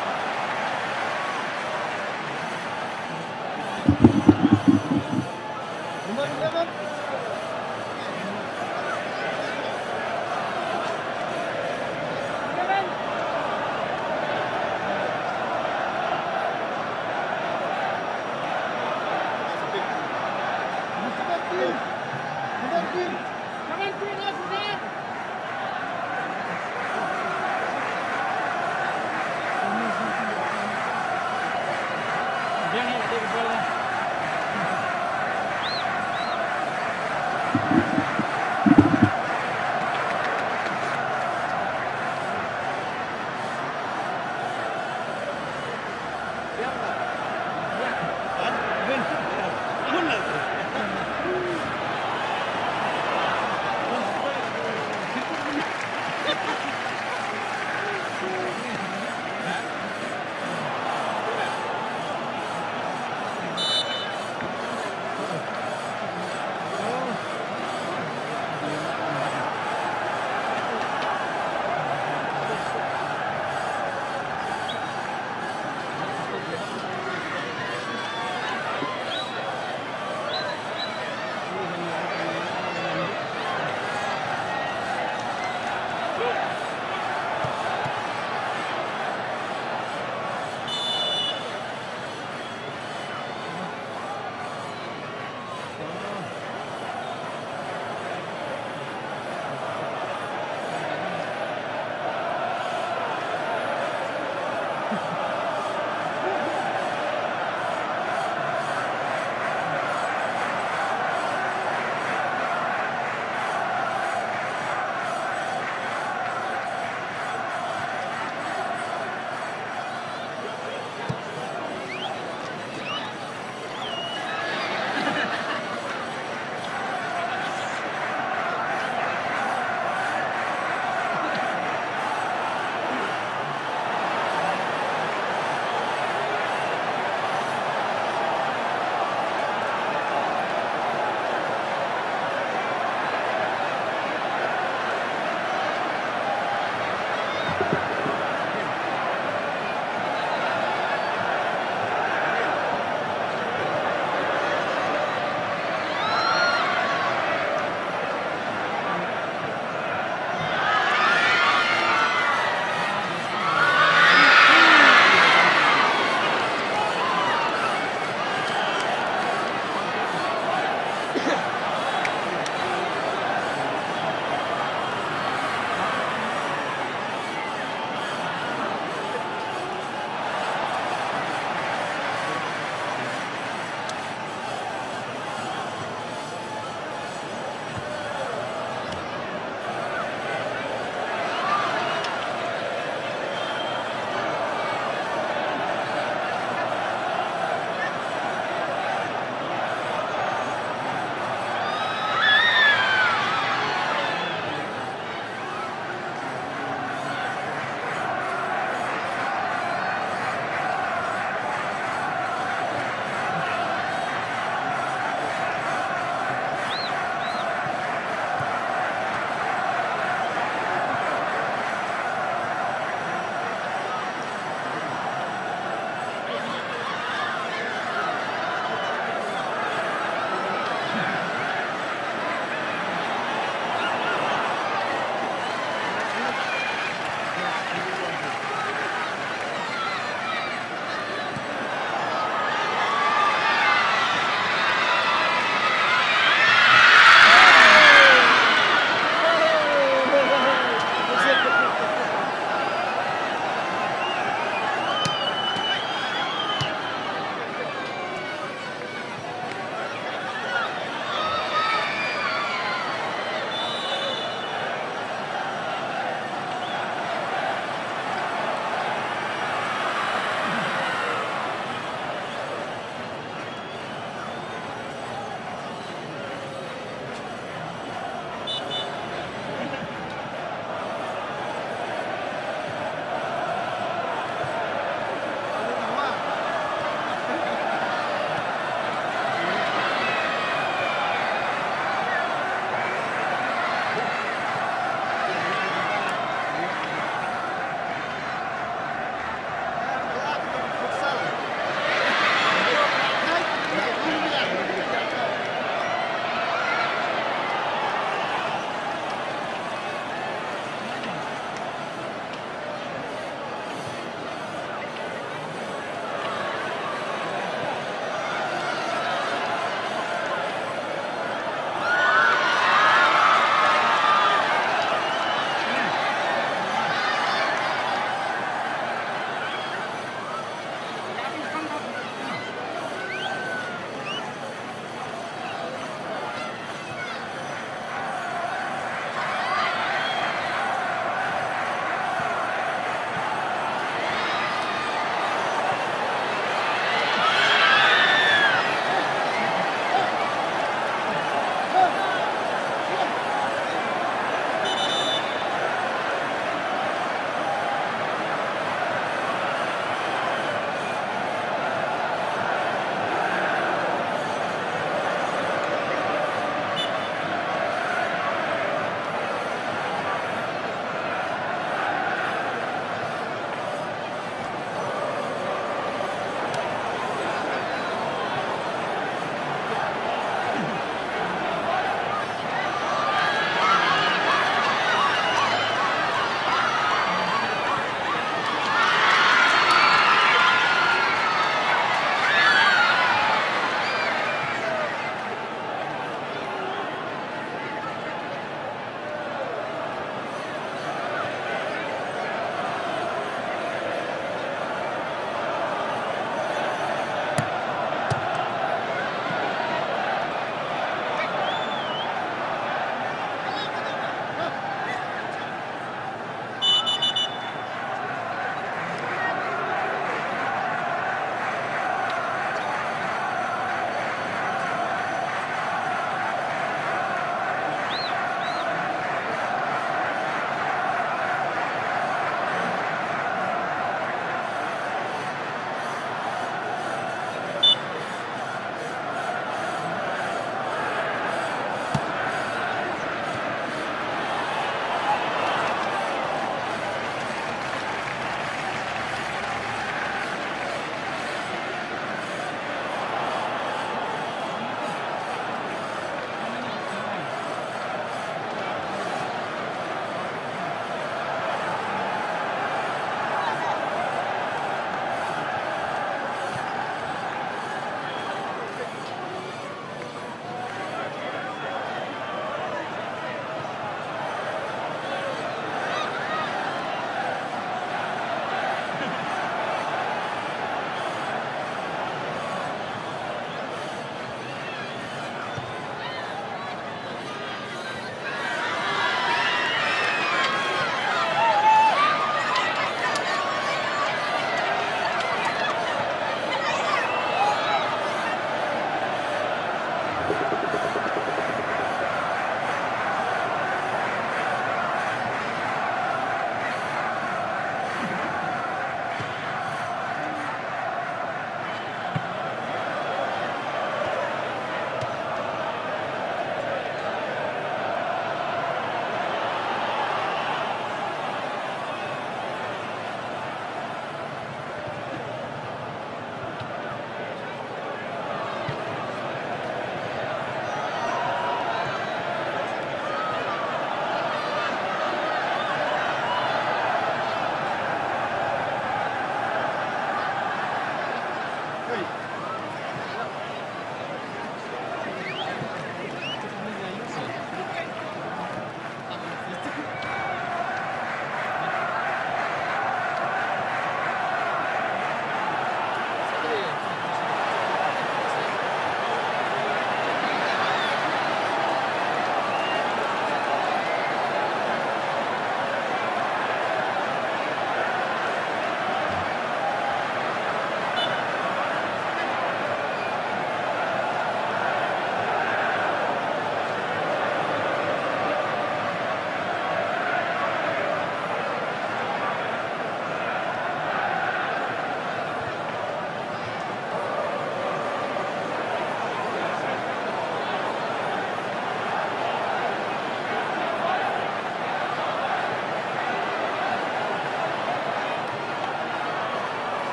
Number eleven.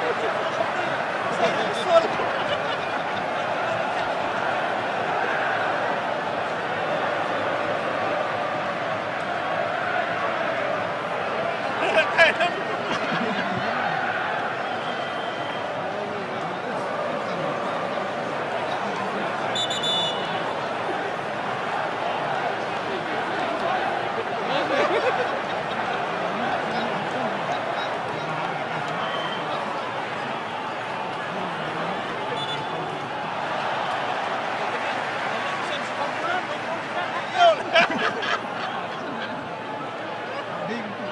Ding.